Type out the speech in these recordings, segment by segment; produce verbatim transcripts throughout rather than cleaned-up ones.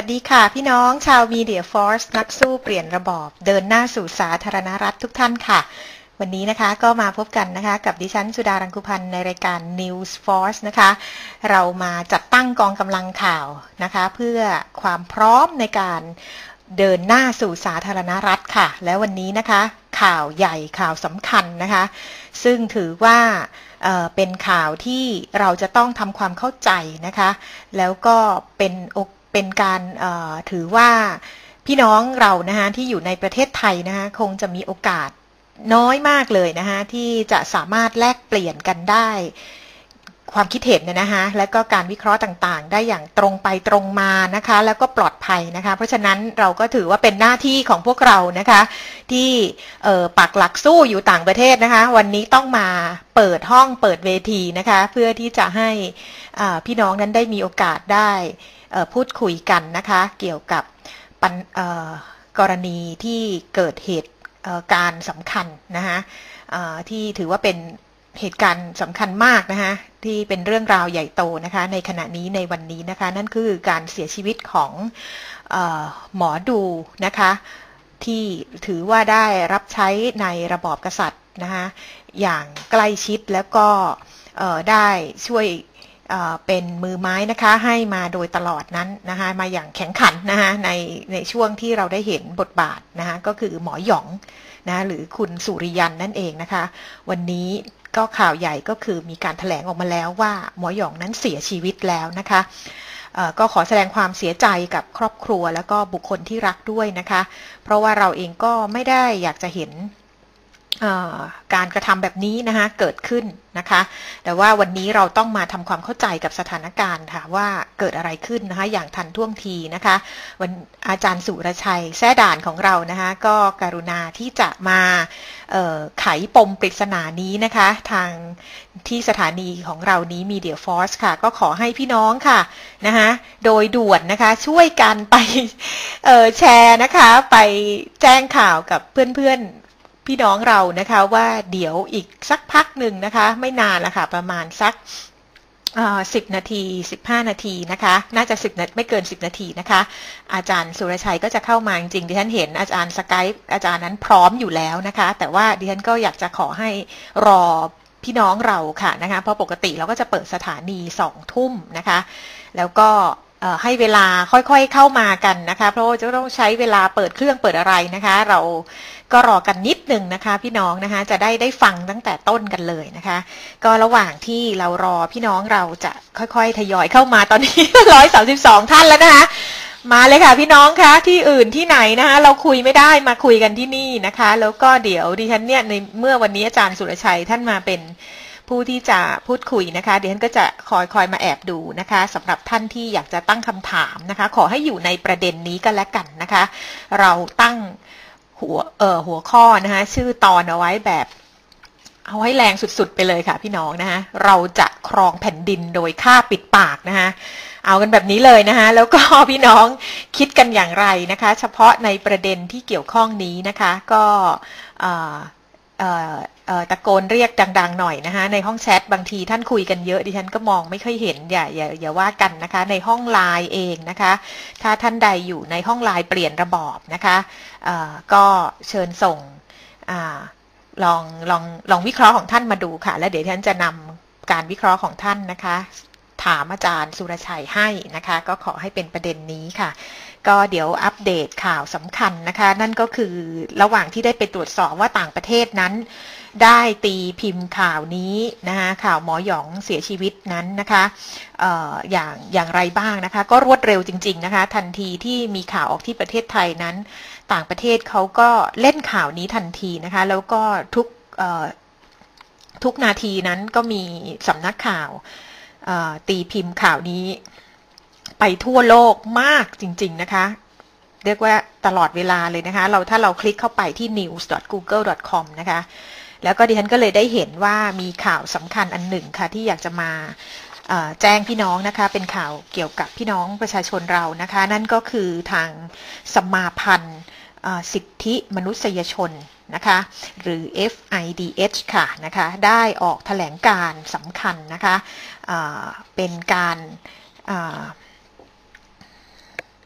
ดีค่ะพี่น้องชาว Media Force นักสู้เปลี่ยนระบอบเดินหน้าสู่สาธารณรัฐทุกท่านค่ะวันนี้นะคะก็มาพบกันนะคะกับดิฉันสุดารังคุพันธ์ในรายการ News Force นะคะเรามาจัดตั้งกองกำลังข่าวนะคะเพื่อความพร้อมในการเดินหน้าสู่สาธารณรัฐค่ะและวันนี้นะคะข่าวใหญ่ข่าวสำคัญนะคะซึ่งถือว่าเอ่อเป็นข่าวที่เราจะต้องทำความเข้าใจนะคะแล้วก็เป็นเป็นการเอ่อถือว่าพี่น้องเรานะคะที่อยู่ในประเทศไทยนะคะคงจะมีโอกาสน้อยมากเลยนะคะที่จะสามารถแลกเปลี่ยนกันได้ความคิดเห็นเนี่ยนะคะและก็การวิเคราะห์ต่างๆได้อย่างตรงไปตรงมานะคะแล้วก็ปลอดภัยนะคะเพราะฉะนั้นเราก็ถือว่าเป็นหน้าที่ของพวกเรานะคะที่เอ่อปักหลักสู้อยู่ต่างประเทศนะคะวันนี้ต้องมาเปิดห้องเปิดเวทีนะคะเพื่อที่จะให้อ่าพี่น้องนั้นได้มีโอกาสได้เอ่อพูดคุยกันนะคะเกี่ยวกับปัญเอ่อกรณีที่เกิดเหตุเอ่อการสำคัญนะคะอ่าที่ถือว่าเป็นเหตุการณ์สำคัญมากนะคะที่เป็นเรื่องราวใหญ่โตนะคะในขณะนี้ในวันนี้นะคะนั่นคือการเสียชีวิตของเอ่อหมอดูนะคะที่ถือว่าได้รับใช้ในระบอบกษัตริย์นะคะอย่างใกล้ชิดแล้วก็เอ่อได้ช่วยเอ่อเป็นมือไม้นะคะให้มาโดยตลอดนั้นนะคะมาอย่างแข็งขันนะคะในในช่วงที่เราได้เห็นบทบาทนะคะก็คือหมอหยองนะหรือคุณสุริยันนั่นเองนะคะวันนี้ก็ข่าวใหญ่ก็คือมีการแถลงออกมาแล้วว่าหมอหยองนั้นเสียชีวิตแล้วนะคะก็ขอแสดงความเสียใจกับครอบครัวแล้วก็บุคคลที่รักด้วยนะคะเพราะว่าเราเองก็ไม่ได้อยากจะเห็นการกระทำแบบนี้นะคะเกิดขึ้นนะคะแต่ว่าวันนี้เราต้องมาทำความเข้าใจกับสถานการณ์ค่ะว่าเกิดอะไรขึ้นนะคะอย่างทันท่วงทีนะคะวันอาจารย์สุรชัยแซ่ด่านของเรานะคะก็กรุณาที่จะมาไขปมปริศนานี้นะคะทางที่สถานีของเรานี้ Media Force ค่ะก็ขอให้พี่น้องค่ะนะคะโดยด่วนนะคะช่วยกันไปแชร์นะคะไปแจ้งข่าวกับเพื่อนๆพี่น้องเรานะคะว่าเดี๋ยวอีกสักพักหนึ่งนะคะไม่นานละค่ะประมาณสักสิบนาทีสิบห้านาทีนะคะน่าจะสิบนาทีไม่เกินสิบนาทีนะคะอาจารย์สุรชัยก็จะเข้ามาจริงๆดิฉันเห็นอาจารย์สกายอาจารย์นั้นพร้อมอยู่แล้วนะคะแต่ว่าดิฉันก็อยากจะขอให้รอพี่น้องเราค่ะนะคะเพราะปกติเราก็จะเปิดสถานีสองทุ่มนะคะแล้วก็ให้เวลาค่อยๆเข้ามากันนะคะเพราะว่าจะต้องใช้เวลาเปิดเครื่องเปิดอะไรนะคะเราก็รอกันนิดหนึ่งนะคะพี่น้องนะคะจะได้ได้ฟังตั้งแต่ต้นกันเลยนะคะก็ระหว่างที่เรารอพี่น้องเราจะค่อยๆทยอยเข้ามาตอนนี้หนึ่งร้อยสามสิบสองท่านแล้วนะคะมาเลยค่ะพี่น้องคะที่อื่นที่ไหนนะคะเราคุยไม่ได้มาคุยกันที่นี่นะคะแล้วก็เดี๋ยวดิฉันเนี่ยในเมื่อวันนี้อาจารย์สุรชัยท่านมาเป็นผู้ที่จะพูดคุยนะคะเดี๋ยวฉันก็จะคอยคอยมาแอบดูนะคะสำหรับท่านที่อยากจะตั้งคำถามนะคะขอให้อยู่ในประเด็นนี้ก็แล้วกันนะคะเราตั้งหัวเอ่อหัวข้อนะคะชื่อตอนเอาไว้แบบเอาให้แรงสุดๆไปเลยค่ะพี่น้องนะคะเราจะครองแผ่นดินโดยฆ่าปิดปากนะคะเอากันแบบนี้เลยนะคะแล้วก็พี่น้องคิดกันอย่างไรนะคะเฉพาะในประเด็นที่เกี่ยวข้องนี้นะคะก็เอ่อเอ่อเอ่อตะโกนเรียกดังๆหน่อยนะคะในห้องแชทบางทีท่านคุยกันเยอะดิฉันก็มองไม่ค่อยเห็นอย่าอย่าอย่าว่ากันนะคะในห้องไลน์เองนะคะถ้าท่านใดอยู่ในห้องไลน์เปลี่ยนระบอบนะคะเอ่อก็เชิญส่งอ่าลองลองลองวิเคราะห์ของท่านมาดูค่ะแล้วเดี๋ยวท่านจะนำการวิเคราะห์ของท่านนะคะถามอาจารย์สุรชัยให้นะคะก็ขอให้เป็นประเด็นนี้ค่ะก็เดี๋ยวอัปเดตข่าวสำคัญนะคะนั่นก็คือระหว่างที่ได้ไปตรวจสอบว่าต่างประเทศนั้นได้ตีพิมพ์ข่าวนี้นะคะข่าวหมอหยองเสียชีวิตนั้นนะคะเอ่ออย่างอย่างไรบ้างนะคะก็รวดเร็วจริงๆนะคะทันทีที่มีข่าวออกที่ประเทศไทยนั้นต่างประเทศเขาก็เล่นข่าวนี้ทันทีนะคะแล้วก็ทุกเอ่อทุกนาทีนั้นก็มีสำนักข่าวตีพิมพ์ข่าวนี้ไปทั่วโลกมากจริงๆนะคะเรียกว่าตลอดเวลาเลยนะคะเราถ้าเราคลิกเข้าไปที่ นิวส์ ดอท กูเกิล ดอท คอม นะคะแล้วก็ดิฉันก็เลยได้เห็นว่ามีข่าวสำคัญอันหนึ่งค่ะที่อยากจะมาแจ้งพี่น้องนะคะเป็นข่าวเกี่ยวกับพี่น้องประชาชนเรานะคะนั่นก็คือทางสมาพันธ์สิทธิมนุษยชนนะคะหรือ เอฟ ไอ ดี เอช ค่ะนะคะได้ออกแถลงการณ์สำคัญนะคะเป็นการ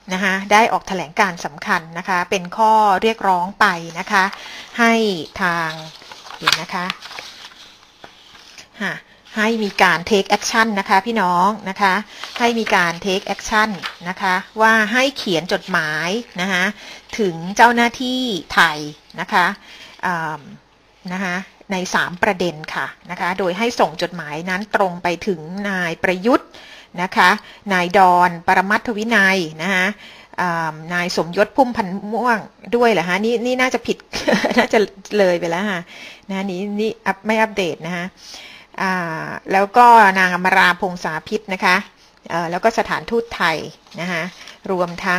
นะคะได้ออกแถลงการสำคัญนะคะเป็นข้อเรียกร้องไปนะคะให้ทางเดี๋ยวนะคะให้มีการ take action นะคะพี่น้องนะคะให้มีการ take action นะคะว่าให้เขียนจดหมายนะคะถึงเจ้าหน้าที่ไทยนะคะนะคะในสามประเด็นค่ะนะคะโดยให้ส่งจดหมายนั้นตรงไปถึงนายประยุทธ์นะคะนายดอนปรมัตถวินัยนะคะนายสมยศพุ่มพันธุ์ม่วงด้วยเหรอฮะนี่นี่น่าจะผิด น่าจะเลยไปแล้วค่ะนะนี้นี่ไม่อัปเดตนะคะแล้วก็นางอมราพงษาพิษนะคะแล้วก็สถานทูตไทยนะคะรวมทั้ง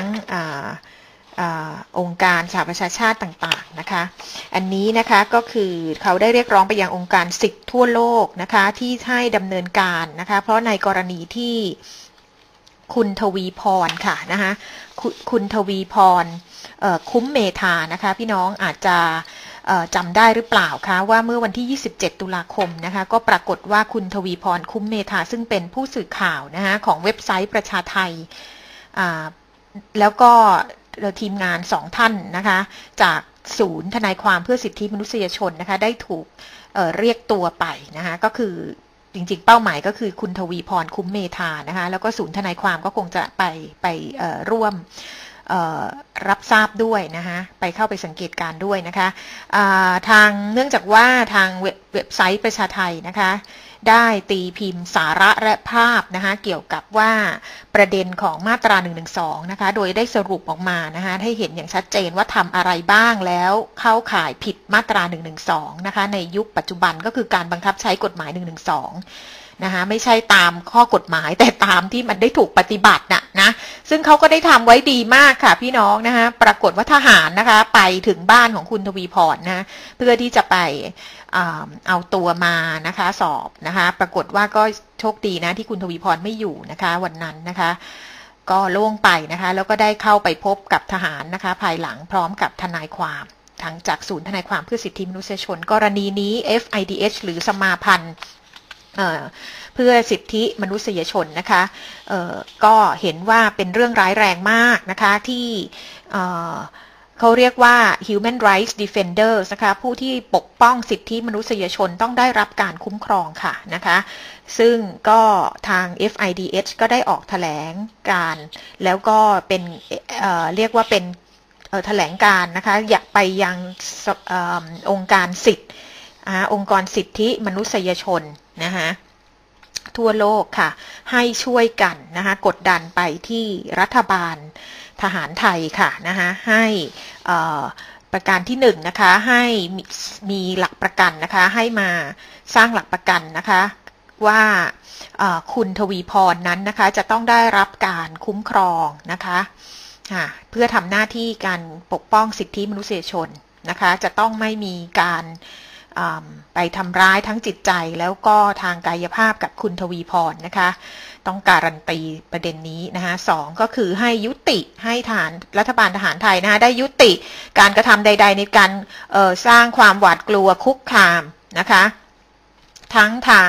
องค์การสหประชาชาติต่างๆนะคะอันนี้นะคะก็คือเขาได้เรียกร้องไปยังองค์การสิทธิ์ทั่วโลกนะคะที่ให้ดำเนินการนะคะเพราะในกรณีที่คุณทวีพรค่ะนะคะคุณทวีพรคุ้มเมธานะคะพี่น้องอาจจะจำได้หรือเปล่าคะว่าเมื่อวันที่ยี่สิบเจ็ดตุลาคมนะคะก็ปรากฏว่าคุณทวีพรคุ้มเมธาซึ่งเป็นผู้สื่อข่าวนะคะของเว็บไซต์ประชาไทยแล้วก็ทีมงานสองท่านนะคะจากศูนย์ทนายความเพื่อสิทธิมนุษยชนนะคะได้ถูก เอ่อ เรียกตัวไปนะคะก็คือจริงๆเป้าหมายก็คือคุณทวีพรคุ้มเมธานะคะแล้วก็ศูนย์ทนายความก็คงจะไปไปร่วมรับทราบด้วยนะคะไปเข้าไปสังเกตการด้วยนะคะทางเนื่องจากว่าทางเว็บไซต์ประชาไทยนะคะได้ตีพิมพ์สาระและภาพนะคะเกี่ยวกับว่าประเด็นของมาตราหนึ่งหนึ่งสองนะคะโดยได้สรุปออกมานะคะให้เห็นอย่างชัดเจนว่าทำอะไรบ้างแล้วเข้าข่ายผิดมาตราหนึ่งหนึ่งสองนะคะในยุคปัจจุบันก็คือการบังคับใช้กฎหมายหนึ่งหนึ่งสองนะคะไม่ใช่ตามข้อกฎหมายแต่ตามที่มันได้ถูกปฏิบัตินะนะซึ่งเขาก็ได้ทำไว้ดีมากค่ะพี่น้องนะคะปรากฏว่าทหารนะคะไปถึงบ้านของคุณทวีพรนะเพื่อที่จะไปเอาตัวมานะคะสอบนะคะปรากฏว่าก็โชคดีนะที่คุณทวีพรไม่อยู่นะคะวันนั้นนะคะก็โล่งไปนะคะแล้วก็ได้เข้าไปพบกับทหารนะคะภายหลังพร้อมกับทนายความทั้งจากศูนย์ทนายความเพื่อสิทธิมนุษยชนกรณีนี้ เอฟ ไอ ดี เอช หรือสมาพันธ์เพื่อสิทธิมนุษยชนนะคะก็เห็นว่าเป็นเรื่องร้ายแรงมากนะคะที่เขาเรียกว่า human rights defenders นะคะผู้ที่ปกป้องสิทธิมนุษยชนต้องได้รับการคุ้มครองค่ะนะคะซึ่งก็ทาง เอฟ ไอ ดี เอช ก็ได้ออกแถลงการแล้วก็เป็น เอ่อ เรียกว่าเป็นแถลงการนะคะอยากไปยังองค์การสิทธิองค์กรสิทธิมนุษยชนนะคะทั่วโลกค่ะให้ช่วยกันนะคะกดดันไปที่รัฐบาลทหารไทยค่ะนะคะให้ประการที่หนึ่งนะคะให้มีหลักประกันนะคะให้มาสร้างหลักประกันนะคะว่าคุณทวีพรนั้นนะคะจะต้องได้รับการคุ้มครองนะคะเพื่อทำหน้าที่การปกป้องสิทธิมนุษยชนนะคะจะต้องไม่มีการไปทำร้ายทั้งจิตใจแล้วก็ทางกายภาพกับคุณทวีพรนะคะต้องการันตีประเด็นนี้นะคะสองก็คือให้ยุติให้ทหารรัฐบาลทหารไทยนะคะได้ยุติการกระทำใดๆในการสร้างความหวาดกลัวคุกคามนะคะทั้งทาง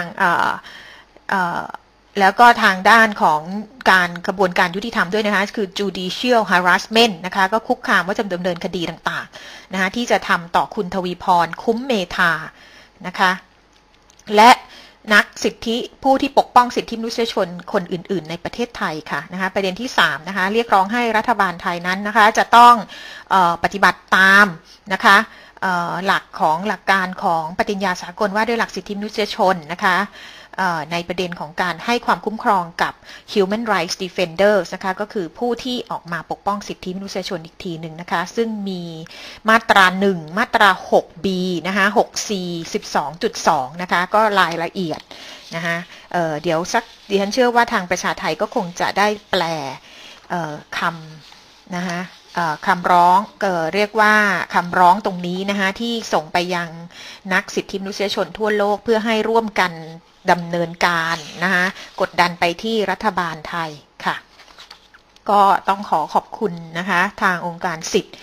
แล้วก็ทางด้านของการกระบวนการยุติธรรมด้วยนะคะคือ judicial harassment นะคะก็คุกคามว่าจะดำเนินคดีต่างๆนะคะที่จะทำต่อคุณทวีพรคุ้มเมธานะคะและนักสิทธิผู้ที่ปกป้องสิทธิมนุษยชนคนอื่นๆในประเทศไทยค่ะนะคะประเด็นที่สามนะคะเรียกร้องให้รัฐบาลไทยนั้นนะคะจะต้องเอ่อปฏิบัติตามนะคะหลักของหลักการของปฏิญญาสากลว่าด้วยหลักสิทธิมนุษยชนนะคะในประเด็นของการให้ความคุ้มครองกับ human rights defenders นะคะก็คือผู้ที่ออกมาปกป้องสิทธิมนุษยชนอีกทีหนึ่งนะคะซึ่งมีมาตราหนึ่งมาตรา หกบี นะคะ หกซี สิบสองจุดสอง นะคะก็รายละเอียดนะคะเอ่อเดี๋ยวสักดิฉันเชื่อว่าทางประชาไทยก็คงจะได้แปลคำนะคะคำร้องเอ่อเรียกว่าคำร้องตรงนี้นะคะที่ส่งไปยังนักสิทธิมนุษยชนทั่วโลกเพื่อให้ร่วมกันดำเนินการนะคะกดดันไปที่รัฐบาลไทยค่ะก็ต้องขอขอบคุณนะคะทางองค์การสิทธิ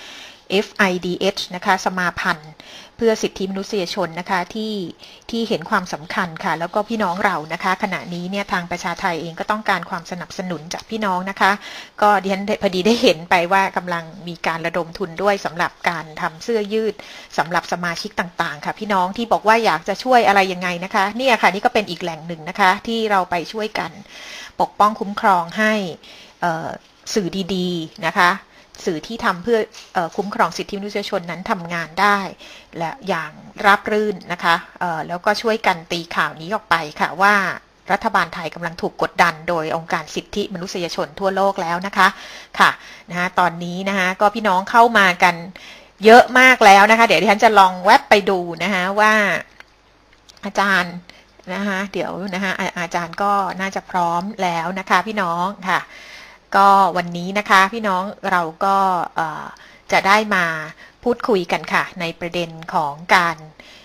เอฟ ไอ ดี เอช นะคะสมาพันธ์เพื่อสิทธิมนุษยชนนะคะที่ที่เห็นความสำคัญค่ะแล้วก็พี่น้องเรานะคะขณะนี้เนี่ยทางประชาไทยเองก็ต้องการความสนับสนุนจากพี่น้องนะคะก็ดิฉันพอดีได้เห็นไปว่ากำลังมีการระดมทุนด้วยสำหรับการทำเสื้อยืดสำหรับสมาชิกต่างๆค่ะพี่น้องที่บอกว่าอยากจะช่วยอะไรยังไงนะคะเนี่ยค่ะนี่ก็เป็นอีกแหล่งหนึ่งนะคะที่เราไปช่วยกันปกป้องคุ้มครองให้สื่อดีๆนะคะสื่อที่ทำเพื่อเอ่อคุ้มครองสิทธิมนุษยชนนั้นทำงานได้และอย่างราบรื่นนะคะเอ่อแล้วก็ช่วยกันตีข่าวนี้ออกไปค่ะว่ารัฐบาลไทยกำลังถูกกดดันโดยองค์การสิทธิมนุษยชนทั่วโลกแล้วนะคะค่ะนะคะตอนนี้นะคะก็พี่น้องเข้ามากันเยอะมากแล้วนะคะเดี๋ยวดิฉันจะลองแวบไปดูนะคะว่าอาจารย์นะคะเดี๋ยวนะคะอาจารย์ก็น่าจะพร้อมแล้วนะคะพี่น้องค่ะก็วันนี้นะคะพี่น้องเราก็จะได้มาพูดคุยกันค่ะในประเด็นของการ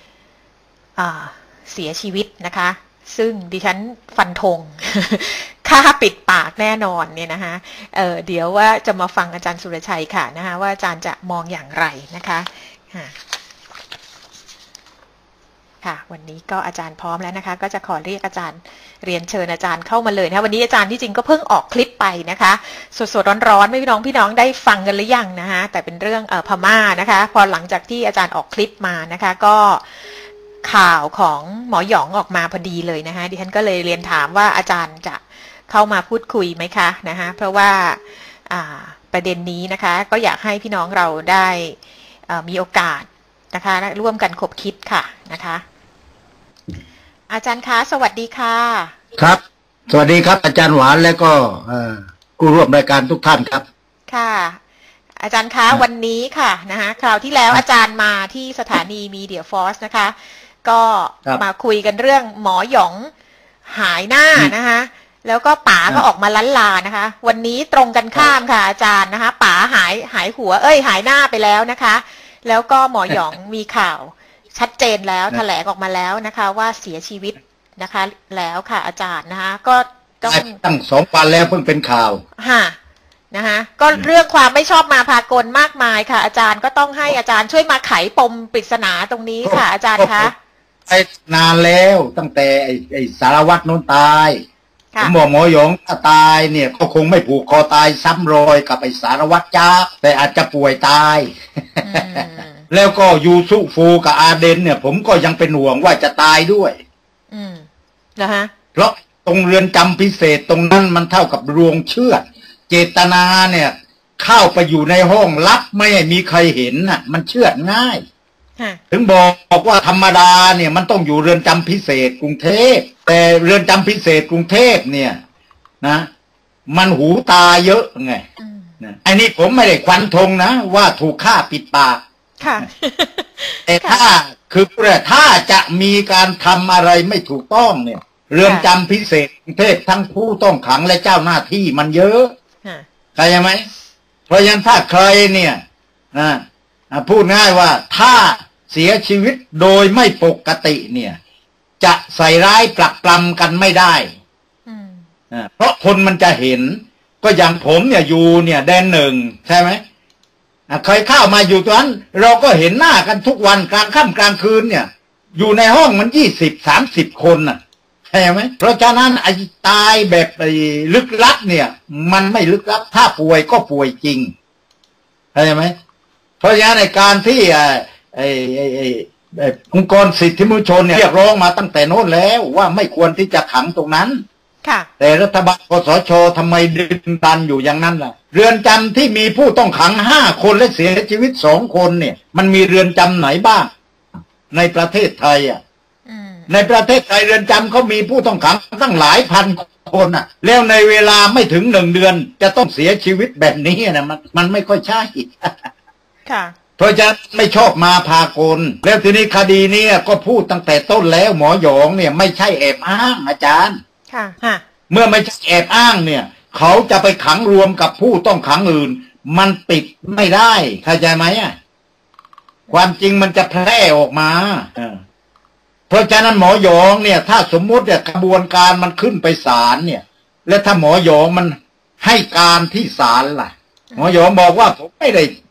เสียชีวิตนะคะซึ่งดิฉันฟันธงฆ่าปิดปากแน่นอนเนี่ยนะคะ เ, เดี๋ยวว่าจะมาฟังอาจารย์สุรชัยค่ะนะคะว่าอาจารย์จะมองอย่างไรนะคะค่ะวันนี้ก็อาจารย์พร้อมแล้วนะคะก็จะขอเรียกอาจารย์เรียนเชิญอาจารย์เข้ามาเลยนะคะวันนี้อาจารย์ที่จริงก็เพิ่งออกคลิปไปนะคะสดๆร้อนๆไม่พี่น้องพี่น้องได้ฟังกันหรือยังนะคะแต่เป็นเรื่องเอ่อพม่านะคะพอหลังจากที่อาจารย์ออกคลิปมานะคะก็ข่าวของหมอหยองออกมาพอดีเลยนะคะดิฉันก็เลยเรียนถามว่าอาจารย์จะเข้ามาพูดคุยไหมคะนะคะเพราะว่าอ่าประเด็นนี้นะคะก็อยากให้พี่น้องเราได้มีโอกาสนะคะร่วมกันคบคิดค่ะนะคะอาจารย์คะสวัสดีค่ะครับสวัสดีครับอาจารย์หวานและก็ผู้ร่วมรายการทุกท่านครับค่ะอาจารย์คะวันนี้ค่ะนะคะคราวที่แล้วอาจารย์มาที่สถานี Media Force นะคะก็มาคุยกันเรื่องหมอหยองหายหน้านะคะแล้วก็ป๋าก็ออกมาล้านลานะคะวันนี้ตรงกันข้ามค่ะอาจารย์นะคะป๋าหายหายหัวเอ้ยหายหน้าไปแล้วนะคะแล้วก็หมอหยองมีข่าวชัดเจนแล้วแถลงออกมาแล้วนะคะว่าเสียชีวิตนะคะแล้วค่ะอาจารย์นะคะก็ต้องตั้งสองวันแล้วเพิ่งเป็นข่าวฮะนะคะก็เรื่องความไม่ชอบมาพากลมากมายค่ะอาจารย์ก็ต้องให้อาจารย์ช่วยมาไขปมปริศนาตรงนี้ค่ะอาจารย์คะไอ้นานแล้วตั้งแต่ไอ้ไอ้สารวัตรโน้นตายผมบอกหมอหยองถ้าตายเนี่ยก็คงไม่ผูกคอตายซ้ำรอยกับไอ้สารวัตรจ้าแต่อาจจะป่วยตายแล้วก็ยูซุฟูกับอาเดนเนี่ยผมก็ยังเป็นห่วงว่าจะตายด้วยอืมนะฮะเพราะตรงเรือนจำพิเศษตรงนั้นมันเท่ากับรวงเชือดเจตนาเนี่ยเข้าไปอยู่ในห้องลับไม่ให้มีใครเห็นน่ะมันเชือดง่ายถึงบอกบอกว่าธรรมดาเนี่ยมันต้องอยู่เรือนจำพิเศษกรุงเทพแต่เรือนจำพิเศษกรุงเทพเนี่ยนะมันหูตาเยอะไงไอ้นี่ผมไม่ได้ควันธงนะว่าถูกฆ่าปิดปากแต่ถ้าคือถ้าจะมีการทำอะไรไม่ถูกต้องเนี่ยเรือนจำพิเศษกรุงเทพทั้งผู้ต้องขังและเจ้าหน้าที่มันเยอะเข้าใจไหมเพราะฉะนั้นถ้าใครเนี่ยนะพูดง่ายว่าถ้าเสียชีวิตโดยไม่ปกติเนี่ยจะใส่ร้ายปลักปลำกันไม่ได้เพราะคนมันจะเห็นก็อย่างผมเนี่ยอยู่เนี่ยแดนหนึ่งใช่ไหมเคยเข้ามาอยู่ตอนนั้นเราก็เห็นหน้ากันทุกวันกลางค่ำกลางคืนเนี่ยอยู่ในห้องมันยี่สิบสามสิบคนน่ะใช่ไหมเพราะฉะนั้นไอ้ตายแบบไอ้ลึกลับเนี่ยมันไม่ลึกลับถ้าป่วยก็ป่วยจริงใช่ไหมเพราะฉะนั้นในการที่ไอ้ไอ้ไอ้องค์กรสิทธิมนุษยชนเนี่ยเรียกร้องมาตั้งแต่โน้นแล้วว่าไม่ควรที่จะขังตรงนั้นแต่รัฐบาลคสช.ทำไมดึงดันอยู่อย่างนั้นล่ะเรือนจำที่มีผู้ต้องขังห้าคนและเสียชีวิตสองคนเนี่ยมันมีเรือนจำไหนบ้างในประเทศไทยอ่ะในประเทศไทยเรือนจำเขามีผู้ต้องขังตั้งหลายพันคนอ่ะแล้วในเวลาไม่ถึงหนึ่งเดือนจะต้องเสียชีวิตแบบนี้นะมันมันไม่ค่อยใช่ค่ะเพราะฉะนั้นไม่ชอบมาพากลแล้วทีนี้คดีนี้ก็พูดตั้งแต่ต้นแล้วหมอหยองเนี่ยไม่ใช่แอบอ้างอาจารย์ค่ะเมื่อไม่ใช่แอบอ้างเนี่ยเขาจะไปขังรวมกับผู้ต้องขังอื่นมันปิดไม่ได้เข้าใจไหมอ่ะความจริงมันจะแพร่ออกมาเพราะฉะนั้นหมอหยองเนี่ยถ้าสมมุติเนี่ยกระบวนการมันขึ้นไปศาลเนี่ยและถ้าหมอหยองมันให้การที่ศาลล่ะหมอหยองบอกว่าผมไม่ได้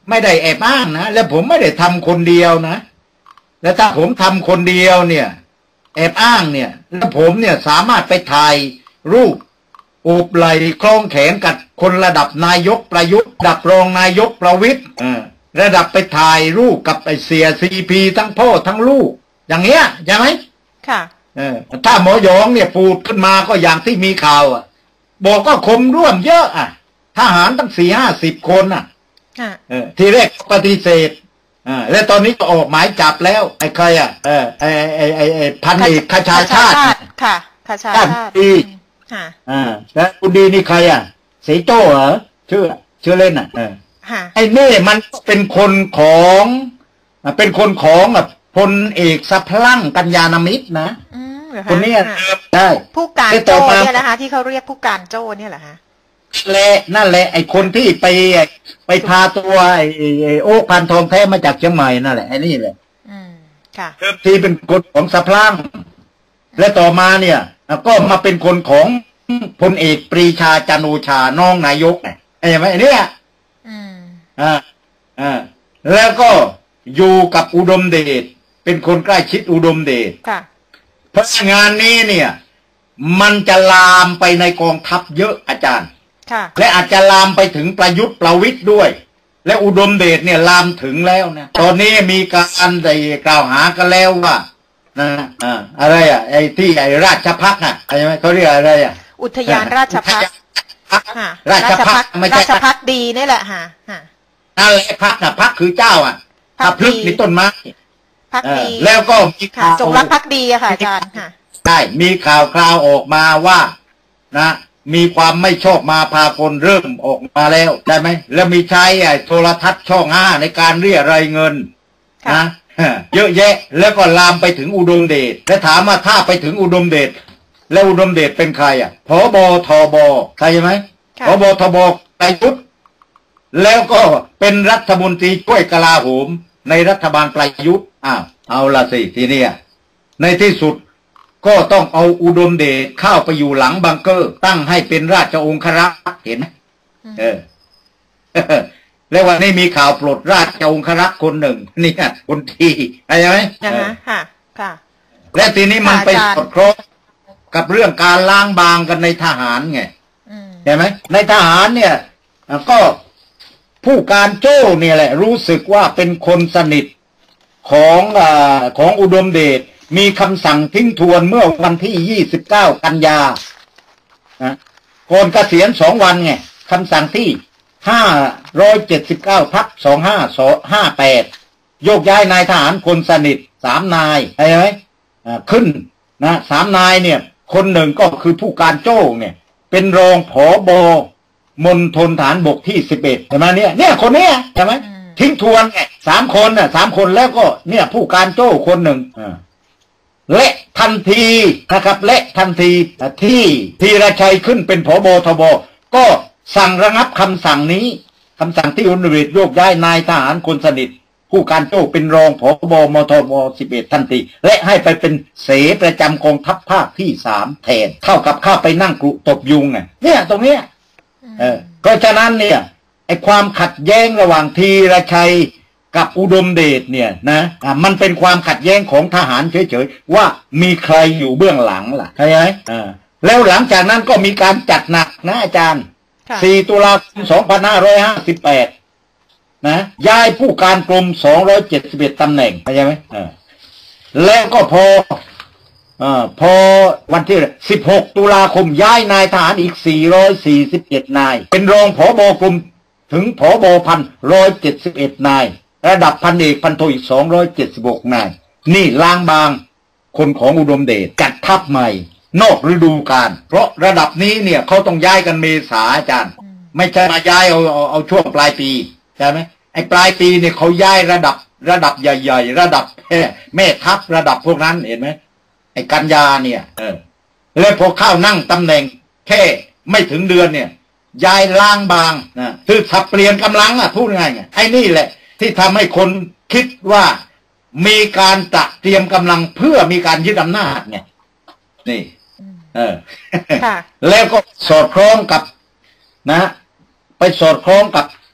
ไม่ได้แอบอ้างนะและผมไม่ได้ทำคนเดียวนะและถ้าผมทำคนเดียวเนี่ยแอบอ้างเนี่ยแล้วผมเนี่ยสามารถไปถ่ายรูปโอบไหล่คล้องแขนกับคนระดับนายกประยุทธ์ระดับรองนายกประวิตรระดับไปถ่ายรูปกับไอเสียซีพีทั้งพ่อทั้งลูกอย่างเงี้ยใช่ไหมค่ะเออถ้าหมอยองเนี่ยปูดขึ้นมาก็อย่างที่มีข่าวอ่ะบอกก็คมร่วมเยอะอ่ะทหารตั้งสี่ห้าสิบคนอ่ะเออทีแรกปฏิเสธอ่าแล้วตอนนี้ก็ออกหมายจับแล้วไอ้ใครอ่ะเออไอ้ไอ้ไอ้ไอ้พันเอกคชาชาติค่ะคชาชาติดีอ่าแล้วคุณดีนี่ใครอ่ะสีโจ้เหรอชื่อชื่อเล่นอ่ะเออไอ้เน่มันเป็นคนของเป็นคนของแบบพลเอกสะพลั่งกัญญาณมิตรนะคนนี้ใช่ผู้การโจ้เนี่ยนะคะที่เขาเรียกผู้การโจ้เนี่ยเหรอฮะแหละนั่นแหละไอ้คนที่ไปไปพาตัวไอ้โอ๊คพันทองแท้มาจากเชียงใหม่นั่นแหละไอ้นี่แหละอืมค่ะเริ่มทีเป็นคนของสะพลั่งและต่อมาเนี่ยก็มาเป็นคนของพลเอกปรีชาจันโอชาน้องนายกไงไอ้ไหมไอ้นี่อืมอ่าอ่าแล้วก็อยู่กับอุดมเดชเป็นคนใกล้ชิดอุดมเดชค่ะเพราะงานนี้เนี่ยมันจะลามไปในกองทัพเยอะอาจารย์และอาจจะลามไปถึงประยุทธ์ประวิตรด้วยและอุดมเดชเนี่ยลามถึงแล้วนะตอนนี้มีการได้กล่าวหากันแล้วว่านะอ่าอะไรอ่ะไอ้ที่ไอ้ราชภัฏอ่ะใช่ไหมเขาเรียกอะไรอ่ะอุทยานราชภัฏราชภัฏไม่ใช่ราชภัฏดีนี่แหละฮะนั่นแหละภัฏน่ะภัฏคือเจ้าอ่ะถ้าพลึกในต้นไม้ภักดีแล้วก็มีข่าวจงรักภักดีอะค่ะอาจารย์ค่ะได้มีข่าวคราวออกมาว่านะมีความไม่ชอบมาพากลเริ่มออกมาแล้วได้ไหมแล้วมีใช้ไอ้โทรทัศน์ช่องห้าในการเรียรายเงินนะเยอะแยะแล้วก็ลามไปถึงอุดมเดชและถามว่าถ้าไปถึงอุดมเดชแล้วอุดมเดชเป็นใครอ่ะผบทบใช่ไหมผบทบประยุทธ์แล้วก็เป็นรัฐมนตรีช่วยกลาโหมในรัฐบาลประยุทธ์อ้าวเอาละสิทีนี้ในที่สุดก็ต้องเอาอุดมเดชเข้าไปอยู่หลังบังเกอร์ตั้งให้เป็นราชองครักษ์เห็นไหมเออแล้ววันนี้มีข่าวปลดราชองครักษ์คนหนึ่งนี่คนทีอะไรไหมนะคะค่ะค่ะและทีนี้มันไปสอดคล้องกับเรื่องการล้างบางกันในทหารไงเห็นไหมในทหารเนี่ยก็ผู้การโจ้เนี่ยแหละรู้สึกว่าเป็นคนสนิทของอ่าของอุดมเดชมีคำสั่งทิ้งทวนเมื่อวันที่ยี่สิบเก้ากันยานะก่อนเกษียณสองวันไงคำสั่งที่ห้าร้อยเจ็ดสิบเก้าทับสองห้าสองห้าแปดโยกย้ายนายทหารคนสนิทสามนายใช่ไหมอ่าขึ้นนะสามนายเนี่ยคนหนึ่งก็คือผู้การโจ้เนี่ยเป็นรองผบมณฑลฐานบกที่สิบเอ็ดใช่ไหมเนี่ยเนี่ยคนนี้ใช่ไหมทิ้งทวนไงสามคนน่ะสามคนแล้วก็เนี่ยผู้การโจ้คนหนึ่งอ่าและทันทีนะครับและทันทีที่ธีรชัยขึ้นเป็นผบทบก็สั่งระงับคำสั่งนี้คำสั่งที่อุดมเดชโยกย้ายนายทหารคนสนิทผู้การโจ้เป็นรองผบมทบสิบเอ็ดทันทีและให้ไปเป็นเสประจำกองทัพภาคที่สามแทนเท่ากับข้าไปนั่งกรุตบยุงไงเนี่ยตรงเนี้ยเออเพราะฉะนั้นเนี่ยไอ้ความขัดแย้งระหว่างธีรชัยกับอุดมเดชเนี่ยนะอ่ามันเป็นความขัดแย้งของทหารเฉยๆว่ามีใครอยู่เบื้องหลังล่ะใช่ไหมอ่าแล้วหลังจากนั้นก็มีการจัดหนักนะอาจารย์สี่ตุลาคมสองพันห้าร้อยห้าสิบแปดนะย้ายผู้การกรมสองร้อยเจ็ดสิบเอ็ดตำแหน่งใช่ไหมอ่าแล้วก็พออ่าพอวันที่สิบหกตุลาคมย้ายนายทหารอีกสี่ร้อยสี่สิบเอ็ดนายเป็นรองผบกรมถึงผบพันหนึ่งร้อยเจ็ดสิบเอ็ดนายระดับพันเอกพันโทอีกสองร้อยเจ็ดสิบหกนายนี่ล้างบางคนของอุดมเดชจัดทัพใหม่นอกฤดูกาลเพราะระดับนี้เนี่ยเขาต้องย้ายกันเมษาอาจารย์ไม่ใช่มาย้ายเอาเอาเอาช่วงปลายปีใช่ไหมไอ้ปลายปีเนี่ยเขาย้ายระดับระดับใหญ่ๆระดับแม่ทัพระดับพวกนั้นเห็นไหมไอ้กันยาเนี่ยเออแล้วพอเข้านั่งตำแหน่งแค่ไม่ถึงเดือนเนี่ยย้ายล้างบางนะคือสับเปลี่ยนกำลังอ่ะพูดง่ายไงไอ้นี่แหละที่ทำให้คนคิดว่ามีการตระเตรียมกำลังเพื่อมีการยึดอำนาจไงนี่เออแล้วก็สอดคล้องกับนะไปสอดคล้องกับ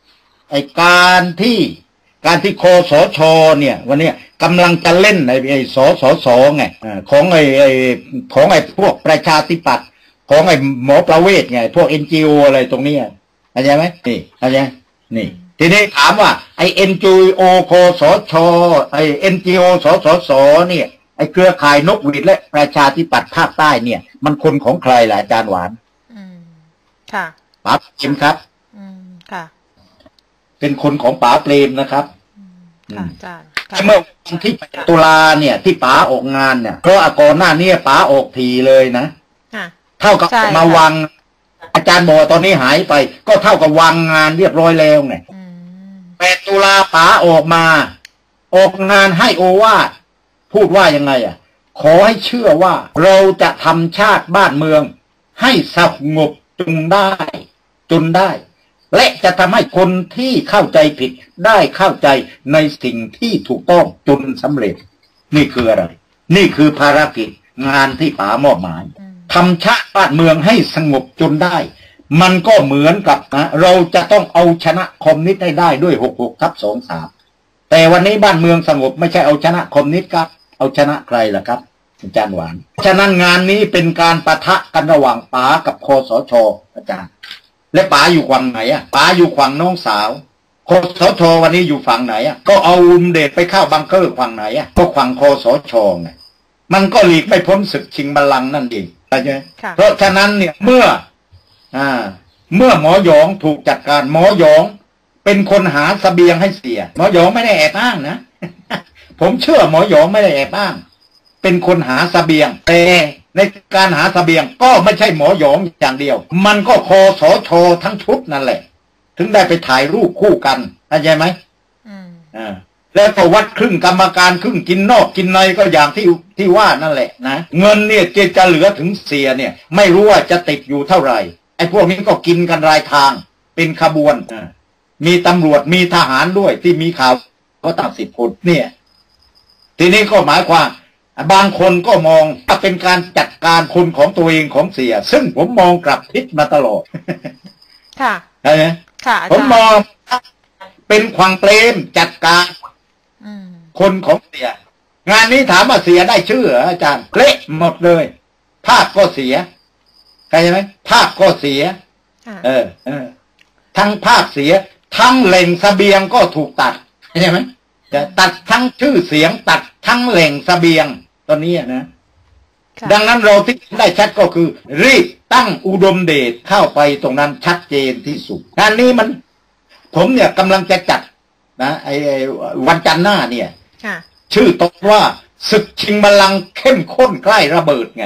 ไอการที่การที่คสชเนี่ยวันนี้กำลังจะเล่นไอไอสสสไงของไอไอของไอพวกประชาธิปัตย์ของไอหมอประเวศไงพวก เอ็น จี โอ อะไรตรงนี้เข้าใจไหมนี่เข้าใจนี่ทีนี้ถามว่าไอ เอ็น จี โอ คสชไอ เอ็น จี โอ สสสเนี่ยไอเครือข่ายนกหวีดและประชาธิปัตย์ภาคใต้เนี่ยมันคนของใครล่ะอาจารย์หวานอืมค่ะป๋าเปรมครับอืมค่ะเป็นคนของป๋าเปรมนะครับค่ะอาจารย์เมื่อวันที่แปดตุลาเนี่ยที่ป๋าออกงานเนี่ยเพราะก่อนหน้านี้ป๋าออกทีเลยนะเท่ากับมาวางอาจารย์บอกตอนนี้หายไปก็เท่ากับวางงานเรียบร้อยแล้วไงแปดตุลาป๋าออกมาออกงานให้โอวาทพูดว่ายังไงอ่ะขอให้เชื่อว่าเราจะทำชาติบ้านเมืองให้สงบจงได้จนได้และจะทำให้คนที่เข้าใจผิดได้เข้าใจในสิ่งที่ถูกต้องจนสำเร็จนี่คืออะไรนี่คือภารกิจงานที่ป๋ามอบหมายทำชาติบ้านเมืองให้สงบจนได้มันก็เหมือนกับนะเราจะต้องเอาชนะคอมมิวนิสต์ได้ได้ด้วยหกหกทับสองสามแต่วันนี้บ้านเมืองสงบไม่ใช่เอาชนะคอมมิวนิสต์ครับเอาชนะใครล่ะครับอาจารย์หวานฉะนั้นงานนี้เป็นการปะทะกันระหว่างป๋ากับคสชอาจารย์และป๋าอยู่ฝั่งไหนอ่ะป๋าอยู่ฝั่งน้องสาวคสชวันนี้อยู่ฝั่งไหนอ่ะก็เอาอุมเดชไปเข้าบังเกอร์ฝั่งไหนอ่ะก็ฝั่งคสชไงมันก็หลีกไม่พ้นศึกชิงบัลลังก์นั่นเองใช่ไหมเพราะฉะนั้นเนี่ยเมื่ออ่าเมื่อหมอหยองถูกจัดการหมอหยองเป็นคนหาเสบียงให้เสียหมอหยองไม่ได้แอบอ้างนะ ผมเชื่อหมอหยองไม่ได้แอบอ้างเป็นคนหาเสบียงแต่ในการหาเสบียงก็ไม่ใช่หมอหยองอย่างเดียวมันก็คสชทั้งชุดนั่นแหละถึงได้ไปถ่ายรูปคู่กันเข้าใจไหมอืมอ่าแล้วก็วัดครึ่งกรรมการครึ่งกินนอกกินในก็อย่างที่ที่ว่านั่นแหละนะเงินเนี่ยจะจะเหลือถึงเสียเนี่ยไม่รู้ว่าจะติดอยู่เท่าไหร่ไอ้พวกนี้ก็กินกันรายทางเป็นขบวนมีตำรวจมีทหารด้วยที่มีข่าวก็ตั้งสิบคนเนี่ยทีนี้ก็หมายความบางคนก็มองว่าเป็นการจัดการคนของตัวเองของเสียซึ่งผมมองกลับทิศมาตลอดค่ะใช่ไหมค่ะผมมองเป็นขวังเปรมจัดการคนของเสียงานนี้ถามว่าเสียได้ชื่อเหรออาจารย์เละหมดเลยภาพก็เสียเข้าใจไหมภาพก็เสียเออเออทั้งภาพเสียทั้งแหล่งเสบียงก็ถูกตัดใช่ไหมจะตัดทั้งชื่อเสียงตัดทั้งแหล่งเสบียงตอนนี้นะดังนั้นเราที่ได้ชัดก็คือรีบตั้งอุดมเดชเข้าไปตรงนั้นชัดเจนที่สุดงานนี้มันผมเนี่ยกำลังจะจัดนะไอ้วันจันทร์หน้าเนี่ยชื่อตกว่าศึกชิงบัลลังก์เข้มข้นใกล้ระเบิดไง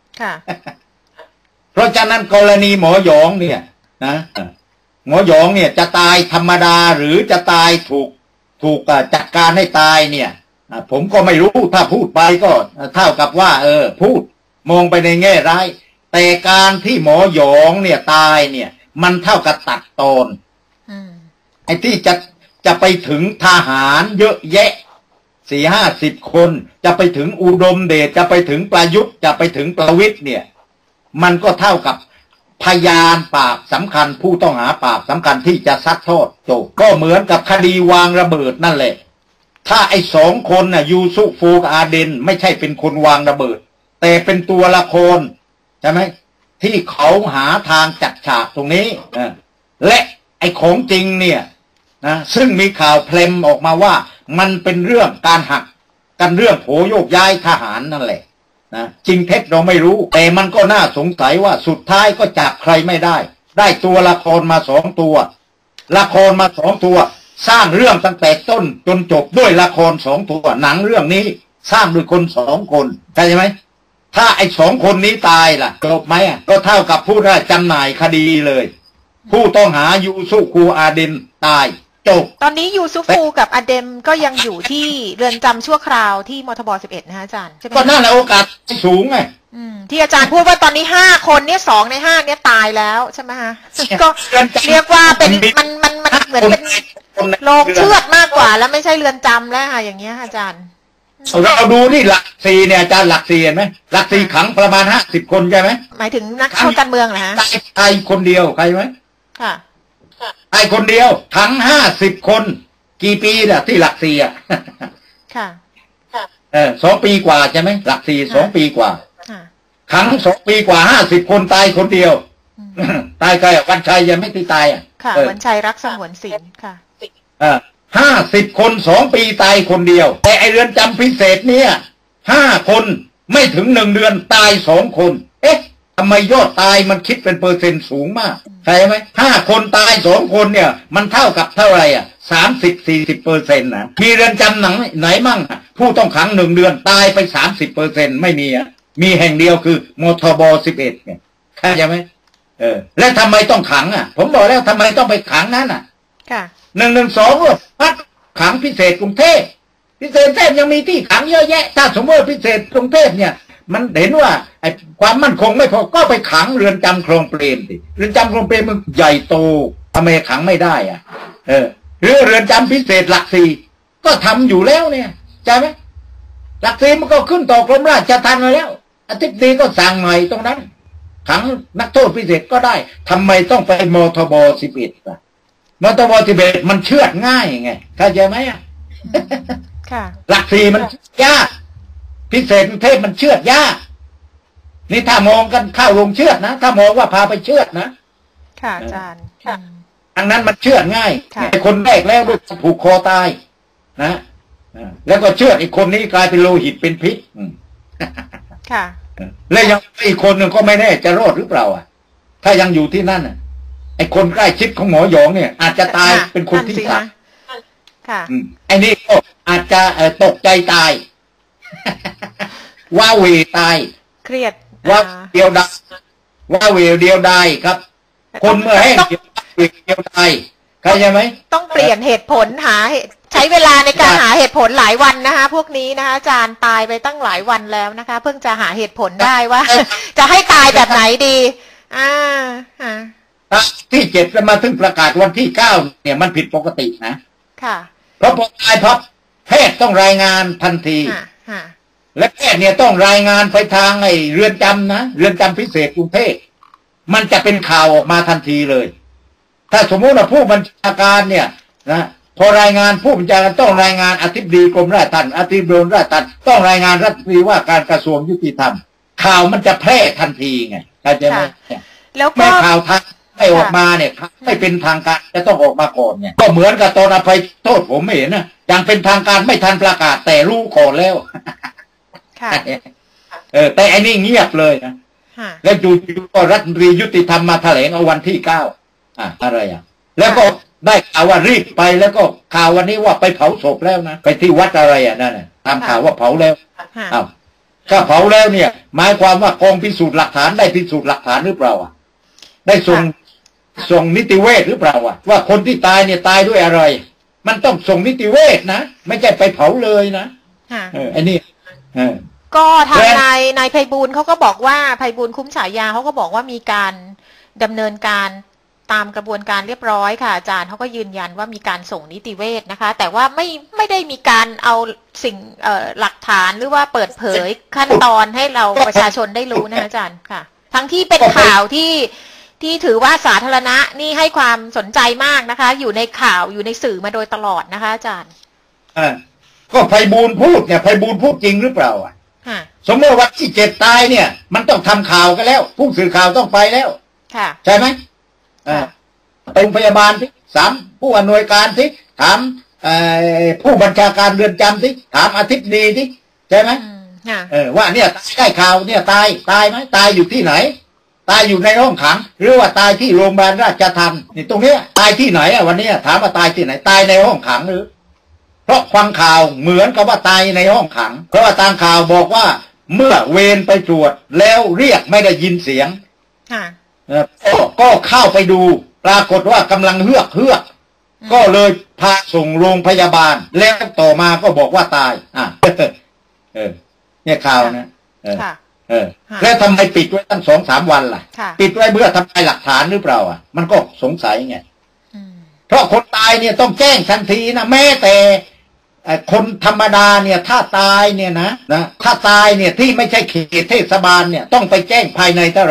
เพราะฉะนั้นกรณีหมอหยองเนี่ยนะหมอหยองเนี่ยจะตายธรรมดาหรือจะตายถูกถูกจัดการให้ตายเนี่ยผมก็ไม่รู้ถ้าพูดไปก็เท่ากับว่าเออพูดมองไปในแง่ร้ายแต่การที่หมอหยองเนี่ยตายเนี่ยมันเท่ากับตัดตอนไอ้ที่จะจะไปถึงทหารเยอะแยะสี่ห้าสิบคนจะไปถึงอุดมเดชจะไปถึงประยุทธ์จะไปถึงประวิตรเนี่ยมันก็เท่ากับพยานปากสำคัญผู้ต้องหาปากสำคัญที่จะซักทอดโจกก็เหมือนกับคดีวางระเบิดนั่นแหละถ้าไอ้สองคนน่ะยูซุฟูกับอาเดนไม่ใช่เป็นคนวางระเบิดแต่เป็นตัวละครใช่ไหมที่เขาหาทางจัดฉากตรงนี้และไอ้ของจริงเนี่ยนะซึ่งมีข่าวเพลมออกมาว่ามันเป็นเรื่องการหักกันเรื่องโผโยกย้ายทหารนั่นแหละนะจริงเท็จเราไม่รู้แต่มันก็น่าสงสัยว่าสุดท้ายก็จับใครไม่ได้ได้ตัวละครมาสองตัวละครมาสองตัวสร้างเรื่องตั้งแต่ต้นจนจบด้วยละครสองตัวหนังเรื่องนี้สร้างด้วยคนสองคนใช่ไหมถ้าไอ้สองคนนี้ตายล่ะจบไหมก็เท่ากับผู้ได้จำหน่ายคดีเลยผู้ต้องหายูซุฟูอาเดนตายจบตอนนี้ยูซุฟูกับอเดมก็ยังอยู่ที่เรือนจำชั่วคราวที่มทบสิบเอ็ดนะฮะอาจารย์ใช่ไหมก็น่าจะโอกาสสูงไงที่อาจารย์พูดว่าตอนนี้ห้าคนเนี่ยสองในห้าเนี่ยตายแล้วใช่ไหมฮะก็เรียกว่าเป็นมันมันมันเหมือนเป็นโลกเชือดมากกว่าแล้วไม่ใช่เรือนจำแล้วค่ะอย่างเงี้ยอาจารย์เราดูนี่หลักสี่เนี่ยอาจารย์หลักสี่เห็นไหมหลักสี่ขังประมาณห้าสิบคนใช่ไหมหมายถึงนักโทษการเมืองเหรอฮะตายคนเดียวใครไหมค่ะตายคนเดียวขังห้าสิบคนกี่ปีน่ะที่หลักสี่อ่ะค่ะเออสองปีกว่าใช่ไหมหลักสี่สองปีกว่าขังสองปีกว่าห้าสิบคนตายคนเดียวตายใครอ่ะวันชัยยังไม่ตีตายอ่ะค่ะวันชัยรักสงวนศิลป์ค่ะเออห้าสิบคนสองปีตายคนเดียวแต่ไอเรือนจำพิเศษเนี่ยห้าคนไม่ถึงหนึ่งเดือนตายสองคนเอ๊ะทำไมยอดตายมันคิดเป็นเปอร์เซ็นต์สูงมากใช่ไหมห้าคนตายสองคนเนี่ยมันเท่ากับเท่าไหร่อ่ะสามสิบสี่สิบเปอร์เซ็นต์นะมีเรือนจำหนังไหนมั่งผู้ต้องขังหนึ่งเดือนตายไปสามสิบเปอร์เซ็นต์ไม่มีอ่ะมีแห่งเดียวคือมทบสิบเอ็ดเนี่ยเข้าใจไหมเออแล้วทำไมต้องขังอ่ะผมบอกแล้วทำไมต้องไปขังนั้นอ่ะค่ะหนึ่งหนึ่งสองพัดขังพิเศษกรุงเทพพิเศษกรุงเทพยังมีที่ขังเยอะแยะถ้าสมมติพิเศษกรุงเทพเนี่ยมันเห็นว่าไอ้ความมั่นคงไม่พอก็ไปขังเรือนจำคลองเปรมสิเรือนจำคลองเปรมมันใหญ่โตทำไมขังไม่ได้อ่ะเออหรือเรือนจำพิเศษหลักสี่ก็ทำอยู่แล้วเนี่ยใช่ไหมหลักสี่มันก็ขึ้นต่อกรมราชทัณฑ์มาแล้วอธิบดีก็สั่งใหม่ตรงนั้นขังนักโทษพิเศษก็ได้ทำไมต้องไปมทบสิบเอ็ดล่ะมทบสิบเอ็ดมันเชื่อดง่ายไงเข้าใจไหมอ่ะค่ะหลักสี่มันยากพิเศษกรุงเทพมันเชื่อดยากนี่ถ้ามองกันเข้าลงเชื่อดนะถ้ามองว่าพาไปเชื่อดนะค่ะอาจารย์ดังนั้นมันเชื่อดง่ายไอ้คนแรกแล้วด้วยผูกคอตายนะแล้วก็เชื่อดไอ้คนนี้กลายเป็นโลหิตเป็นพิษค่ะแล้วยังอีกคนหนึ่งก็ไม่แน่จะรอดหรือเปล่าอ่ะถ้ายังอยู่ที่นั่นอ่ะไอ้คนใกล้ชิดของหมอหยองเนี่ยอาจจะตายเป็นคนที่สามค่ะไอ้นี่ก็อาจจะตกใจตายว่าเวตายเครียดว่าเดียวดายว่าเวเดียวดายครับคนเมื่อแห้งเดียวดายเข้าใจไหมต้องเปลี่ยนเหตุผลหาใช้เวลาในการหาเหตุผลหลายวันนะคะพวกนี้นะคะอาจารย์ตายไปตั้งหลายวันแล้วนะคะเพิ่งจะหาเหตุผลได้ว่า จะให้ตายแบบไหนดีอ่าฮะที่เจ็ดจะมาถึงประกาศวันที่เก้าเนี่ยมันผิดปกตินะค่ะเพราะพอตายพับแพทย์ต้องรายงานทันทีและแพทย์เนี่ยต้องรายงานไปทางไอ้เรือนจำนะเรือนจำพิเศษกรุงเทพมันจะเป็นข่าวออกมาทันทีเลยถ้าสมมติว่าผู้บัญชาการเนี่ยนะพอรายงานผู้บัญชาการต้องรายงานอธิบดีกรมราชทัณฑ์อธิบดีกรมราชทัณฑ์ต้องรายงานรัฐมนตรีว่าการกระทรวงยุติธรรมข่าวมันจะแพร่ทันทีไงเข้าใจไหมแล้วก็แม่ข่าวทันไม่ออกมาเนี่ยไม่เป็นทางการจะต้องออกมาก่อนเนี่ยก็เหมือนกับตอนอภัยโทษผมไม่เห็นนะอย่างเป็นทางการไม่ทันประกาศแต่รู้ก่อนแล้วเออแต่อันนี้เงียบเลยนะแล้วจู่ๆก็รัฐมนตรียุติธรรมมาแถลงเอาวันที่เก้าอ่ะอะไรอ่ะแล้วก็ได้ข่าวว่ารีบไปแล้วก็ข่าววันนี้ว่าไปเผาศพแล้วนะไปที่วัดอะไรอ่ะนั่นน่ะตามข่าวว่าเผาแล้วอ้าวถ้าเผาแล้วเนี่ยหมายความว่ากองพิสูจน์หลักฐานได้พิสูจน์หลักฐานหรือเปล่าอ่ะได้ส่งส่งนิติเวชหรือเปล่าอ่ะว่าคนที่ตายเนี่ยตายด้วยอะไรมันต้องส่งนิติเวชนะไม่ใช่ไปเผาเลยนะเออไอ้นี่เออก็ทางนายนายไพบูลย์เขาก็บอกว่าไพบูลย์คุ้มฉายาเขาก็บอกว่ามีการดำเนินการตามกระบวนการเรียบร้อยค่ะอาจารย์เขาก็ยืนยันว่ามีการส่งนิติเวชนะคะแต่ว่าไม่ไม่ได้มีการเอาสิ่งเอ่อหลักฐานหรือว่าเปิดเผยขั้นตอนให้เราประชาชนได้รู้นะอาจารย์ค่ะทั้งที่เป็นข่าวที่ที่ถือว่าสาธารณะนี่ให้ความสนใจมากนะคะอยู่ในข่าวอยู่ในสื่อมาโดยตลอดนะคะอาจารย์อ่าก็ไพบูลย์พูดเนี่ยไพบูลย์พูดจริงหรือเปล่าอ่ะสมมติว่าที่เจ็ดตายเนี่ยมันต้องทำข่าวกันแล้วผู้สื่อข่าวต้องไปแล้วค่ะใช่ไหมอ่าโรงพยาบาลสิสามผู้อำนวยการสิถามผู้บัญชาการเรือนจำสิถามอธิบดีสิใช่ไหมเออว่าเนี่ยได้ข่าวเนี่ยตายตายไหมตายอยู่ที่ไหนตายอยู่ในห้องขังหรือว่าตายที่โรงพยาบาลราชทัณฑ์นี่ตรงเนี้ยตายที่ไหนอ่ะวันนี้ถามว่าตายที่ไหนตายในห้องขังหรือเพราะฟังข่าวเหมือนกับว่าตายในห้องขังเพราะว่าตามข่าวบอกว่าเมื่อเวรไปตรวจแล้วเรียกไม่ได้ยินเสียงก็เข้าไปดูปรากฏว่ากำลังเฮือกเฮือกก็เลยพาส่งโรงพยาบาลแล้วต่อมาก็บอกว่าตายอ่ะเออเนี่ยข่าวนะเออเออแล้วทำไมปิดไว้ตั้งสองสามวันล่ะปิดไว้เพื่อทำลายหลักฐานหรือเปล่าอ่ะมันก็สงสัยไงเพราะคนตายเนี่ยต้องแจ้งทันทีนะแม้แต่คนธรรมดาเนี่ยถ้าตายเนี่ยนะนะถ้าตายเนี่ยที่ไม่ใช่เขตเทศบาลเนี่ยต้องไปแจ้งภายในเท่าไหร่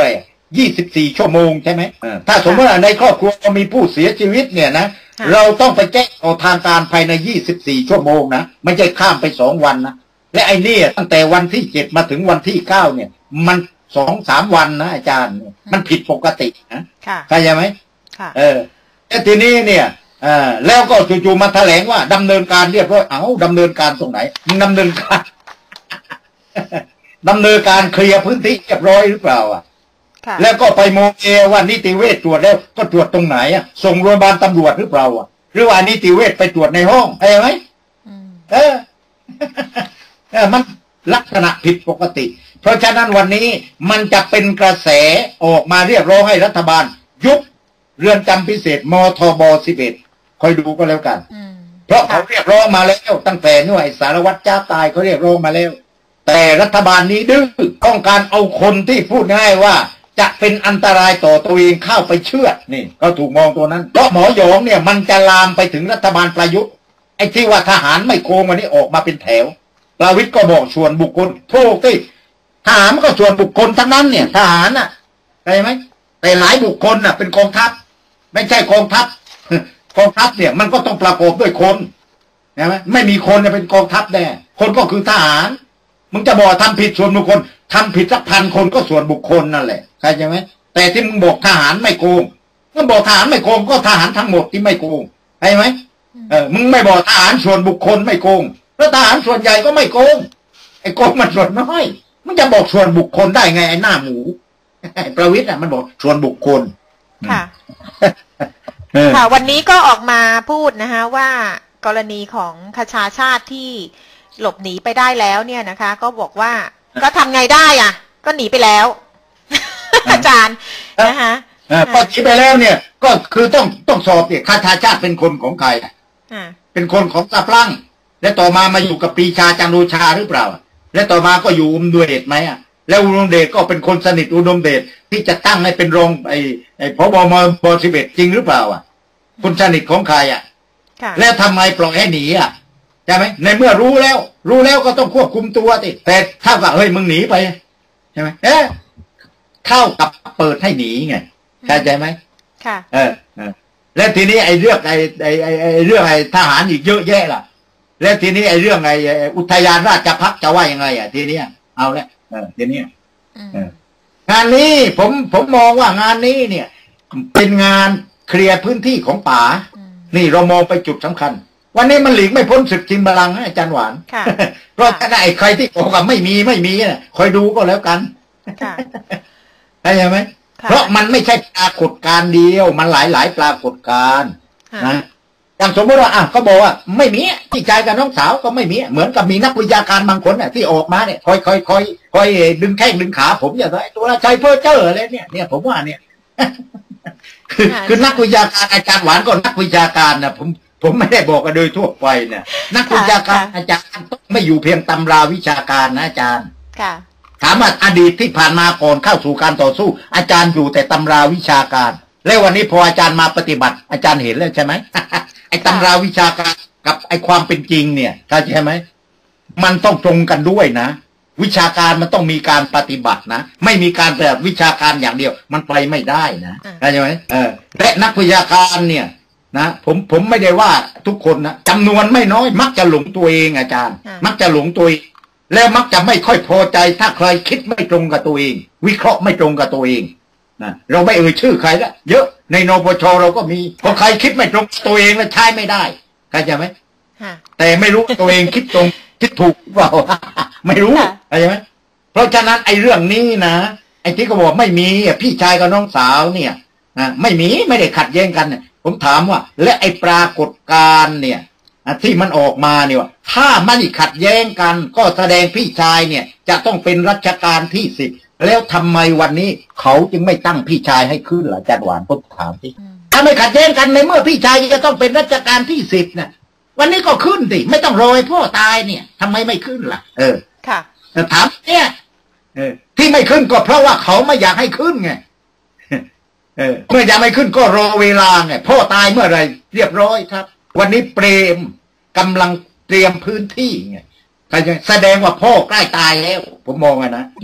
ยี่สิบสี่ชั่วโมงใช่ไหมถ้าสมมติว่าในครอบครัวมีผู้เสียชีวิตเนี่ยนะเราต้องไปแจ้งต่อทางการภายในยี่สิบสี่ชั่วโมงนะไม่ใช่ข้ามไปสองวันนะและไอ้นี่ตั้งแต่วันที่เจ็ดมาถึงวันที่เก้าเนี่ยมันสองสามวันนะอาจารย์มันผิดปกตินะเข้าใจไหมเออแต่ทีนี้เนี่ยเออแล้วก็จู่ๆมาแถลงว่าดำเนินการเรียบร้อยเอ้าดำเนินการตรงไหนมึงดำเนินการ ดำเนินการเคลียร์พื้นที่เรียบร้อยหรือเปล่าอ่ะแล้วก็ไปโมเอว่านิติเวชตรวจแล้วก็ตรวจตรงไหนอ่ะส่งโรงพยาบาลตำรวจหรือเปล่าอ่ะหรือว่านิติเวชไปตรวจในห้องใช่ไหมเออ เออมันลักษณะผิดปกติเพราะฉะนั้นวันนี้มันจะเป็นกระแสออกมาเรียกร้องให้รัฐบาลยุบเรือนจำพิเศษมทบสิบเอ็ดคอยดูก็แล้วกันเพราะเขาเรียกร้องมาแล้วตั้งแต่หน่วยสารวัตรจ้าตายเขาเรียกร้องมาแล้วแต่รัฐบาลนี้ดื้อต้องการเอาคนที่พูดง่ายว่าจะเป็นอันตรายต่อตัวเองเข้าไปเชื่อดนี่ก็ถูกมองตัวนั้นเพราะหมอหยองเนี่ยมันจะลามไปถึงรัฐบาลประยุทธ์ไอ้ที่ว่าทหารไม่โกงวันนี้ออกมาเป็นแถวประวิตรก็บอกส่วนบุคคลโทษที่ทหารมันก็ส่วนบุคคลทั้งนั้นเนี่ยทหารน่ะเข้าใจไหมแต่หลายบุคคลน่ะเป็นกองทัพไม่ใช่กองทัพกองทัพเนี่ยมันก็ต้องประกอบด้วยคนใช่ไหมไม่มีคนเนี่ยเป็นกองทัพแน่คนก็คือทหารมึงจะบอกทำผิดส่วนบุคคลทำผิดสักพันคนก็ส่วนบุคคลนั่นแหละเข้าใจไหมแต่ที่มึงบอกทหารไม่โกงมึงบอกทหารไม่โกงก็ทหารทั้งหมดที่ไม่โกงเข้าใจไหมเออมึงไม่บอกทหารส่วนบุคคลไม่โกงแล้วทหารส่วนใหญ่ก็ไม่โกงไอ้โกงมันส่วนน้อยมันจะบอกส่วนบุคคลได้ไงไอ้หน้าหมูประวิตรอ่ะมันบอกส่วนบุคคลค่ะค่ะวันนี้ก็ออกมาพูดนะคะว่ากรณีของคชาชาติที่หลบหนีไปได้แล้วเนี่ยนะคะก็บอกว่าก็ทำไงได้อ่ะก็หนีไปแล้วอาจารย์นะคะพอหนีไปแล้วเนี่ยก็คือต้องต้องสอบเนี่ยคชาชาติเป็นคนของใครเป็นคนของตาพลั่งและต่อมามาอยู่กับปรีชาจันโอชาหรือเปล่าและต่อมาก็อยู่อุดมเดชไหมอ่ะแล้วอุดมเดชก็เป็นคนสนิทอุดมเดชที่จะตั้งให้เป็นรองไอ้ไอ้ผบมบสิบเอ็ดจริงหรือเปล่าอ่ะคนสนิทของใครอ่ะแล้วทำไมปล่อยให้หนีอ่ะใช่ไหมในเมื่อรู้แล้วรู้แล้วก็ต้องควบคุมตัวสิแต่ถ้าว่าเฮ้ยมึงหนีไปใช่ไหมเอ๊ะเท่ากับเปิดให้หนีไงเข้าใจไหมค่ะเออเออแล้วทีนี้ไอ้เรื่องไอ้ไอ้ไอ้ไอ้เรื่องไอ้ทหารอีกเยอะแยะล่ะแล้วทีนี้ไอ้เรื่องไอ้อุทยานราชภัฏจะว่ายังไงอ่ะทีนี้เอาละเออทีนี้งานนี้ผมผมมองว่างานนี้เนี่ยเป็นงานเคลียร์พื้นที่ของป่านี่เรามองไปจุดสำคัญวันนี้มันหลีกไม่พ้นศึกชิงบัลลังก์นะอาจารย์หวานเพราะถ้าไอ้ใครที่บอกว่าไม่มีไม่มีน่ะคอยดูก็แล้วกันเข้าใจไหมเพราะมันไม่ใช่ปรากฏการณ์เดียวมันหลายหลายปรากฏการณ์นะอย่างสมมติว่าอ่ะเขาบอกว่าไม่มีพี่ชายกับน้องสาวก็ไม่มีเหมือนกับมีนักวิชาการบางคนน่ะที่ออกมาเนี่ยคอยคอยคอยคอยดึงแข้งดึงขาผมอย่างไรตัวใจเพ้อเจ้ออะไรเนี่ยเนี่ยผมว่าเนี่ยคือคือนักวิชาการอาจารย์หวานก็นักวิชาการนะผมผมไม่ได้บอกกันโดยทั่วไปเนี่ยนักวิชาการอาจารย์ต้องไม่อยู่เพียงตำราวิชาการนะอาจารย์ถามว่าอดีตที่ผ่านมาก่อนเข้าสู่การต่อสู้อาจารย์อยู่แต่ตำราวิชาการแล้ววันนี้พออาจารย์มาปฏิบัติอาจารย์เห็นแล้วใช่ไหมไอ้ตำราวิชาการกับไอ้ความเป็นจริงเนี่ยเข้าใจไหมมันต้องตรงกันด้วยนะวิชาการมันต้องมีการปฏิบัตินะไม่มีการแบบวิชาการอย่างเดียวมันไปไม่ได้นะเข้าใจไหมเออและนักวิชาการเนี่ยนะผมผมไม่ได้ว่าทุกคนนะจำนวนไม่น้อยมักจะหลงตัวเองอาจารย์มักจะหลงตัวเองแล้วมักจะไม่ค่อยพอใจถ้าใครคิดไม่ตรงกับตัวเองวิเคราะห์ไม่ตรงกับตัวเองนะเราไม่เอ่ยชื่อใครละเยอะในนปชเราก็มีพอใครคิดไม่ตรงตัวเองแล้วใช้ไม่ได้เข้าใจไหมแต่ไม่รู้ตัวเองคิดตรงคิดถูกเปล่าไม่รู้เข้าใจไหมเพราะฉะนั้นไอ้เรื่องนี้นะไอ้ที่เขาบอกไม่มีพี่ชายกับน้องสาวเนี่ยนะไม่มีไม่ได้ขัดแย้งกันเนี่ยผมถามว่าและไอ้ปรากฏการณ์เนี่ยที่มันออกมาเนี่ยถ้ามันขัดแย้งกันก็แสดงพี่ชายเนี่ยจะต้องเป็นรัชกาลที่สิบแล้วทำไมวันนี้เขาจึงไม่ตั้งพี่ชายให้ขึ้นล่ะอาจารย์หวานผมถามที่ถ้าไม่ขัดแย้งกันในเมื่อพี่ชายจะต้องเป็นรัชกาลที่สิบเนี่ยวันนี้ก็ขึ้นสิไม่ต้องรอให้พ่อตายเนี่ยทำไมไม่ขึ้นล่ะเออค่ะถามเนี่ยเออที่ไม่ขึ้นก็เพราะว่าเขาไม่อยากให้ขึ้นไงเออเมื่ออยากไม่ขึ้นก็รอเวลาไงพ่อตายเมื่อไรเรียบร้อยครับวันนี้เปรมกำลังเตรียมพื้นที่ไงแสดงว่าพ่อใกล้ตายแล้วผมมองอะนะนะ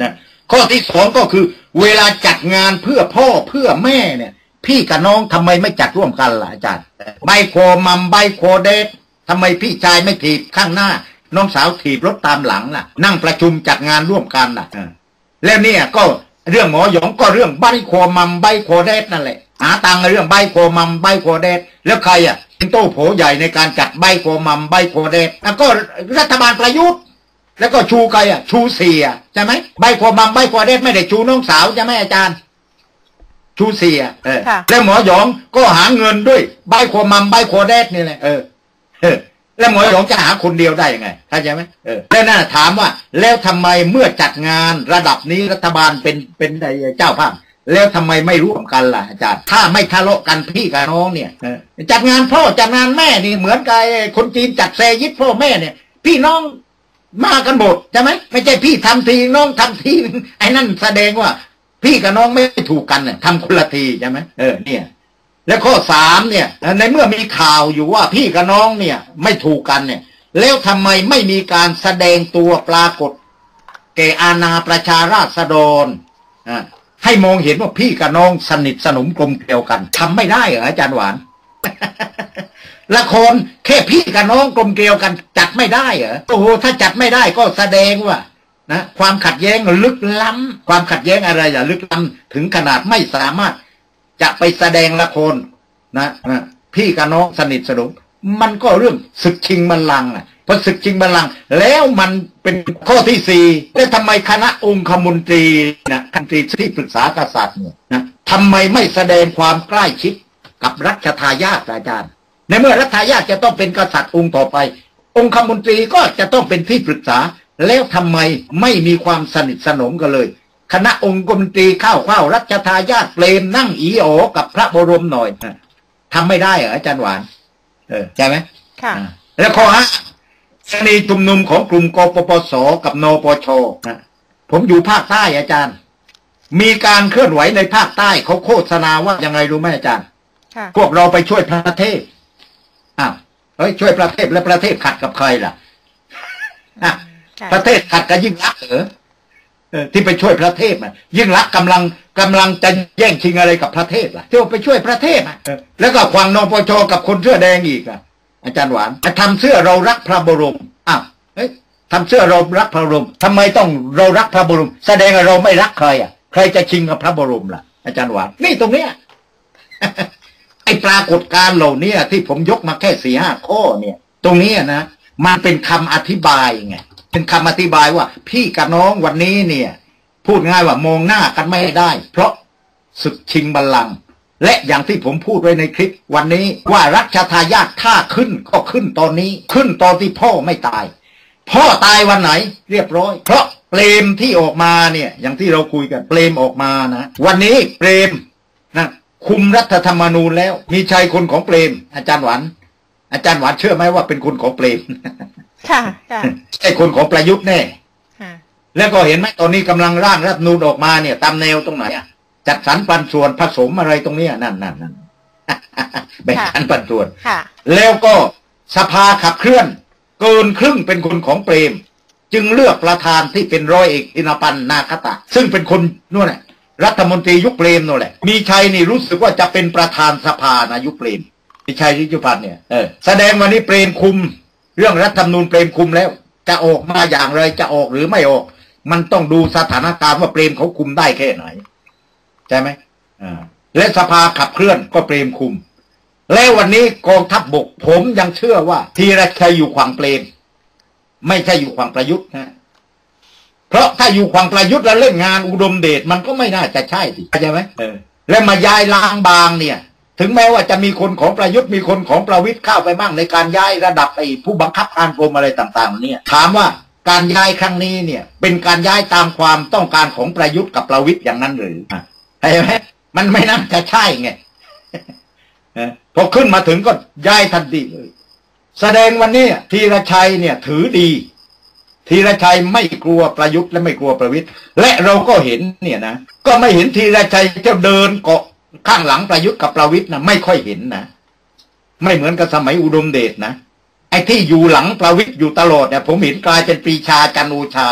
ข้อที่สองก็คือเวลาจัดงานเพื่อพ่อเพื่อแม่เนี่ยพี่กับน้องทำไมไม่จัดร่วมกันล่ะอาจารย์ใบโคมัมใบโคเดททำไมพี่ชายไม่ถีบข้างหน้าน้องสาวถีบรถตามหลังล่ะนั่งประชุมจัดงานร่วมกันล่ะแล้วเนี่ยก็เรื่องหมอหยองก็เรื่องใบโคมัมใบโคเดทนั่นแหละหาตังค์เรื่องใบโคมัมใบโคเดทแล้วใครอ่ะเป็นโต้โผใหญ่ในการจัดใบโคมัมใบโคเดทแล้วก็รัฐบาลประยุทธ์แล้วก็ชูใครอ่ะชูเสียใช่ไหมใบโคมัมใบโคเดทไม่ได้ชูน้องสาวใช่ไหมอาจารย์ชูเสียเออแล้วหมอหยองก็หาเงินด้วยใบโคมัมใบโคเดทนี่แหละเออเออแล้วหมอหยองจะหาคนเดียวได้ยังไงเข้าใจไหมเออแล้วน่าถามว่าแล้วทำไมเมื่อจัดงานระดับนี้รัฐบาลเป็นเป็นเจ้าภาพแล้วทำไมไม่ร่วมกันล่ะอาจารย์ถ้าไม่ทะเลาะกันพี่กับน้องเนี่ยจัดงานพ่อจัดงานแม่นี่เหมือนกับคนจีนจัดแซยิดพ่อแม่เนี่ยพี่น้องมากันหมดใช่ไหมไม่ใช่พี่ทำทีน้องทำทีไอ้นั่นแสดงว่าพี่กับน้องไม่ถูกกันเนี่ยทำคนละทีใช่ไหมเออเนี่ยแล้วข้อสามเนี่ยในเมื่อมีข่าวอยู่ว่าพี่กับน้องเนี่ยไม่ถูกกันเนี่ยแล้วทำไมไม่มีการแสดงตัวปรากฏแก่อาณาประชาราษฎรอ่าให้มองเห็นว่าพี่กับน้องสนิทสนมกลมเกลียวกันทำไม่ได้เหรออาจารย์หวาน ละครแค่พี่กับน้องกลมเกลียวกันจัดไม่ได้เหรอโอ้โหถ้าจัดไม่ได้ก็แสดงว่านะความขัดแย้งลึกล้ำความขัดแย้งอะไรอย่าลึกล้ำถึงขนาดไม่สามารถจะไปแสดงละครนะนะพี่กับน้องสนิทสนมมันก็เรื่องศึกชิงบัลลังก์อ่ะพอศึกชิงบัลลังก์แล้วมันเป็นข้อที่สี่แล้วทำไมคณะองคมนตรีนะคันตรีที่ปรึกษากษัตริย์เนี่ยนะทำไมไม่แสดงความใกล้ชิดกับรัชทายาทอาจารย์ในเมื่อรัชทายาทจะต้องเป็นกษัตริย์องค์ต่อไปองคมนตรีก็จะต้องเป็นที่ปรึกษาแล้วทำไมไม่มีความสนิทสนมกันเลยคณะองคมนตรีเข้าเข้ารัชทายาทเปรมนั่งอีโอกับพระบรมหน่อยทำไม่ได้เหรออาจารย์หวานเออใช่ไหมค่ะแล้วข้อห้ากรณีชุมนุมของกลุ่มกปปสกับนปชนะผมอยู่ภาคใต้อาจารย์มีการเคลื่อนไหวในภาคใต้เขาโฆษณาว่ายังไงรู้ไหมอาจารย์พวกเราไปช่วยประเทศอ้าวเฮ้ยช่วยประเทศแล้วประเทศขัดกับใครล่ะอ่ะประเทศขัดกับยิ่งรักเหรอที่ไปช่วยประเทศน่ะยิ่งรักกำลังกำลังจะแย่งชิงอะไรกับประเทศล่ะที่ไปช่วยประเทศอ่ะแล้วก็ขวางนปชกับคนเสื้อแดงอีกอ่ะอาจารย์หวานทำเสื้อเรารักพระบรมอ้าวเฮ้ยทำเสื้อเรารักพระบรมทำไมต้องเรารักพระบรมแสดงว่าเราไม่รักใครอ่ะใครจะชิงกับพระบรมล่ะอาจารย์หวานนี่ตรงเนี้ย ไอ้ปรากฏการณ์เหล่านี้ที่ผมยกมาแค่สี่ห้าข้อเนี่ยตรงนี้นะมันเป็นคำอธิบายไงเป็นคำอธิบายว่าพี่กับน้องวันนี้เนี่ยพูดง่ายว่ามองหน้ากันไม่ได้เพราะศึกชิงบัลลังก์และอย่างที่ผมพูดไว้ในคลิปวันนี้ว่ารัชทายาทถ้าขึ้นก็ขึ้นตอนนี้ขึ้นตอนที่พ่อไม่ตายพ่อตายวันไหนเรียบร้อยเพราะเปรมที่ออกมาเนี่ยอย่างที่เราคุยกันเปรมออกมานะวันนี้เปรมนะคุมรัฐธรรมนูญแล้วมีชัยคนของเปรมอาจารย์หวานอาจารย์หวานเชื่อไหมว่าเป็นคนของเปรมค่ะค่ะใช่คนของประยุทธ์แน่แล้วก็เห็นไหมตอนนี้กำลังร่างรัฐธรรมนูญออกมาเนี่ยตามแนวตรงไหนจัดสรรปันส่วนผสมอะไรตรงนี้นั่นนั่นนั่นแบ่งสรรปันส่วนแล้วก็สภาขับเคลื่อนเกินครึ่งเป็นคนของเปรมจึงเลือกประธานที่เป็นร้อยเอกธินปันนาคตะซึ่งเป็นคนนู่นแหละรัฐมนตรียุคเปรมนั่นแหละมีชัยนี่รู้สึกว่าจะเป็นประธานสภานะยุคเปรมมีชัยริจุพันธ์เนี่ยเออแสดงวันนี้เปรมคุมเรื่องรัฐธรรมนูญเปรมคุมแล้วจะออกมาอย่างไรจะออกหรือไม่ออกมันต้องดูสถานการณ์ว่าเปรมเขาคุมได้แค่ไหนใช่ไหมอ่าและสภาขับเคลื่อนก็เปรมคุมแล้ววันนี้กองทัพบกผมยังเชื่อว่าธีรชัยอยู่ขวางเปรมไม่ใช่อยู่ขวางประยุทธ์นะเพราะถ้าอยู่ขวางประยุทธ์แล้วเล่นงานอุดมเดชมันก็ไม่น่าจะใช่สิเข้าใจไหมเออแล้วมาย้ายล้างบางเนี่ยถึงแม้ว่าจะมีคนของประยุทธ์มีคนของประวิตรเข้าไปบ้างในการย้ายระดับไอ้ผู้บังคับการกรมอะไรต่างๆเนี่ยถามว่าการย้ายครั้งนี้เนี่ยเป็นการย้ายตามความต้องการของประยุทธ์กับประวิตรอย่างนั้นหรือใช่ไหมมันไม่น่าจะใช่ไงพอขึ้นมาถึงก็ย้ายทันทีเลยแสดงวันนี้ธีรชัยเนี่ยถือดีธีรชัยไม่กลัวประยุทธ์และไม่กลัวประวิตรและเราก็เห็นเนี่ยนะก็ไม่เห็นธีรชัยจะเดินเกาะข้างหลังประยุทธ์กับประวิตรนะไม่ค่อยเห็นนะไม่เหมือนกับสมัยอุดมเดชนะไอ้ที่อยู่หลังประวิตรอยู่ตลอดเนี่ยผมเห็นกลายเป็นปรีชาจันทร์โอชานะไป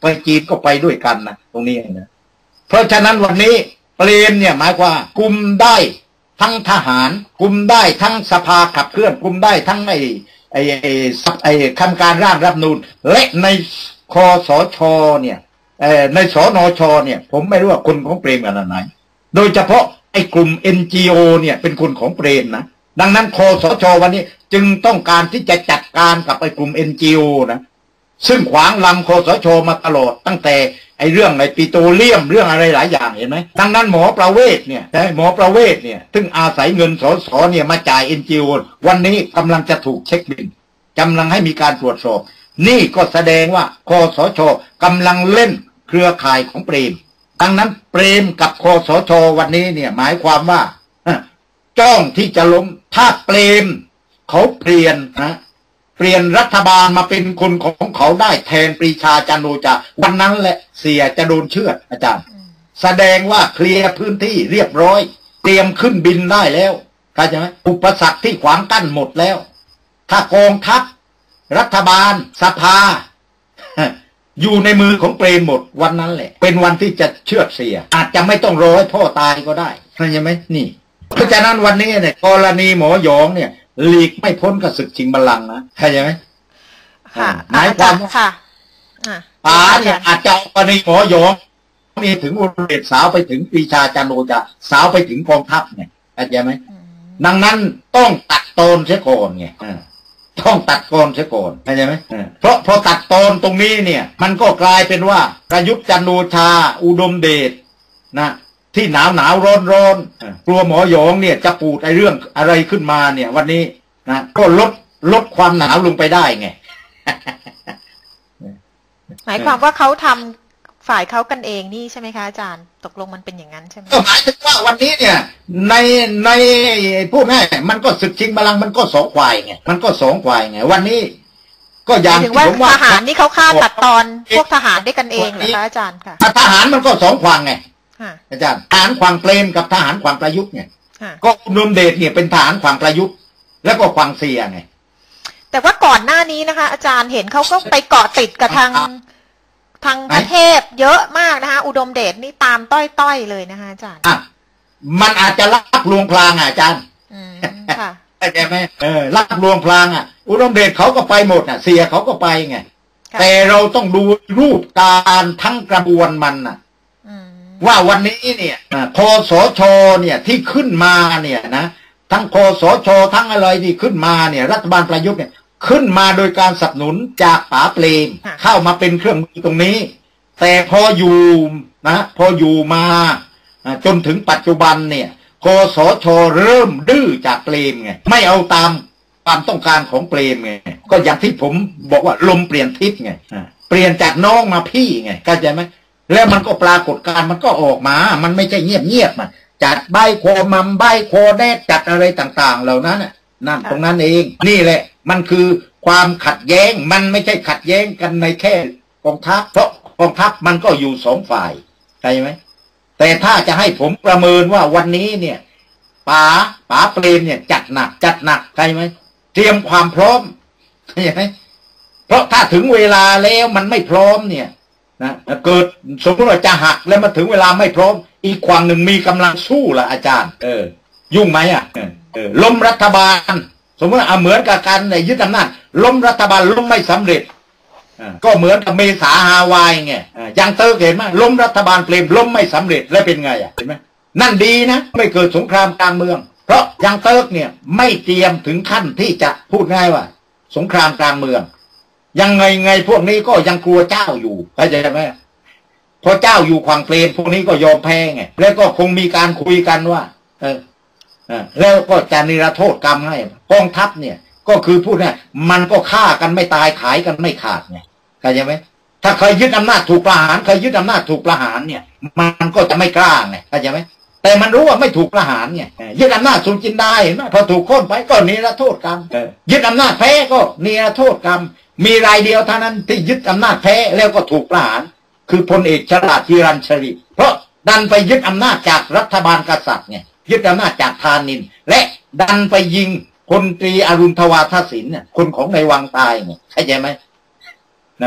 ไปจีนก็ไปด้วยกันนะตรงนี้นะเพราะฉะนั้นวันนี้เปรมเนี่ยหมายความกุมได้ทั้งทหารกุมได้ทั้งสภาขับเคลื่อนกุมได้ทั้งไอ้ไอ้ไอ้ไอ้คำการร่างรัฐธรรมนูญและในคสชเนี่ยเอ่อในสนชเนี่ยผมไม่รู้ว่าคนของเปรมขนาดไหนโดยเฉพาะไอ้กลุ่ม เอ็น จี โอ เนี่ยเป็นคนของเปรมนะดังนั้นคสชวันนี้จึงต้องการที่จะจัดการกับไอ้กลุ่ม เอ็น จี โอ นะซึ่งขวางลำคสชมาตลอดตั้งแต่ไอ้เรื่องไอ้ปิโตรเลียมเรื่องอะไรหลายอย่างเห็นไหมดังนั้นหมอประเวศเนี่ยหมอประเวศเนี่ยซึ่งอาศัยเงินสสเนี่ยมาจ่าย เอ็น จี โอ วันนี้กำลังจะถูกเช็คบิลกำลังให้มีการตรวจสอบนี่ก็แสดงว่าคสชกำลังเล่นเครือข่ายของเปรมดังนั้นเปรมกับคสชวันนี้เนี่ยหมายความว่าจ้องที่จะล้มถ้าเปรมเขาเปลี่ยนนะเปลี่ยนรัฐบาลมาเป็นคนของเขาได้แทนปรีชาจันทร์โอชาวันนั้นแหละเสียจะโดนเชือดอาจารย์แสดงว่าเคลียร์พื้นที่เรียบร้อยเตรียมขึ้นบินได้แล้วเข้าใจไหมอุปสรรคที่ขวางกั้นหมดแล้วถ้ากองทัพรัฐบาลสภาอยู่ในมือของเปรมหมดวันนั้นแหละเป็นวันที่จะเชือดเสียอาจจะไม่ต้องรอให้พ่อตายก็ได้เข้าใจไหมนี่เพราะฉะนั้นวันนี้เนี่ยกรณีหมอหยองเนี่ยหลีกไม่พ้นกับศึกชิงบัลลังก์นะเข้าใจไหมค่ะหมายความว่าค่ะป๋าเนี่ยอาจจะกรณีหมอหยองมีถึงอุเบศสาวไปถึงปรีชาจันทร์โอชาสาวไปถึงกองทัพเนี่ยเข้าใจไหมดังนั้นต้องตัดตอนเสียก่อนไงต้องตัดตอนเสียก่อนเข้าใจไหมเพราะพอตัดตอนตรงนี้เนี่ยมันก็กลายเป็นว่าประยุทธ์จันทร์โอชาอุดมเดชนะที่หนาวหนาวร้อนร้อนกลัวหมอหยองเนี่ยจะปูดไอ้เรื่องอะไรขึ้นมาเนี่ยวันนี้นะก็ลดลดความหนาวลงไปได้ไงหมายความว่าเขาทำฝ่ายเขากันเองนี่ใช่ไหมคะอาจารย์ตกลงมันเป็นอย่างนั้นใช่ไหมก็หมายถึงว่าวันนี้เนี่ยในในพูดง่ายมันก็ศึกชิงบัลลังก์มันก็สองฝ่ายไงมันก็สองฝ่ายไงวันนี้ก็อย่างที่ผมว่าทหารนี่เขาฆ่าตัดตอนพวกทหารได้กันเองเหรอคะอาจารย์ค่ะทหารมันก็สองฝั่งไงอาจารย์ทหารขวางเปรมกับทหารขวางประยุทธ์ไงก็อุดมเดชเนี่ยเป็นทหารขวางประยุทธ์แล้วก็ขวางเสียไงแต่ว่าก่อนหน้านี้นะคะอาจารย์เห็นเขาก็ไปเกาะติดกับทางทางประเทศเยอะมากนะคะอุดมเดชนี่ตามต้อยๆเลยนะคะอาจารย์อ่ะมันอาจจะลักลวงพลางอ่ะอาจารย์อืมค่ะเข้าใจไหมเออลักลวงพลางอ่ะอุดมเดชเขาก็ไปหมดอ่ะเสียเขาก็ไปไงแต่เราต้องดูรูปการทั้งกระบวนมันอ่ะว่าวันนี้เนี่ยคสชเนี่ยที่ขึ้นมาเนี่ยนะทั้งคสชทั้งอะไรที่ขึ้นมาเนี่ยรัฐบาลประยุทธ์เนี่ยขึ้นมาโดยการสนับสนุนจากป๋าเปรมเข้ามาเป็นเครื่องมือตรงนี้แต่พออยู่นะพออยู่มาจนถึงปัจจุบันเนี่ยคสชเริ่มดื้อจากเปรมไงไม่เอาตามความต้องการของเปรมไงก็อย่างที่ผมบอกว่าลมเปลี่ยนทิศไงเปลี่ยนจากน้องมาพี่ไงเข้าใจไหมแล้วมันก็ปรากฏการมันก็ออกมามันไม่ใช่เงียบเงียบมันจัดใบโคมัมใบโคแดดจัดอะไรต่างๆเหล่านั้นนั่นตรงนั้นเองนี่แหละมันคือความขัดแย้งมันไม่ใช่ขัดแย้งกันในแค่กองทัพเพราะกองทัพมันก็อยู่สองฝ่ายใช่ไหมแต่ถ้าจะให้ผมประเมินว่าวันนี้เนี่ยป๋าป๋าเปรมเนี่ยจัดหนักจัดหนักใช่ไหมเตรียมความพร้อมใช่ไหมเพราะถ้าถึงเวลาแล้วมันไม่พร้อมเนี่ยนะเกิดสมมติว่าจะหักแล้วมาถึงเวลาไม่พร้อมอีกฝั่งหนึ่งมีกำลังสู้ล่ะอาจารย์เออยุ่งไหมอ่ะเออล้มรัฐบาลสมมติว่าเหมือนกับการในยึดอำนาจล้มรัฐบาลล้มไม่สำเร็จก็เหมือนกับเมษาฮาวายไงยังเติร์กเห็นไหมล้มรัฐบาลเปรมล้มไม่สำเร็จแล้วเป็นไงอ่ะเห็นไหมนั่นดีนะไม่เกิดสงครามกลางเมืองเพราะยังเติร์กเนี่ยไม่เตรียมถึงขั้นที่จะพูดง่ายว่าสงครามกลางเมืองยังไงไงพวกนี้ก็ยังกลัวเจ้าอยู่เข้าใจไหมพอเจ้าอยู่ขวางเปรมพวกนี้ก็ยอมแพ้ไงแล้วก็คงมีการคุยกันว่าเออเออแล้วก็จะนิรโทษกรรมให้กองทัพเนี่ยก็คือพูดง่ายมันก็ฆ่ากันไม่ตายขายกันไม่ขาดไงเข้าใจไหมถ้าใครยึดอำนาจถูกประหารใครยึดอำนาจถูกประหารเนี่ยมันก็จะไม่กล้าไงเข้าใจไหมแต่มันรู้ว่าไม่ถูกประหารไงยึดอำนาจสุนจินดาเห็นไหมพอถูกโค่นไปก็นิรโทษกรรมยึดอำนาจแพ้ก็นิรโทษกรรมมีรายเดียวเท่านั้นที่ยึดอำนาจแพ้แล้วก็ถูกประหารคือพลเอกฉลาดฮิรัญชริเพราะดันไปยึดอำนาจจากรัฐบาลกษัตริย์ไงยึดอำนาจจากธานินและดันไปยิงพลตรีอรุณทวาทศิลป์เนี่ยคนของในวังตายไงเข้าใจไหมนะ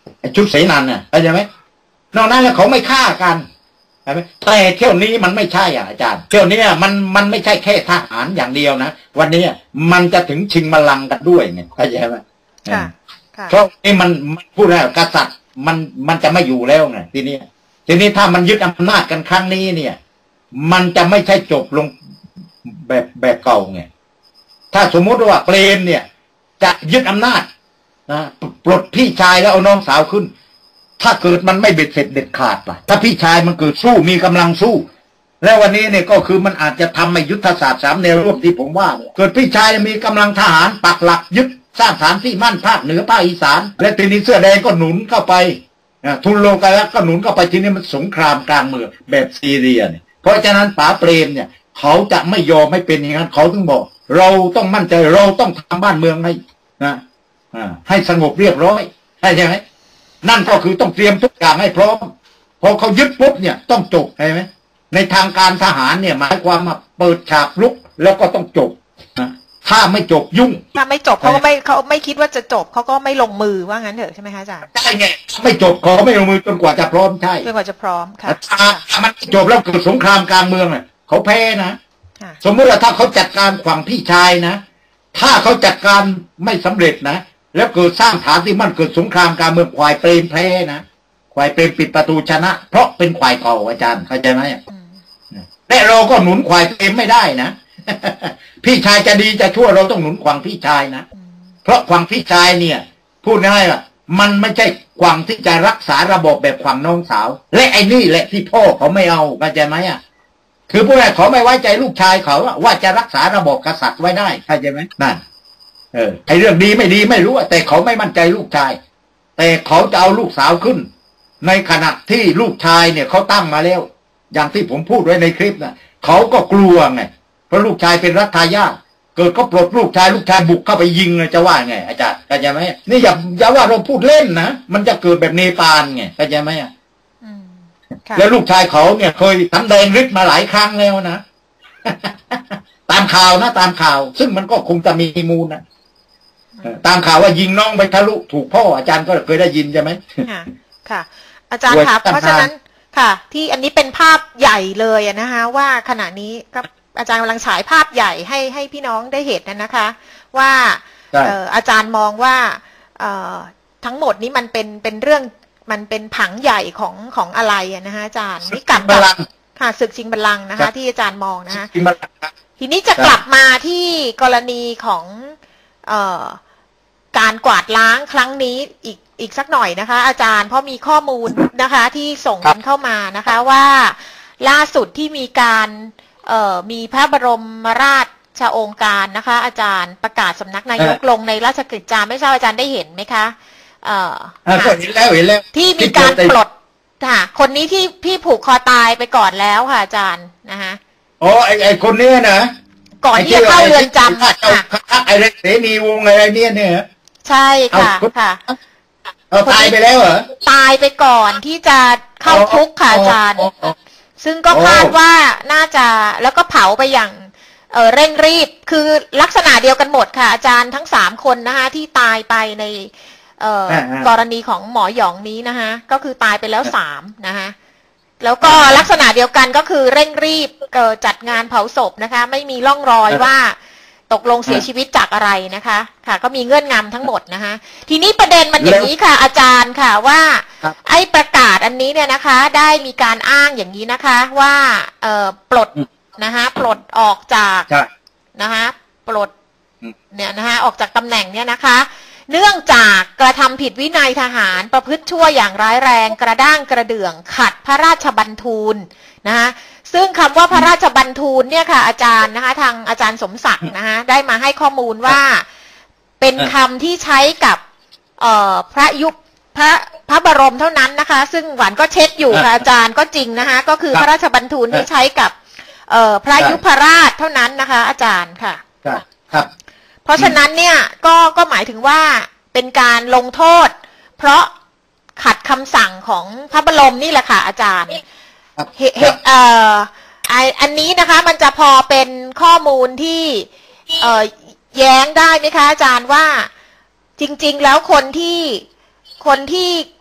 ชุดเสนาเนี่ยเข้าใจไหมนอกนั้นแล้วเขาไม่ฆ่ากันใช่ไหมแต่เที่ยวนี้มันไม่ใช่อ่ะอาจารย์เที่ยวนี้มันมันไม่ใช่แค่ทหารอย่างเดียวนะวันนี้มันจะถึงชิงบัลลังก์กันด้วยไงเข้าใจไหมเพราะนี่มันพูดแล้วกษัตริย์มันมันจะไม่อยู่แล้วไงทีนี้ทีนี้ถ้ามันยึดอำนาจกันครั้งนี้เนี่ยมันจะไม่ใช่จบลงแบบแบบเก่าไงถ้าสมมติว่าเปรมเนี่ยจะยึดอำนาจนะปลดพี่ชายแล้วเอาน้องสาวขึ้นถ้าเกิดมันไม่เบ็ดเสร็จเด็ดขาดล่ะถ้าพี่ชายมันเกิดสู้มีกำลังสู้แล้ววันนี้เนี่ยก็คือมันอาจจะทำให้ยุทธศาสตร์สามแนวร่วมที่ผมว่าเกิดพี่ชายมีกำลังทหารปักหลักยึดสร้างฐานที่มั่นภาคเหนือภาคอีสานและทีนี้เสื้อแดงก็หนุนเข้าไปทุนโลกายักษ์ก็หนุนเข้าไปทีนี้มันสงครามกลางเมืองแบบซีเรียเนี่ยเพราะฉะนั้นป๋าเปรมเนี่ยเขาจะไม่ยอมไม่เป็นอย่างนั้นเขาถึงบอกเราต้องมั่นใจเราต้องทำบ้านเมืองให้นะให้สงบเรียบร้อยใช่ไหมนั่นก็คือต้องเตรียมทุกอย่างให้พร้อมพอเขายึดปุ๊บเนี่ยต้องจบใช่ไหมในทางการทหารเนี่ยหมายความว่าเปิดฉากลุกแล้วก็ต้องจบนะถ้าไม่จบยุ่งถ้าไม่จบเขาก็ไม่เขาไม่คิดว่าจะจบเขาก็ไม่ลงมือว่างั้นเถอะใช่ไหมคะอาจารย์ใช่ไงไม่จบเขาไม่ลงมือจนกว่าจะพร้อมใช่จนกว่าจะพร้อมค่ะถ้ามันจบแล้วเกิดสงครามกลางเมืองเนี่ยเขาแพ้นะสมมติว่าถ้าเขาจัดการฝั่งพี่ชายนะถ้าเขาจัดการไม่สำเร็จนะแล้วเกิดสร้างฐานที่มั่นเกิดสงครามกลางเมืองควายเปรมแพ้นะควายเปรมปิดประตูชนะเพราะเป็นควายเก่าอาจารย์เข้าใจไหมและเราก็หนุนควายเปรมไม่ได้นะพี่ชายจะดีจะชั่วเราต้องหนุนขวางพี่ชายนะเพราะขวางพี่ชายเนี่ยพูดง่ายว่ามันไม่ใช่ขวางที่จะรักษาระบบแบบขวางน้องสาวและไอ้นี่แหละที่พ่อเขาไม่เอาเข้าใจไหมอ่ะคือผู้ใดเขาไม่ไว้ใจลูกชายเขาว่าจะรักษาระบบกษัตริย์ไว้ได้เข้าใจไหมนั่นเออไอ้เรื่องดีไม่ดีไม่รู้แต่เขาไม่มั่นใจลูกชายแต่เขาจะเอาลูกสาวขึ้นในขณะที่ลูกชายเนี่ยเขาตั้งมาแล้วอย่างที่ผมพูดไว้ในคลิปนะเขาก็กลัวไงเพราะลูกชายเป็นรัฐทายาทเกิดก็ปลดลูกชายลูกชายบุกเข้าไปยิงเลยจะว่าไงอาจารย์เข้าใจไหมนี่อย่าอย่าว่าเราพูดเล่นนะมันจะเกิดแบบเนปาลไงเข้าใจไหมอ่ะแล้วลูกชายเขาเนี่ยเคยสำแดงฤทธิ์มาหลายครั้งแล้วนะตามข่าวนะตามข่าวซึ่งมันก็คงจะมีมูลนะตามข่าวว่ายิงน้องไปทะลุถูกพ่ออาจารย์ก็เคยได้ยินใช่ไหมค่ะค่ะอาจารย์ครับเพราะฉะนั้นค่ะที่อันนี้เป็นภาพใหญ่เลยนะคะว่าขณะนี้ครับอาจารย์กำลังฉายภาพใหญ่ให้ให้พี่น้องได้เห็นนะคะว่าอาจารย์มองว่าทั้งหมดนี้มันเป็นเป็นเรื่องมันเป็นผังใหญ่ของของอะไรนะคะอาจารย์นี่กลับกับค่ะศึกชิงบัลลังก์นะคะที่อาจารย์มองนะคะทีนี้จะกลับมาที่กรณีของเอ่อการกวาดล้างครั้งนี้อีกอีกสักหน่อยนะคะอาจารย์เพราะมีข้อมูลนะคะที่ส่งกันเข้ามานะคะว่าล่าสุดที่มีการเอ่อมีพระบรมราชโองการนะคะอาจารย์ประกาศสำนักนายกลงในราชกิจจาไม่ทราบอาจารย์ได้เห็นไหมคะเอ่อเห็นแล้วเห็นแล้วที่มีการปลดค่ะคนนี้ที่พี่ผูกคอตายไปก่อนแล้วค่ะอาจารย์นะคะอ๋อไอไอคนนี้นะก่อนที่จะเข้าเรือนจำค่ะไอเสนีวงอะไรเนี่ยเนี่ยใช่ค่ะค่ะเอาตายไปแล้วเหรอตายไปก่อนที่จะเข้าคุกค่ะอาจารย์ซึ่งก็คาดว่าน่าจะแล้วก็เผาไปอย่างเออเร่งรีบคือลักษณะเดียวกันหมดค่ะอาจารย์ทั้งสามคนนะคะที่ตายไปในเอ่อกรณีของหมอหยองนี้นะคะก็คือตายไปแล้วสามนะคะแล้วก็ลักษณะเดียวกันก็คือเร่งรีบเกิดจัดงานเผาศพนะคะไม่มีร่องรอยว่าตกลงเสียชีวิตจากอะไรนะคะค่ะก็มีเงื่อนงำทั้งหมดนะคะทีนี้ประเด็นมันอย่างนี้ค่ะอาจารย์ค่ะว่าไอ้ประกาศอันนี้เนี่ยนะคะได้มีการอ้างอย่างนี้นะคะว่าเอ่อปลดนะคะปลดออกจากนะคะปลดเนี่ยนะคะออกจากตำแหน่งเนี่ยนะคะเนื่องจากกระทำผิดวินัยทหารประพฤติชั่วอย่างร้ายแรงกระด้างกระเดื่องขัดพระราชบัญทูลนะคะซึ่งคำว่าพระราชบัญทูลเนี่ยค่ะอาจารย์นะคะทางอาจารย์สมศักดิ์นะคะได้มาให้ข้อมูลว่าเป็นคำที่ใช้กับเอ่อพระยุคพระพระบรมเท่านั้นนะคะซึ่งหวานก็เช็คอยู่ค่ะอาจารย์ก็จริงนะคะก็คือพระราชบัญทูลที่ใช้กับเอ่อพระยุพราชเท่านั้นนะคะอาจารย์ค่ะครับเพราะฉะนั้นเนี่ยก็ก็หมายถึงว่าเป็นการลงโทษเพราะขัดคำสั่งของพระบรมนี่แหละค่ะอาจารย์เอ่อไออันนี้นะคะมันจะพอเป็นข้อมูลที่เอ่อแย้งได้ไหมคะอาจารย์ว่าจริงๆแล้วคนที่คนที่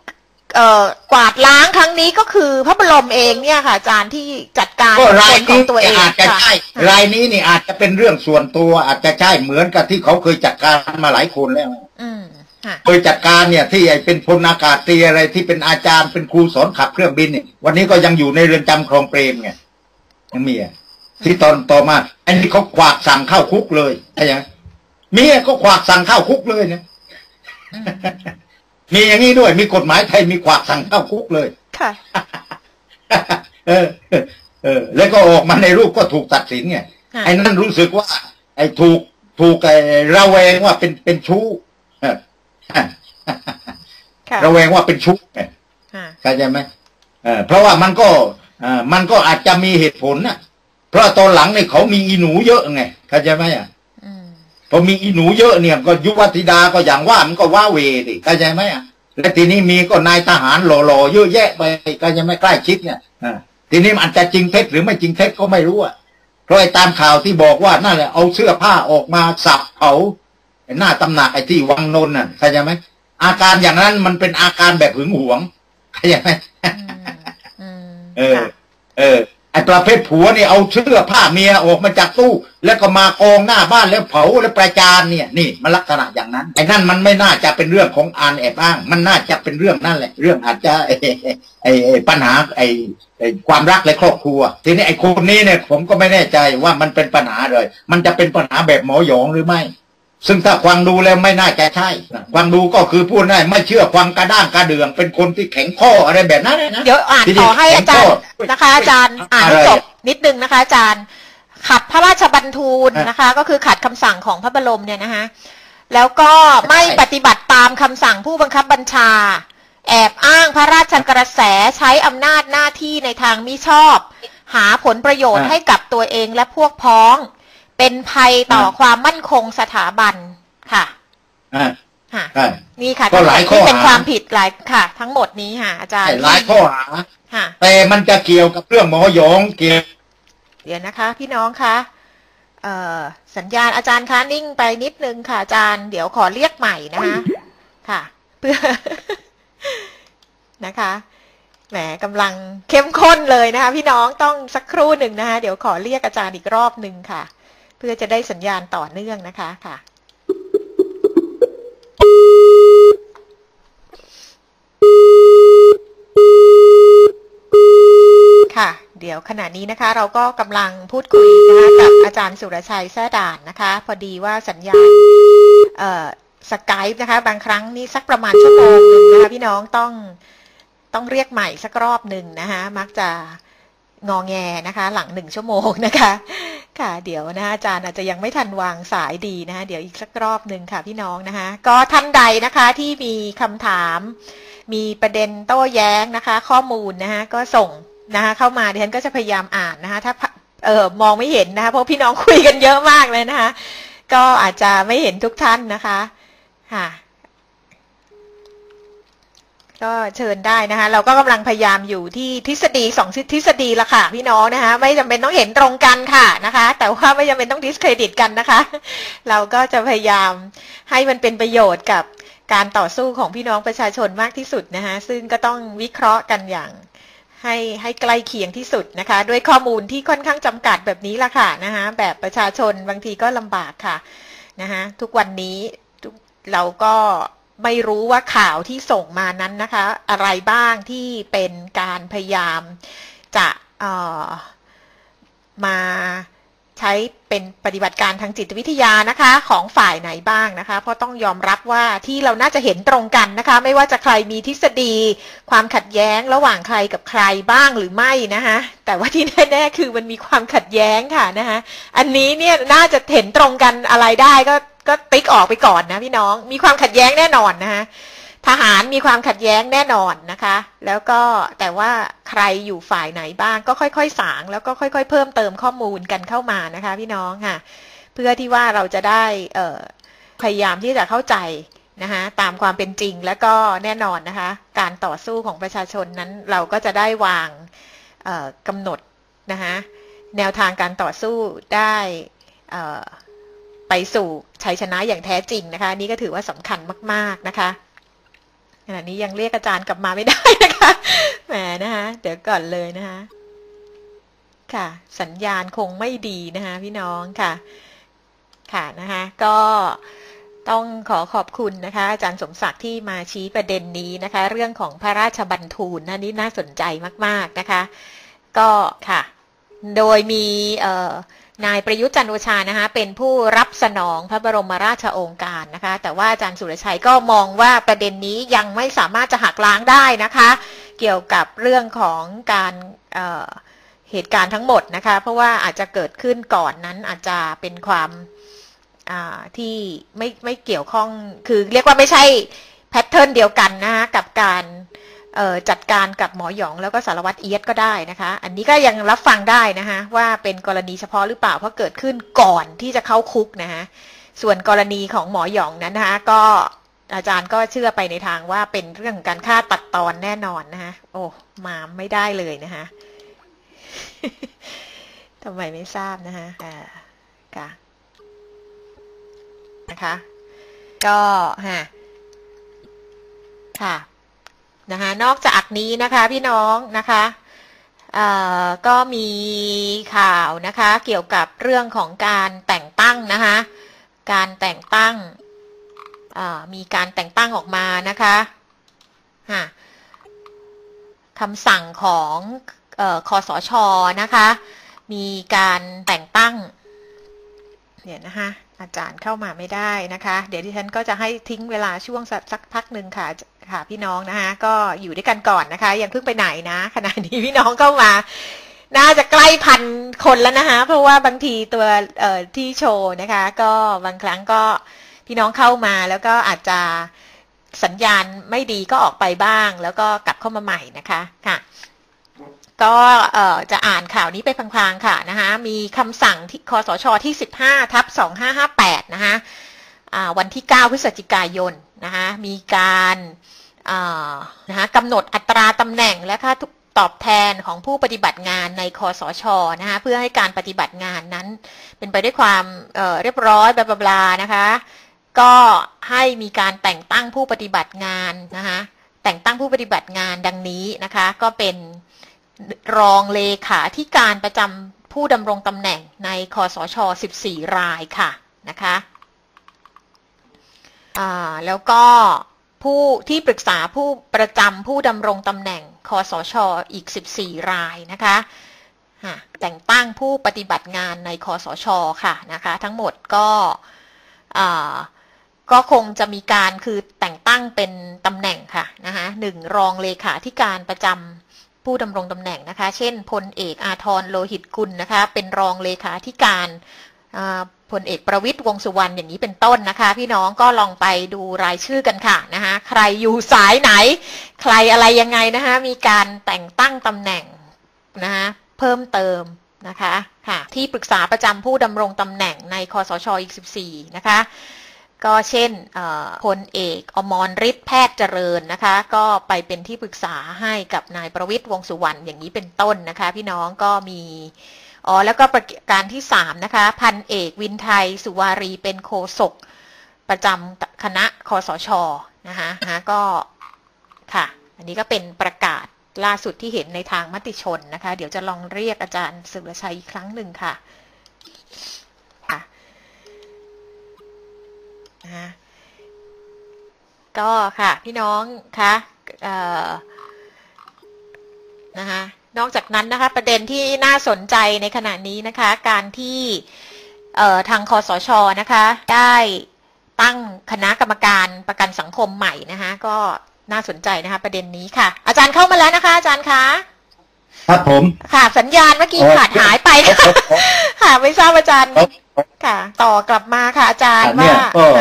เอ่อกวาดล้างครั้งนี้ก็คือพระบรมเองเนี่ยค่ะอาจารย์ที่จัดการก็รายขนี้องตัวเองอาจจะใช่รายนี้นี่อาจจะเป็นเรื่องส่วนตัวอาจจะใช่เหมือนกับที่เขาเคยจัดการมาหลายคนแล้วอืมเคยจัดการเนี่ยที่ไอ้เป็นพลอากาศตรีอะไรที่เป็นอาจารย์เป็นครูสอนขับเครื่องบินเนี่ยวันนี้ก็ยังอยู่ในเรือนจำคลองเปรมไงยังมีอ่ะที่ตอนต่อมาอันนี้เขาขวากสั่งเข้าคุกเลยไอ้ยังมีก็ขวากสั่งเข้าคุกเลยเนี่ยมีอย่างนี้ด้วยมีกฎหมายไทยมีขวากสั่งเข้าคุกเลยค่ะเออเออแล้วก็ออกมาในรูปก็ถูกตัดสินไงไอ้นั่นรู้สึกว่าไอ้ถูกถูกไอ้ระแวงว่าเป็นเป็นชู้ระแวงว่าเป็นชู้เข้าใจไหมเออเพราะว่ามันก็อ่ามันก็อาจจะมีเหตุผลนะเพราะตอนหลังเนี่ยเขามีอีหนูเยอะไงเข้าใจไหมอ่ะพอมีอีหนูเยอะเนี่ยก็ยุวธิดาก็อย่างว่ามันก็ว้าเวดิเข้าใจไหมอ่ะและทีนี้มีก็นายทหารหล่อๆเยอะแยะไปก็ยังไม่ใกล้ชิดเนี่ยอ่าทีนี้มันอาจจะจริงเท็จหรือไม่จริงเท็จก็ไม่รู้อ่ะเพราะไอ้ตามข่าวที่บอกว่านั่นแหละเอาเสื้อผ้าออกมาสับเผาหน้าตำหนักไอ้ที่วังนนท์น่ะเข้าใจไหมอาการอย่างนั้นมันเป็นอาการแบบหึงหวงเข้าใจไหมเออเออไอ้ประเภทผัวเนี่ยเอาเสื้อผ้าเมียออกมาจากตู้แล้วก็มากองหน้าบ้านแล้วเผาแล้วประจานเนี่ยนี่มันลักษณะอย่างนั้นไอ้นั่นมันไม่น่าจะเป็นเรื่องของอ่านแอบอ้างมันน่าจะเป็นเรื่องนั่นแหละเรื่องอาจจะไอ้ไอ้ปัญหาไอ้ไอ้ความรักในครอบครัวทีนี้ไอ้คนนี้เนี่ยผมก็ไม่แน่ใจว่ามันเป็นปัญหาเลยมันจะเป็นปัญหาแบบหมอหยองหรือไม่ซึ่งถ้าฟังดูแล้วไม่น่าจะใช่ฟังดูก็คือพูดง่ายไม่เชื่อฟังกระด้างกระเดื่องเป็นคนที่แข็งข้ออะไรแบบนั้นนะเดี๋ยวอ่านต่อให้อาจารย์นะคะอาจารย์อ่านให้จบนิดนึงนะคะอาจารย์ขัดพระราชบัญทูลนะคะก็คือขัดคำสั่งของพระบรมเนี่ยนะคะแล้วก็ไม่ปฏิบัติตามคำสั่งผู้บังคับบัญชาแอบอ้างพระราชกระแสใช้อำนาจหน้าที่ในทางมิชอบหาผลประโยชน์ให้กับตัวเองและพวกพ้องเป็นภัยต่อความมั่นคงสถาบันค่ะอ่าค่ะนี่ค่ะก็หลายข้อที่เป็นความผิดหลายค่ะทั้งหมดนี้ค่ะอาจารย์หลายข้อหาค่ะแต่มันจะเกี่ยวกับเรื่องหมอหยองเกี่ยวเดี๋ยวนะคะพี่น้องคะเอ่อสัญญาณอาจารย์คะนิ่งไปนิดนึงค่ะอาจารย์เดี๋ยวขอเรียกใหม่นะคะค่ะเพื่อนะคะแหมกำลังเข้มข้นเลยนะคะพี่น้องต้องสักครู่หนึ่งนะคะเดี๋ยวขอเรียกอาจารย์อีกรอบหนึ่งค่ะเพื่อจะได้สัญญาณต่อเนื่องนะคะค่ะค่ะเดี๋ยวขณะนี้นะคะเราก็กำลังพูดคุยนะคะกับอาจารย์สุรชัยแซ่ด่านนะคะพอดีว่าสัญญาณเอ่อสกายป์นะคะบางครั้งนี่สักประมาณชั่วโมงหนึ่งนะคะพี่น้องต้องต้องเรียกใหม่สักรอบหนึ่งนะคะมักจะงอแงนะคะหลังหนึ่งชั่วโมงนะคะค่ะเดี๋ยวนะอาจารย์อาจจะยังไม่ทันวางสายดีนะคะเดี๋ยวอีกสักรอบหนึ่งค่ะพี่น้องนะคะก็ท่านใดนะคะที่มีคำถามมีประเด็นโต้แย้งนะคะข้อมูลนะคะก็ส่งนะคะเข้ามาดิฉันก็จะพยายามอ่านนะคะถ้าเออมองไม่เห็นนะคะเพราะพี่น้องคุยกันเยอะมากเลยนะคะก็อาจจะไม่เห็นทุกท่านนะคะค่ะก็เชิญได้นะคะเราก็กำลังพยายามอยู่ที่ทฤษฎีสองทฤษฎีละค่ะพี่น้องนะคะไม่จำเป็นต้องเห็นตรงกันค่ะนะคะแต่ว่าไม่จำเป็นต้องดิสเครดิตกันนะคะเราก็จะพยายามให้มันเป็นประโยชน์กับการต่อสู้ของพี่น้องประชาชนมากที่สุดนะคะซึ่งก็ต้องวิเคราะห์กันอย่างให้ให้ใกล้เคียงที่สุดนะคะด้วยข้อมูลที่ค่อนข้างจำกัดแบบนี้ละค่ะนะคะแบบประชาชนบางทีก็ลำบากค่ะนะคะทุกวันนี้เราก็ไม่รู้ว่าข่าวที่ส่งมานั้นนะคะอะไรบ้างที่เป็นการพยายามจะเอ่อมาใช้เป็นปฏิบัติการทางจิตวิทยานะคะของฝ่ายไหนบ้างนะคะเพราะต้องยอมรับว่าที่เราน่าจะเห็นตรงกันนะคะไม่ว่าจะใครมีทฤษฎีความขัดแย้งระหว่างใครกับใครบ้างหรือไม่นะคะแต่ว่าที่แน่ๆคือมันมีความขัดแย้งค่ะนะคะอันนี้เนี่ยน่าจะเห็นตรงกันอะไรได้ก็ก็ติ๊กออกไปก่อนนะพี่น้องมีความขัดแย้งแน่นอนนะคะทหารมีความขัดแย้งแน่นอนนะคะแล้วก็แต่ว่าใครอยู่ฝ่ายไหนบ้างก็ค่อยๆสางแล้วก็ค่อยๆเพิ่มเติมข้อมูลกันเข้ามานะคะพี่น้องค่ะเพื่อที่ว่าเราจะได้เอ่อพยายามที่จะเข้าใจนะคะตามความเป็นจริงแล้วก็แน่นอนนะคะการต่อสู้ของประชาชนนั้นเราก็จะได้วางเอ่อกำหนดนะคะแนวทางการต่อสู้ได้เอ่อไปสู่ชัยชนะอย่างแท้จริงนะคะนี่ก็ถือว่าสำคัญมากๆนะคะขณะนี้ยังเรียกอาจารย์กลับมาไม่ได้นะคะแหมนะคะเดี๋ยวก่อนเลยนะคะค่ะสัญญาณคงไม่ดีนะคะพี่น้องค่ะค่ะนะคะก็ต้องขอขอบคุณนะคะอาจารย์สมศักดิ์ที่มาชี้ประเด็นนี้นะคะเรื่องของพระราชบัญทูลนะนี่น่าสนใจมากๆนะคะก็ค่ะโดยมีเอ่อนายประยุทธ์จันทร์โอชานะคะเป็นผู้รับสนองพระบรมราชโองการนะคะแต่ว่าอาจารย์สุรชัยก็มองว่าประเด็นนี้ยังไม่สามารถจะหักล้างได้นะคะเกี่ยวกับเรื่องของการเอ่อเหตุการณ์ทั้งหมดนะคะเพราะว่าอาจจะเกิดขึ้นก่อนนั้นอาจจะเป็นความที่ไม่ไม่เกี่ยวข้องคือเรียกว่าไม่ใช่แพทเทิร์นเดียวกันนะคะกับการจัดการกับหมอหยองแล้วก็สารวัตรเอียดก็ได้นะคะอันนี้ก็ยังรับฟังได้นะคะว่าเป็นกรณีเฉพาะหรือเปล่าเพราะเกิดขึ้นก่อนที่จะเข้าคุกนะคะส่วนกรณีของหมอหยองนั้นนะคะก็อาจารย์ก็เชื่อไปในทางว่าเป็นเรื่องการฆ่าตัดตอนแน่นอนนะคะโอ้มาไม่ได้เลยนะคะทำไมไม่ทราบนะคะอ่าค่ะนะคะก็ฮะค่ะนะคะนอกจากนี้นะคะพี่น้องนะคะเอ่อก็มีข่าวนะคะเกี่ยวกับเรื่องของการแต่งตั้งนะคะการแต่งตั้งเอ่อมีการแต่งตั้งออกมานะคะฮะคำสั่งของเอ่อคสช.นะคะมีการแต่งตั้งเนี่ยนะคะอาจารย์เข้ามาไม่ได้นะคะเดี๋ยวดิฉันก็จะให้ทิ้งเวลาช่วงสักพักหนึ่งค่ะค่ะพี่น้องนะคะก็อยู่ด้วยกันก่อนนะคะยังเพิ่งไปไหนนะขณะนี้พี่น้องเข้ามาน่าจะใกล้พันคนแล้วนะคะเพราะว่าบางทีตัวเอ่อที่โชว์นะคะก็บางครั้งก็พี่น้องเข้ามาแล้วก็อาจจะสัญญาณไม่ดีก็ออกไปบ้างแล้วก็กลับเข้ามาใหม่นะคะค่ะก็จะอ่านข่าวนี้ไปพลางๆค่ะนะคะมีคำสั่งที่คสช.ที่ สิบห้าทับสองพันห้าร้อยห้าสิบแปด นะคะวันที่เก้าพฤศจิกายนนะคะมีการนะคะกำหนดอัตราตำแหน่งและค่าตอบแทนของผู้ปฏิบัติงานในคสช.นะคะเพื่อให้การปฏิบัติงานนั้นเป็นไปด้วยความเเรียบร้อยบลาบลานะคะก็ให้มีการแต่งตั้งผู้ปฏิบัติงานนะคะแต่งตั้งผู้ปฏิบัติงานดังนี้นะคะก็เป็นรองเลขาธิการประจำผู้ดำรงตำแหน่งในคสช.สิบสี่รายค่ะนะคะอ่าแล้วก็ผู้ที่ปรึกษาผู้ประจำผู้ดำรงตำแหน่งคสช.อีกสิบสี่รายนะคะแต่งตั้งผู้ปฏิบัติงานในคสช.ค่ะนะคะทั้งหมดก็อ่าก็คงจะมีการคือแต่งตั้งเป็นตำแหน่งค่ะนะคะหนึ่งรองเลขาธิการประจำผู้ดำรงตำแหน่งนะคะเช่นพลเอกอาทรโลหิตกุลนะคะเป็นรองเลขาธิการพลเอกประวิตรวงษ์สุวรรณอย่างนี้เป็นต้นนะคะพี่น้องก็ลองไปดูรายชื่อกันค่ะนะคะใครอยู่สายไหนใครอะไรยังไงนะคะมีการแต่งตั้งตำแหน่งนะคะเพิ่มเติมนะคะค่ะที่ปรึกษาประจำผู้ดำรงตำแหน่งในคสช.อีกสิบสี่นะคะก็เช่นพลเอกอมรฤทธิ์แพทย์เจริญนะคะก็ไปเป็นที่ปรึกษาให้กับนายประวิตรวงษ์สุวรรณอย่างนี้เป็นต้นนะคะพี่น้องก็มีอ๋อแล้วก็ประการที่สามนะคะพันเอกวินไทยสุวารีเป็นโฆษกประจำคณะคสช.นะคะนะก็ค่ะอันนี้ก็เป็นประกาศล่าสุดที่เห็นในทางมติชนนะคะเดี๋ยวจะลองเรียกอาจารย์สุรชัยอีกครั้งหนึ่งค่ะนะก็ค่ะพี่น้องคะนะคะนอกจากนั้นนะคะประเด็นที่น่าสนใจในขณะนี้นะคะการที่ทางคสช.นะคะได้ตั้งคณะกรรมการประกันสังคมใหม่นะคะก็น่าสนใจนะคะประเด็นนี้ค่ะอาจารย์เข้ามาแล้วนะคะอาจารย์คะครับผมค่ะสัญญาณเมื่อกี้ขาดหายไปค่ะไม่ทราบอาจารย์ค่ะต่อกลับมาค่ะอาจารย์ว่า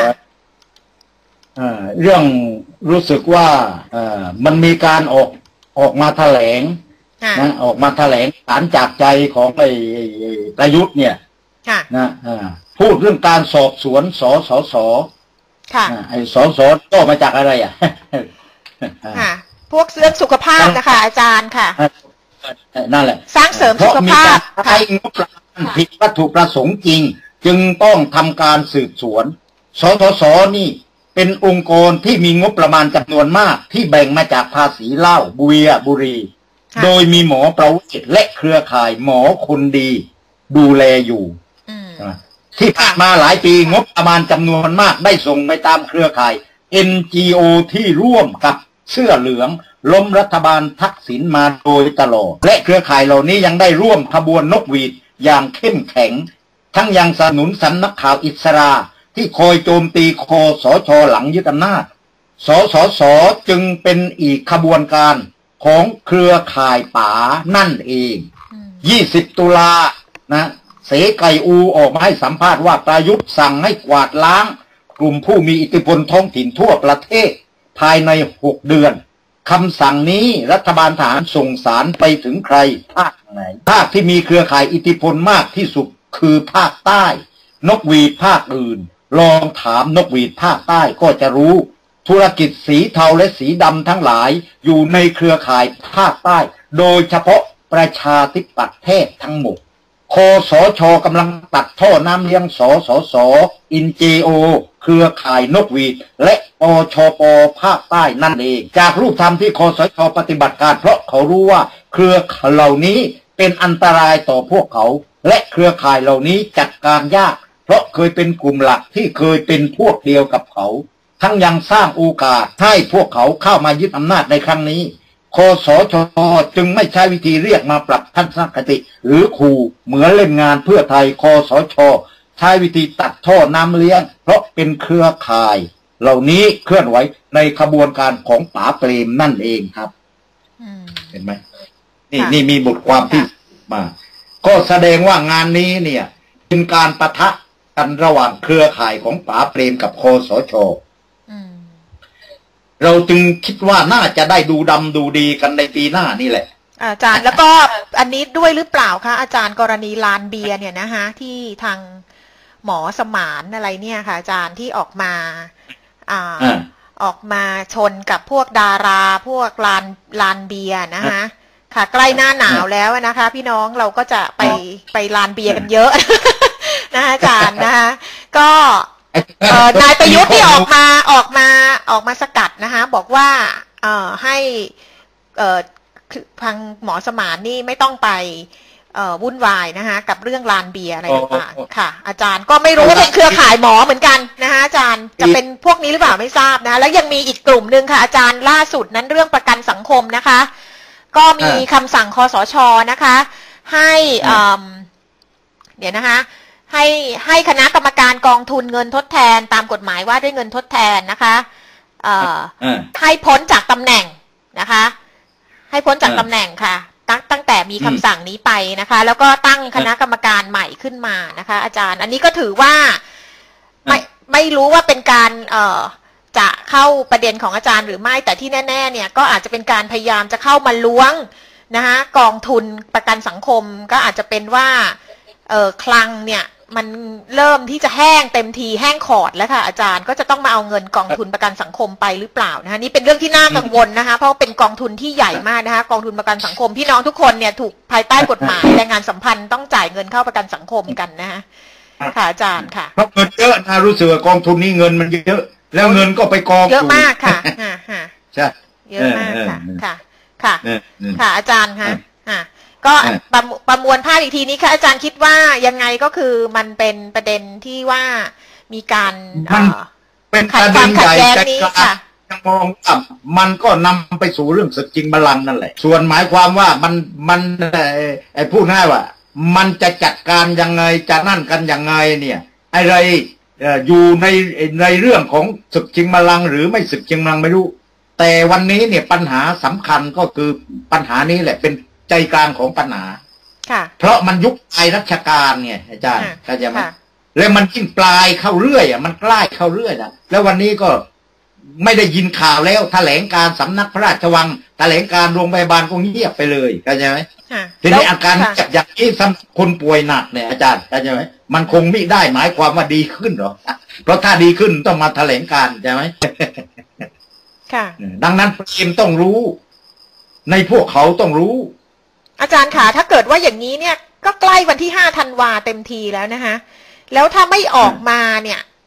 เรื่องรู้สึกว่ามันมีการออกออกมาแถลงนะออกมาแถลงฐานจากใจของไอ้ประยุทธ์เนี่ยนะพูดเรื่องการสอบสวนสสสไอ้สสก็มาจากอะไรอ่ะพวกเรื่องสุขภาพนะคะอาจารย์ค่ะนั่นแหละสร้างเสริมสุขภาพใช้งบประมาณผิดวัตถุประสงค์จริงจึงต้องทำการสืบสวนสสสนี่เป็นองค์กรที่มีงบประมาณจำนวนมากที่แบ่งมาจากภาษีเหล้าเบียร์บุหรี่โดยมีหมอประวิตรและเครือข่ายหมอคนดีดูแลอยู่ที่ผ่านมาหลายปีงบประมาณจำนวนมากได้ส่งไปตามเครือข่าย เอ็น จี โอ ที่ร่วมกับเสื้อเหลืองล้มรัฐบาลทักษิณมาโดยตลอดและเครือข่ายเหล่านี้ยังได้ร่วมขบวนนกหวีดอย่างเข้มแข็งทั้งยังสนับสนุนสำนักข่าวอิสราที่คอยโจมตีคสช.หลังยึดอำนาจสสส.จึงเป็นอีกขบวนการของเครือข่ายป๋านั่นเองยี่สิบตุลานะเสไก่อูออกมาให้สัมภาษณ์ว่าประยุทธ์สั่งให้กวาดล้างกลุ่มผู้มีอิทธิพลท้องถิ่นทั่วประเทศภายในหกเดือนคำสั่งนี้รัฐบาลทหารส่งสารไปถึงใครภาคไหนภาคที่มีเครือข่ายอิทธิพลมากที่สุดคือภาคใต้นกหวีดภาคอื่นลองถามนกหวีดภาคใต้ก็จะรู้ธุรกิจสีเทาและสีดำทั้งหลายอยู่ในเครือข่ายภาคใต้โดยเฉพาะประชาธิปัตย์แทบทั้งหมดคสช.กำลังตัดท่อน้ำเลี้ยงสสส.อินเจโอเครือข่ายนกหวีดและอชป.ภาคใต้นั่นเองจากรูปธรรมที่คสช.ปฏิบัติการเพราะเขารู้ว่าเครือข่ายเหล่านี้เป็นอันตรายต่อพวกเขาและเครือข่ายเหล่านี้จัดการยากเพราะเคยเป็นกลุ่มหลักที่เคยเป็นพวกเดียวกับเขาทั้งยังสร้างโอกาสให้พวกเขาเข้ามายึดอำนาจในครั้งนี้คสช.จึงไม่ใช้วิธีเรียกมาปรับทัศนคติหรือขู่เหมือนเล่นงานเพื่อไทยคสช.ใช้วิธีตัดท่อน้ำเลี้ยงเพราะเป็นเครือข่ายเหล่านี้เคลื่อนไหวในขบวนการของป๋าเปรมนั่นเองครับเห็นไหมนี่นี่มีบทความที่มาก็แสดงว่างานนี้เนี่ยเป็นการปะทะกันระหว่างเครือข่ายของป๋าเปรมกับคสช.เราจึงคิดว่าน่าจะได้ดูดำดูดีกันในปีหน้านี่แหละอาจารย์แล้วก็อันนี้ด้วยหรือเปล่าคะอาจารย์กรณีลานเบียร์เนี่ยนะคะที่ทางหมอสมานอะไรเนี่ยค่ะอาจารย์ที่ออกมาอ่าออกมาชนกับพวกดาราพวกลานลานเบียร์นะคะค่ะใกล้หน้าหนาวแล้วนะคะพี่น้องเราก็จะไปไปลานเบียร์กันเยอะนะคะอาจารย์นะคะก็นายประยุทธ์ที่ออกมาออกมาออกมาสกัดนะคะบอกว่าเอ่อให้เอ่อทางหมอสมานนี่ไม่ต้องไปเอ่อวุ่นวายนะคะกับเรื่องลานเบียร์อะไรต่างๆค่ะอาจารย์ก็ไม่รู้ว่าเป็นเครือข่ายหมอเหมือนกันนะคะอาจารย์จะเป็นพวกนี้หรือเปล่าไม่ทราบนะแล้วยังมีอีกกลุ่มหนึ่งค่ะอาจารย์ล่าสุดนั้นเรื่องประกันสังคมนะคะก็มีคำสั่งคสช.นะคะให้เดี๋ยวนะคะให้ให้คณะกรรมการกองทุนเงินทดแทนตามกฎหมายว่าด้วยเงินทดแทนนะคะเอ่อให้พ้นจากตำแหน่งนะคะให้พ้นจากตำแหน่งค่ะตั้งตั้งแต่มีคำสั่งนี้ไปนะคะแล้วก็ตั้งคณะกรรมการใหม่ขึ้นมานะคะอาจารย์อันนี้ก็ถือว่าไม่ไม่รู้ว่าเป็นการเอ่อจะเข้าประเด็นของอาจารย์หรือไม่แต่ที่แน่ๆเนี่ยก็อาจจะเป็นการพยายามจะเข้ามาล้วงนะคะกองทุนประกันสังคมก็อาจจะเป็นว่าเอ่อคลังเนี่ยมันเริ่มที่จะแห้งเต็มทีแห้งขอดแล้วค่ะอาจารย์ก็จะต้องมาเอาเงินกองทุนประกันสังคมไปหรือเปล่านะคะนี่เป็นเรื่องที่น่ากังวลนะคะเพราะเป็นกองทุนที่ใหญ่มากนะคะกองทุนประกันสังคมพี่น้องทุกคนเนี่ยถูกภายใต้กฎหมายแรงงานสัมพันธ์ต้องจ่ายเงินเข้าประกันสังคมกันนะคะค่ะอาจารย์ค่ะเพราะเงินเยอะนะรู้สึกว่ากองทุนนี้เงินมันเยอะแล้วเงินก็ไปกองเยอะมากค่ะค่ะใช่เยอะมากค่ะค่ะค่ะค่ะอาจารย์ค่ะค่ะก็ประประมวลภาพอีกทีนี้ค่ะอาจารย์คิดว่ายังไงก็คือมันเป็นประเด็นที่ว่ามีการเป็นประเด็นใหญ่ใจกลางยังมองว่ามันก็นำไปสู่เรื่องศึกจริงบัลลังก์นั่นแหละส่วนหมายความว่ามันมันไอ้พูดง่ายว่ามันจะจัดการยังไงจะนั่นกันยังไงเนี่ยอะไรอยู่ในในเรื่องของศึกจริงบัลลังก์หรือไม่ศึกจริงบัลลังก์ไม่รู้แต่วันนี้เนี่ยปัญหาสำคัญก็คือปัญหานี้แหละเป็นใจกลางของปัญหาเพราะมันยุคไทยรัชกาลไงอาจารย์เข้าใจไหมแล้วมันยิ่งปลายเข้าเรื่อยอ่ะมันใกล้เข้าเรื่อยนะแล้ววันนี้ก็ไม่ได้ยินข่าวแล้วแถลงการสำนักพระราชวังแถลงการโรงพยาบาลก็เงียบไปเลยเข้าใจไหมทีนี้อาการอย่างนี้ซ้ำคนป่วยหนักเนี่ยอาจารย์เข้าใจไหมมันคงไม่ได้หมายความว่าดีขึ้นหรอเพราะถ้าดีขึ้นต้องมาแถลงการใช่ไหมค่ะดังนั้นเอ็มต้องรู้ในพวกเขาต้องรู้อาจารย์ค่ะถ้าเกิดว่าอย่างนี้เนี่ยก็ใกล้วันที่ห้าธันวาเต็มทีแล้วนะคะแล้วถ้าไม่ออกมาเนี่ย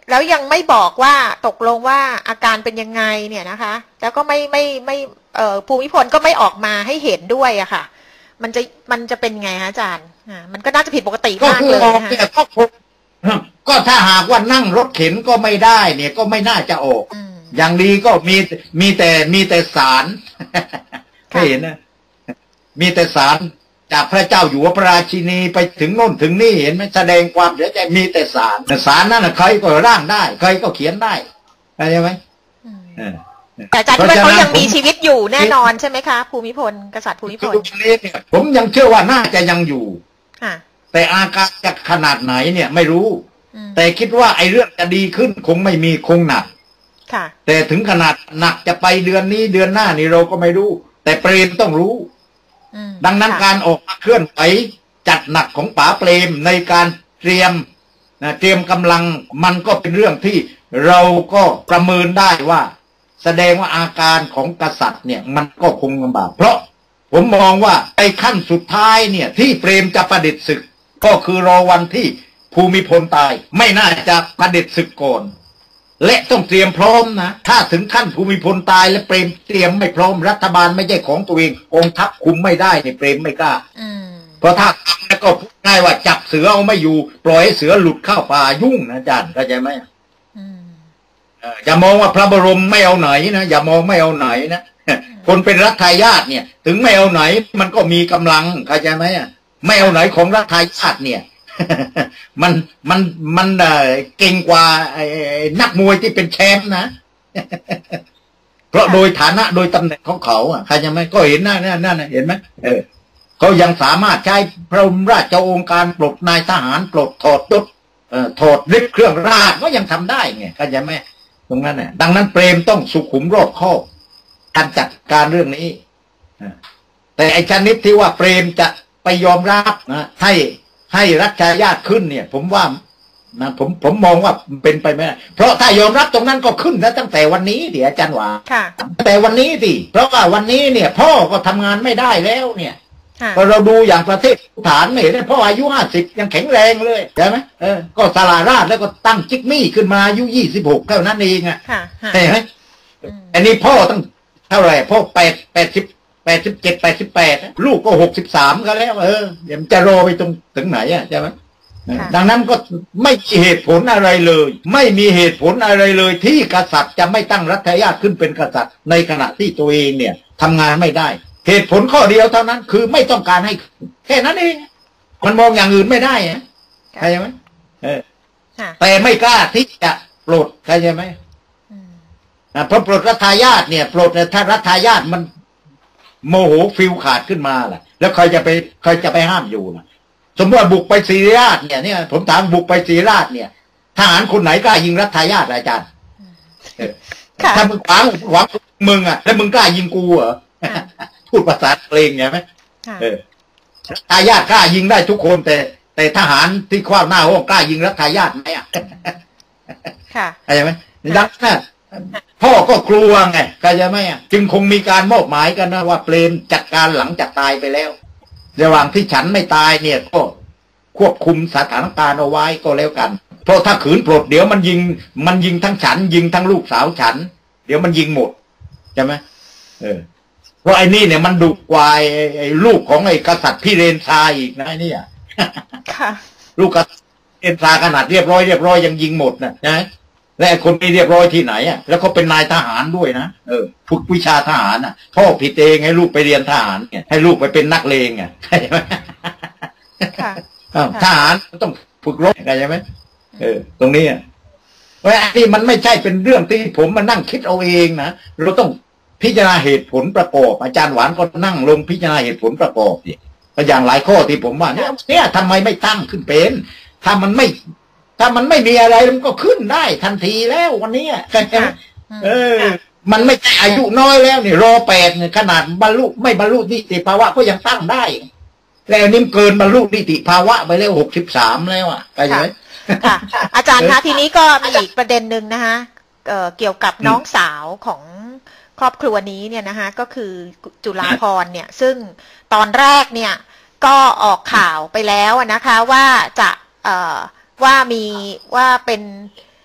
แล้วยังไม่บอกว่าตกลงว่าอาการเป็นยังไงเนี่ยนะคะแล้วก็ไม่ไม่ไม่เอ่อภูมิพลก็ไม่ออกมาให้เห็นด้วยอะค่ะมันจะมันจะเป็นไงคะอาจารย์อ่ามันก็น่าจะผิดปกติมากเลยนะคะก็ก็ถ้าหากว่านั่งรถเข็นก็ไม่ได้เนี่ยก็ไม่น่าจะออกอย่างดีก็มีมีแต่มีแต่สารไม่เห็นนะมีแต่สารจากพระเจ้าอยู่หัวพระราชินีไปถึงโน่นถึงนี่เห็นไหมแสดงความเสียใจมีแต่สารแต่สารนั่นใครก็ร่างได้ใครก็เขียนได้เข้าใจไหมแต่อาจารย์คิดว่าเขายังมีชีวิตอยู่แน่นอนใช่ไหมคะภูมิพลกษัตริย์ภูมิพลผมยังเชื่อว่าน่าจะยังอยู่แต่อาการจะขนาดไหนเนี่ยไม่รู้แต่คิดว่าไอ้เรื่องจะดีขึ้นคงไม่มีคงหนักแต่ถึงขนาดหนักจะไปเดือนนี้เดือนหน้านี่เราก็ไม่รู้แต่เปรมต้องรู้ดังนั้นการออกมาเคลื่อนไหวจัดหนักของป๋าเปรมในการเตรียมนะเตรียมกำลังมันก็เป็นเรื่องที่เราก็ประเมินได้ว่าแสดงว่าอาการของกษัตริย์เนี่ยมันก็คงลำบากเพราะผมมองว่าไอ้ขั้นสุดท้ายเนี่ยที่เปรมจะประดิษฐ์ศึกก็คือรอวันที่ภูมิพลตายไม่น่าจะประดิษฐ์ศึกก่อนและต้องเตรียมพร้อมนะถ้าถึงขั้นภูมิพลตายและเปรมเตรียมไม่พร้อมรัฐบาลไม่ใช่ของตัวเององค์ทัพคุมไม่ได้เนี่ยเปรมไม่กล้าเพราะถ้าทำแล้วก็พูดง่ายว่าจับเสือเอาไม่อยู่ปล่อยให้เสือหลุดเข้าป่ายุ่งนะอาจารย์เข้าใจไหมอย่ามองว่าพระบรมไม่เอาไหนนะอย่ามองไม่เอาไหนนะคนเป็นรัฐทายาทเนี่ยถึงไม่เอาไหนมันก็มีกำลังเข้าใจไหมไม่เอาไหนของรัฐทายาทเนี่ยมันมันมันเก่งกว่านักมวยที่เป็นแชมป์นะเพราะโดยฐานะโดยตำแหน่งของเขาอ่ะใครจะไม่ก็เห็นหน้าหน้าหน้าเห็นไหมเออเขายังสามารถใช้พระราชโองการปลดนายทหารปลดถอดยศเอ่อถอดฤทธิ์เครื่องราชก็ยังทำได้ไงเข้าใจไหมตรงนั้นน่ะดังนั้นเปรมต้องสุขุมรอบคอบการจัดการเรื่องนี้แต่ไอ้ชนิดที่ว่าเปรมจะไปยอมรับนะให้ให้รัชทายาทขึ้นเนี่ยผมว่านะผมผมมองว่าเป็นไปไม่ได้เพราะถ้ายอมรับตรงนั้นก็ขึ้นนะตั้งแต่วันนี้ดิอาจารย์หวาตั้งแต่วันนี้ดิเพราะว่าวันนี้เนี่ยพ่อก็ทำงานไม่ได้แล้วเนี่ยพอเราดูอย่างประเทศฐานไม่เห็นพ่ออายุห้าสิบยังแข็งแรงเลยใช่ไหมเออก็สลาราชแล้วก็ตั้งจิกมี่ขึ้นมาอายุยี่สิบหกเท่านั้นเองอ่ะเห็นไหมอันนี้พ่อตั้งเท่าไหร่พ่อแปดแปดสิบแปดสิบเจ็ดแปดสิบแปดลูกก็หกสิบสามก็แล้วเออเดี๋ยวจะรอไปตรงถึงไหนอ่ะใช่ไหมดังนั้นก็ไม่มีเหตุผลอะไรเลยไม่มีเหตุผลอะไรเลยที่กษัตริย์จะไม่ตั้งรัฐทายาทขึ้นเป็นกษัตริย์ในขณะที่ตัวเองเนี่ยทำงานไม่ได้เหตุผลข้อเดียวเท่านั้นคือไม่ต้องการให้แค่นั้นเองมันมองอย่างอื่นไม่ได้อะเข้าใจไหมเออแต่ไม่กล้าที่จะปลดเข้าใจไหมเพราะปลดรัฐทายาทเนี่ยปลดถ้ารัฐทายาทมันโมโหฟิลขาดขึ้นมาล่ะแล้วใครจะไปใครจะไปห้ามอยู่ล่ะสมมติว่าบุกไปศรีราชเนี่ยเนี่ยผมถามบุกไปศรีราชเนี่ยทหารคนไหนกล้ายิงรัฐทายาทอาจารย์ถ้ามึงขวางขวางมึงอ่ะแล้วมึงกล้ายิงกูเหรอพูดภาษาเพลงไงไหมเออทายาทกล้ายิงได้ทุกคนแต่แต่ทหารที่คว้าหน้าห้องกล้ายิงรัฐทายาทไหมอ่ะค่ะเข้าใจไหมดังนั้นพ่อก็กลัวไงเข้าใจไหมอ่ะจึงคงมีการมอบหมายกันนะว่าเปรมจัดการหลังจากตายไปแล้วระหว่างที่ฉันไม่ตายเนี่ยก็ควบคุมสถานการณ์เอาไว้ก็แล้วกันเพราะถ้าขืนปลดเดี๋ยวมันยิงมันยิงทั้งฉันยิงทั้งลูกสาวฉันเดี๋ยวมันยิงหมดใช่ไหมเออเพราะไอ้นี่เนี่ยมันดุกว่าไอ้ลูกของไอ้กษัตริย์พี่เรนซาอีกนะไอ้นี่อ่ะลูกกษัตริย์เรนซาขนาดเรียบร้อยเรียบร้อยยังยิงหมดนะนะและคนไม่เรียบร้อยที่ไหนอ่ะแล้วเขาเป็นนายทหารด้วยนะเออฝึกวิชาทหารอ่ะพ่อผิดเองให้ลูกไปเรียนทหารไงให้ลูกไปเป็นนักเลงไงใช่ไหมทหารต้องฝึกรบไงใช่ไหมเออตรงนี้อ่ะเพราะอันนี้มันไม่ใช่เป็นเรื่องที่ผมมานั่งคิดเอาเองนะเราต้องพิจารณาเหตุผลประกอบอาจารย์หวานก็นั่งลงพิจารณาเหตุผลประกอบดิอย่างหลายข้อที่ผมว่าเนี่ยเนี่ยทำไมไม่ตั้งขึ้นเป็นถ้ามันไม่ถ้ามันไม่มีอะไรมันก็ขึ้นได้ทันทีแล้ววันนี้เออมันไม่ใช่อายุน้อยแล้วนี่รอแปดเนี่ยขนาดบรรลุไม่บรรลุนิติภาวะก็ยังตั้งได้แล้วนี่เกินบรรลุนิติภาวะไปแล้วหกสิบสามแล้วอ่ะเข้าใจไหมค่ะอาจารย์คะทีนี้ก็มีอีกประเด็นหนึ่งนะคะเอ่อเกี่ยวกับน้องสาวของครอบครัวนี้เนี่ยนะคะก็คือจุฬาภรณ์เนี่ยซึ่งตอนแรกเนี่ยก็ออกข่าวไปแล้วนะคะว่าจะเอ่อว่ามีว่าเป็น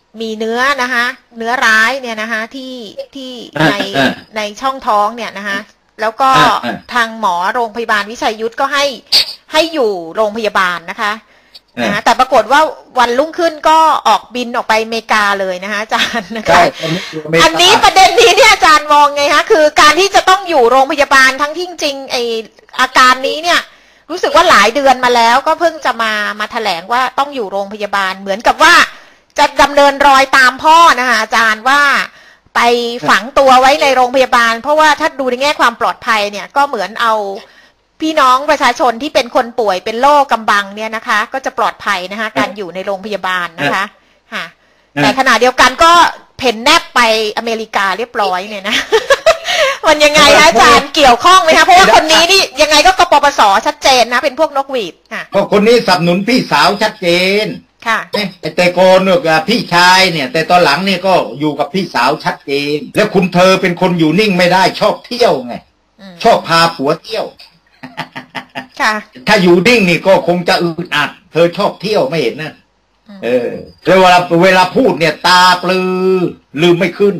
มีเนื้อนะคะเนื้อร้ายเนี่ยนะคะที่ที่ในในช่องท้องเนี่ยนะคะแล้วก็ทางหมอโรงพยาบาลวิชัยยุทธก็ให้ให้อยู่โรงพยาบาลนะคะนะแต่ปรากฏว่าวันรุ่งขึ้นก็ออกบินออกไปอเมริกาเลยนะคะอาจารย์นะคะอันนี้ประเด็นนี้เนี่ยอาจารย์มองไงคะคือการที่จะต้องอยู่โรงพยาบาลทั้งที่จริงไออาการนี้เนี่ยรู้สึกว่าหลายเดือนมาแล้วก็เพิ่งจะมามาแถลงว่าต้องอยู่โรงพยาบาลเหมือนกับว่าจะดำเนินรอยตามพ่อนะคะอาจารย์ว่าไปฝังตัวไว้ในโรงพยาบาลเพราะว่าถ้าดูในแง่ความปลอดภัยเนี่ยก็เหมือนเอาพี่น้องประชาชนที่เป็นคนป่วยเป็นโรคกำบังเนี่ยนะคะก็จะปลอดภัยนะคะการอยู่ในโรงพยาบาลนะคะค่ะแต่ขณะเดียวกันก็เพ่นแนบไปอเมริกาเรียบร้อยเนี่ยนะ มันยังไงคะอาจารย์เกี่ยวข้องไหมคะเพราะว่าคนนี้นี่ยังไงก็กปปสชัดเจนนะเป็นพวกนกหวีดค่ะก็คนนี้สนับสนุนพี่สาวชัดเจนค่ะแต่โกนกับพี่ชายเนี่ยแต่ตอนหลังเนี่ยก็อยู่กับพี่สาวชัดเจนแล้วคุณเธอเป็นคนอยู่นิ่งไม่ได้ชอบเที่ยวไงชอบพาผัวเที่ยวค่ะถ้าอยู่นิ่งนี่ก็คงจะอึดอัดเธอชอบเที่ยวไม่เห็นนะเออแล้วเวลาเวลาพูดเนี่ยตาปลือลืมไม่ขึ้น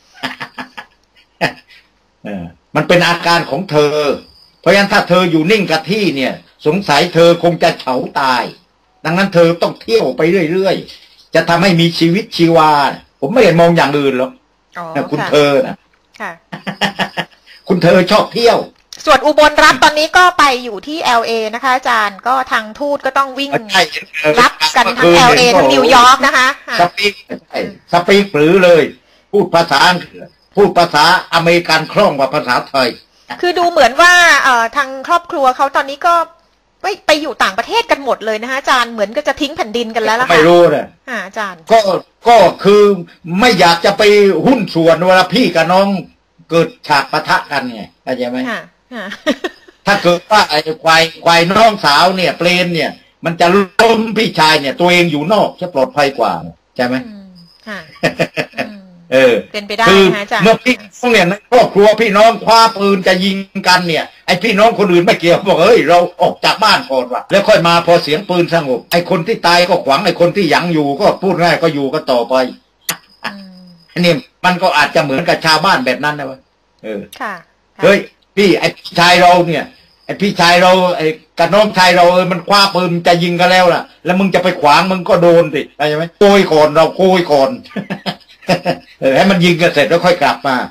เออมันเป็นอาการของเธอเพราะฉะนั้นถ้าเธออยู่นิ่งกับที่เนี่ยสงสัยเธอคงจะเฉาตายดังนั้นเธอต้องเที่ยวไปเรื่อยๆจะทำให้มีชีวิตชีวาผมไม่ได้มองอย่างอื่นหรอกคุณเธอนะคุณเธอชอบเที่ยวส่วนอุบลรัฐตอนนี้ก็ไปอยู่ที่ แอล เอ นะคะอาจารย์ก็ทางทูตก็ต้องวิ่งรับกันทั้ง แอล เอ ทั้งนิวยอร์กนะคะสปีกสปีกหรือเลยพูดภาษาอังกฤษพูดภาษาอเมริกันคล่องกว่าภาษาไทยคือดูเหมือนว่าเอ่อทางครอบครัวเขาตอนนี้ก็ไปไปอยู่ต่างประเทศกันหมดเลยนะคะอาจารย์เหมือนก็จะทิ้งแผ่นดินกันแล้วล่ะค่ะไม่รู้เลยอาจารย์ก็ก็คือไม่อยากจะไปหุ้นส่วนเวลาพี่กับน้องเกิดฉากปะทะกันไงเข้าใจไหมถ้าเกิดว่าไอ้ควายควายน้องสาวเนี่ยเปลนเนี่ยมันจะล้มพี่ชายเนี่ยตัวเองอยู่นอกจะปลอดภัยกว่าใช่ไหมเออเป็นไปได้นะจ๊ะเมื่อพี่น้องเนี่ยในครอบครัวพี่น้องคว้าปืนจะยิงกันเนี่ยไอ้พี่น้องคนอื่นไม่เกี่ยวบอกเฮ้ยเราออกจากบ้านก่อนว่ะแล้วค่อยมาพอเสียงปืนสงบไอ้คนที่ตายก็ขวางไอ้คนที่ยังอยู่ก็พูดง่ายก็อยู่ก็ต่อไปอันนี้มันก็อาจจะเหมือนกับชาวบ้านแบบนั้นนะวะเออเฮ้ยพี่ไอ้ชายเราเนี่ยไอ้พี่ชายเราไอ้กับน้องชายเราเออมันคว้าปืนจะยิงกันแล้วล่ะแล้วมึงจะไปขวางมึงก็โดนสิใช่ไหมโกยก่อนเราโกยก่อนเออให้มันยิงกันเสร็จแล้วค่อยกลับมา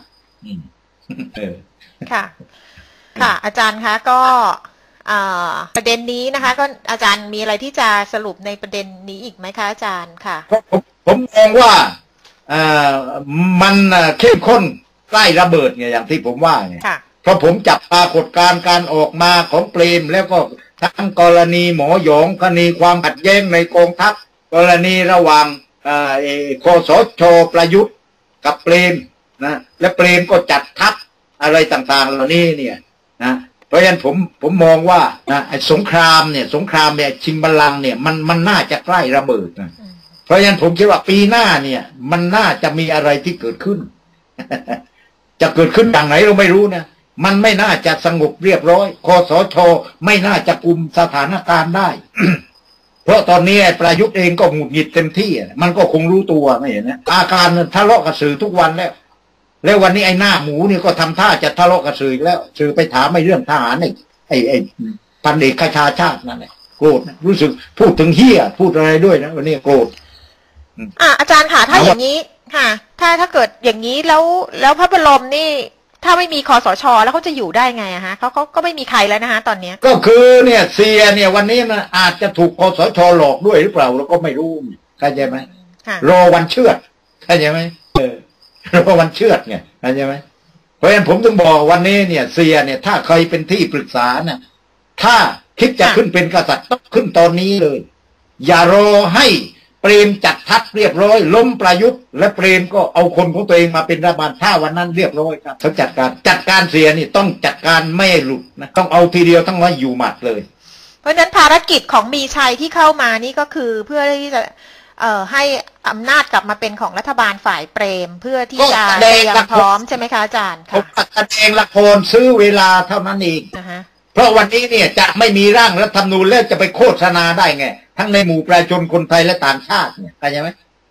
ค่ะค่ะอาจารย์คะก็ประเด็นนี้นะคะก็อาจารย์มีอะไรที่จะสรุปในประเด็นนี้อีกไหมคะอาจารย์ค่ะผมผมมองว่าอ่ามันเข้มข้นใกล้ระเบิดไงอย่างที่ผมว่าไงเพราะผมจับปรากฏการณ์การออกมาของเปรมแล้วก็ทั้งกรณีหมอหยองคดีความขัดแย้งในกองทัพกรณีระหว่างคสช.ประยุทธ์กับเปรมนะและเปรมก็จัดทัพอะไรต่างๆเหล่านี้เนี่ยนะเพราะฉะนั้นผมผมมองว่านะไอ้สงครามเนี่ยสงครามเนี่ยชิงบัลลังก์เนี่ยมันมันน่าจะใกล้ระเบิดนะเพราะฉะนั้นผมคิดว่าปีหน้าเนี่ยมันน่าจะมีอะไรที่เกิดขึ้น จะเกิดขึ้นอย่างไหนเราไม่รู้นะมันไม่น่าจะสงบเรียบร้อยคสช.ไม่น่าจะกุมสถานการณ์ได้ เพราะตอนนี้ประยุทธ์เองก็หงุดหงิดเต็มที่มันก็คงรู้ตัวไม่เห็นนะอาการทะเลาะกับสื่อทุกวันแล้วแล้ววันนี้ไอ้หน้าหมูนี่ก็ทำท่าจะทะเลาะกับสื่อแล้วสื่อไปถามไม่เรื่องทหารไอ้ไอ้ไอ้พันเอกคชาชาตินั่นแหละโกรธรู้สึกพูดถึงเฮียพูดอะไรด้วยนะวันนี้โกรธอ่ะอาจารย์ค่ะถ้าอย่างนี้ค่ะถ้าถ้าเกิดอย่างนี้แล้วแล้วพระบรมนี่ถ้าไม่มีคสช.แล้วเขาจะอยู่ได้ไงอะฮะเขาเขาก็ไม่มีใครแล้วนะฮะตอนนี้ก็คือเนี่ยเซียเนี่ยวันนี้มันอาจจะถูกคสช.หลอกด้วยหรือเปล่าเราก็ไม่รู้เข้าใจไหมรอวันเชือดเข้าใจไหมเออรอวันเชือดไงเข้าใจไหมเพราะฉะนั้นผมถึงบอกวันนี้เนี่ยเซียเนี่ยถ้าใครเป็นที่ปรึกษาเนี่ยถ้าคิดจะขึ้นเป็นกษัตริย์ต้องขึ้นตอนนี้เลยอย่ารอให้เปรมจัดทัพเรียบร้อยล้มประยุทธ์และเปรมก็เอาคนของตัวเองมาเป็นรัฐบาลถ้าวันนั้นเรียบร้อยครับเขาจัดการจัดการเสียนี่ต้องจัดการไม่หลุดนะต้องเอาทีเดียวทั้งว่าอยู่หมัดเลยเพราะฉะนั้นภารกิจของมีชัยที่เข้ามานี่ก็คือเพื่อที่จะเอ่อให้อำนาจกลับมาเป็นของรัฐบาลฝ่ายเปรมเพื่อที่จะเตรียมพร้อมใช่ไหมคะอาจารย์ค่ะแสดงละครซื้อเวลาเท่านั้นเองเพราะวันนี้เนี่ยจะไม่มีร่างรัฐธรรมนูญแล้วจะไปโฆษณาได้ไงทั้งในหมู่ประชาชนคนไทยและต่างชาติเนี่ยเข้าใจไหม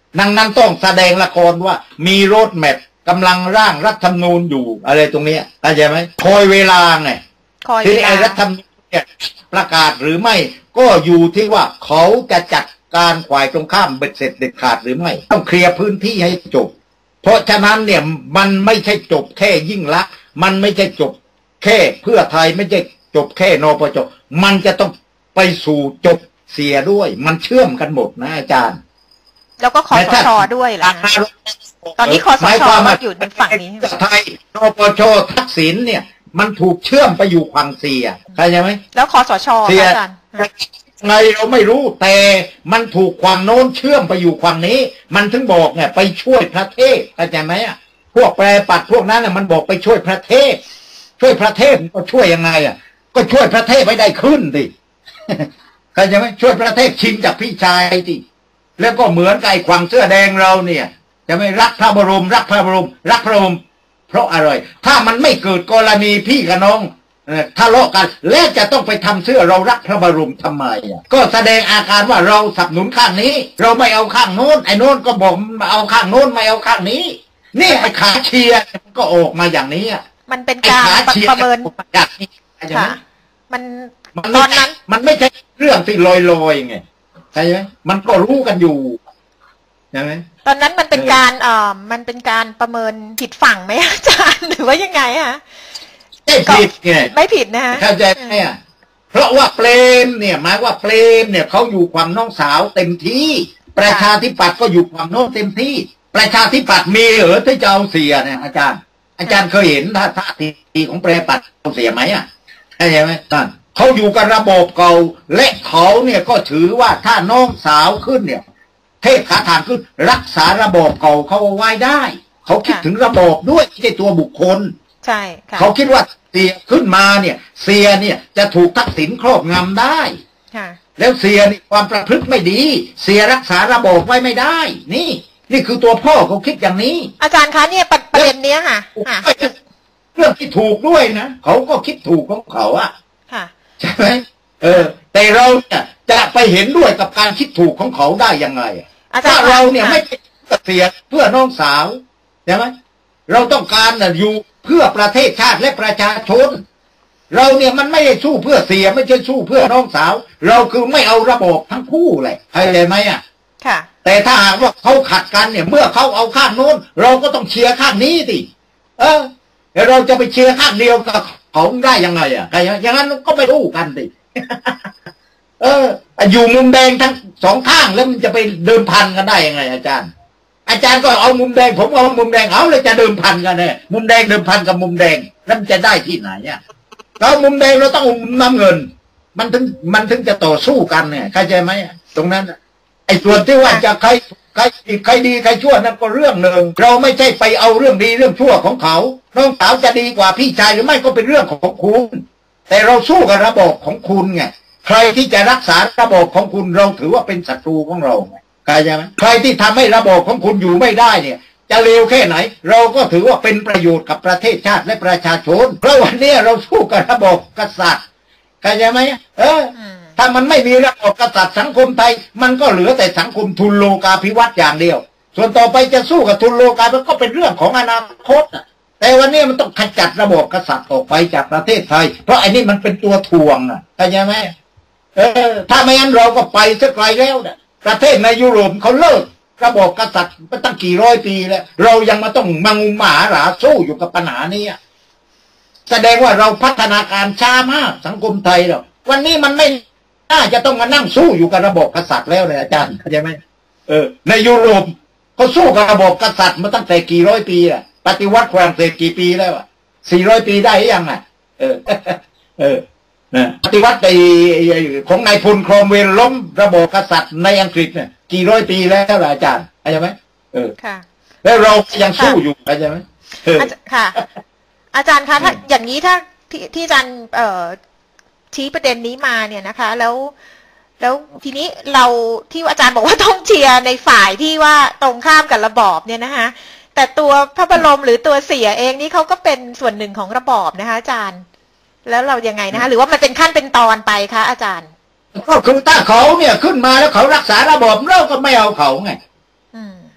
ดังนั้นต้องแสดงละครว่ามีโรดแมพกำลังร่างรัฐธรรมนูญอยู่อะไรตรงนี้เข้าใจไหมคอยเวลาไงที่ไอ้รัฐธรรมนูญเนี่ยประกาศหรือไม่ก็อยู่ที่ว่าเขาจะจัดการฝ่ายตรงข้ามเบ็ดเสร็จเด็ดขาดหรือไม่ต้องเคลียร์พื้นที่ให้จบเพราะฉะนั้นเนี่ยมันไม่ใช่จบแค่ยิ่งลักษณ์มันไม่ใช่จบแค่เพื่อไทยไม่ใช่จบแค่นปชมันจะต้องไปสู่จบเสียด้วยมันเชื่อมกันหมดนะอาจารย์แล้วก็คสช.ด้วยเหรอตอนนี้คสช.อยู่ในฝั่งนี้ไทยนปช.ทักษิณเนี่ยมันถูกเชื่อมไปอยู่ฝั่งเสียเข้าใจไหมแล้วคสช.อาจารย์ไงเราไม่รู้แต่มันถูกฝั่งโน้นเชื่อมไปอยู่ฝั่งนี้มันถึงบอกเนี่ยไปช่วยพระเทพเข้าใจไหมอ่ะพวกแปรปัดพวกนั้นน่ะมันบอกไปช่วยพระเทพช่วยพระเทพก็ช่วยยังไงอ่ะก็ช่วยพระเทพให้ได้ขึ้นดิเข้าใจไหมช่วยพระเทพชิงจากพี่ชายดิแล้วก็เหมือนกับไอ้ขวางเสื้อแดงเราเนี่ยจะไม่รักพระบรมรักพระบรมรักพระบรมเพราะอะไรถ้ามันไม่เกิดกรณีพี่กับน้องทะเลาะกันและจะต้องไปทำเสื้อเรารักพระบรมทำไมอ่ะก็แสดงอาการว่าเราสนับสนุนข้างนี้เราไม่เอาข้างโน้นไอ้โน้นก็บอกมาเอาข้างโน้นไม่เอาข้างนี้นี่ไอ้ขาเชียร์ก็ออกมาอย่างนี้อ่ะมันเป็นการประเมินจากนี้ค่ะมันตอนนั้นมันไม่ใช่เรื่องที่ลอยๆไงใช่ไหมมันก็รู้กันอยู่ใช่ไหมตอนนั้นมันเป็นการเอ่อมันเป็นการประเมินผิดฝั่งไหมอาจารย์หรือว่ายังไงฮะไม่ผิดไงไม่ผิดนะฮะเข้าใจไหมอ่ะเพราะว่าเปรมเนี่ยหมายว่าเปรมเนี่ยเขาอยู่ความน้องสาวเต็มที่ประชาธิปัตย์ก็อยู่ความน้องเต็มที่ประชาธิปัตย์มีเหรอที่จะเอาเสียเนี่ยอาจารย์อาจารย์เคยเห็นท่าท่าทีของประชาธิปัตย์เอาเสียไหมอ่ะเข้าใจไหมท่านเขาอยู่กับระบบเก่าและเขาเนี่ยก็ถือว่าถ้าน้องสาวขึ้นเนี่ยเทพขาถานขึ้นรักษาระบบเก่าเขาเอาไว้ได้เขาคิดถึงระบบด้วยไม่ใช่ตัวบุคคลใช่เขาคิดว่าเสียขึ้นมาเนี่ยเสียเนี่ยจะถูกทักษิณครอบงำได้แล้วเสียนี่ความประพฤติไม่ดีเสียรักษาระบบไว้ไม่ได้นี่นี่คือตัวพ่อเขาคิดอย่างนี้อาจารย์คะเนี่ยประเด็นเนี้ยค่ะเรื่องที่ถูกด้วยนะเขาก็คิดถูกของเขาอะใช่ไหมเออแต่เราเนี่ยจะไปเห็นด้วยกับการคิดถูกของเขาได้ยังไงถ้าเราเนี่ยไม่เสียเพื่อน้องสาวใช่ไหมเราต้องการน่ะอยู่เพื่อประเทศชาติและประชาชนเราเนี่ยมันไม่ได้สู้เพื่อเสียไม่ใช่สู้เพื่อน้องสาวเราคือไม่เอาระบบทั้งคู่เลยเข้าใจไหมอ่ะค่ะแต่ถ้าหากว่าเขาขัดกันเนี่ยเมื่อเขาเอาข้างโน้นเราก็ต้องเชียร์ข้างนี้ดิเออแล้วเราจะไปเชียร์ข้างเดียวกับเขาได้ยังไงอ่ะอย่างนั้นก็ไม่รู้กันดิเอออยู่มุมแดงทั้งสองข้างแล้วมันจะไปเดิมพันกันได้ยังไงอาจารย์อาจารย์ก็เอามุมแดงผมเอามุมแดงเอาเลยจะเดิมพันกันแน่มุมแดงเดิมพันกับมุมแดงแล้วมันจะได้ที่ไหนเนี่ยเรามุมแดงเราต้องมุมน้ำเงินมันถึงมันถึงจะต่อสู้กันเนี่ยเข้าใจไหมตรงนั้นไอ้ส่วนที่ว่าจะใครใครใครดีใครชั่วนั่นก็เรื่องหนึ่งเราไม่ใช่ไปเอาเรื่องดีเรื่องชั่วของเขาน้องสาวจะดีกว่าพี่ชายหรือไม่ก็เป็นเรื่องของคุณแต่เราสู้กับระบบของคุณไงใครที่จะรักษาระบบของคุณเราถือว่าเป็นศัตรูของเราไงเข้าใจไหมใครที่ทำให้ระบบของคุณอยู่ไม่ได้เนี่ยจะเลวแค่ไหนเราก็ถือว่าเป็นประโยชน์กับประเทศชาติและประชาชนเพราะวันนี้เราสู้กับระบบกษัตริย์เข้าใจไหมเออถ้ามันไม่มีระบบกษัตริย์สังคมไทยมันก็เหลือแต่สังคมทุนโลกาภิวัตน์อย่างเดียวส่วนต่อไปจะสู้กับทุนโลกามันก็เป็นเรื่องของอนาคตแต่วันนี้มันต้องขจัดระบบกษัตริย์ออกไปจากประเทศไทยเพราะไอ้นี่มันเป็นตัวถ่วงอ่ะเข้าใจไหมเออถ้าไม่งั้นเราก็ไปสักไกลแล้วเนี่ยประเทศในยุโรปเขาเลิกระบบกษัตริย์มาตั้งกี่ร้อยปีแล้วเรายังมาต้องมังมหาหราสู้อยู่กับปัญหานี้แสดงว่าเราพัฒนาการช้ามากสังคมไทยเราวันนี้มันไม่น่าจะต้องมานั่งสู้อยู่กับระบบกษัตริย์แล้วเลยอาจารย์เข้าใจไหมเออในยุโรปเขาสู้กับระบบกษัตริย์มาตั้งแต่กี่ร้อยปีอะปฏิวัติฝรั่งเศสกี่ปีแล้วอะสี่ร้อยปีได้ยังไงเออเออนะปฏิวัติของนายพลครอมเวลล้มระบบกษัตริย์ในอังกฤษเนี่ยกี่ร้อยปีแล้วล่ะอาจารย์เข้าใจไหมเออค่ะแล้วเรายังสู้อยู่เข้าใจไหมค่ะอาจารย์คะถ้าอย่างนี้ถ้าที่ที่อาจารย์เอ่อชี้ประเด็นนี้มาเนี่ยนะคะแล้วแล้วทีนี้เราที่อาจารย์บอกว่าต้องเชียร์ในฝ่ายที่ว่าตรงข้ามกับระบอบเนี่ยนะคะแต่ตัวพระบรมหรือตัวเสียเองนี่เขาก็เป็นส่วนหนึ่งของระบอบนะคะอาจารย์แล้วเรายังไงนะคะหรือว่ามันเป็นขั้นเป็นตอนไปคะอาจารย์ก็คือถ้าเขาเนี่ยขึ้นมาแล้วเขารักษาระบอบเราก็ไม่เอาเขาไง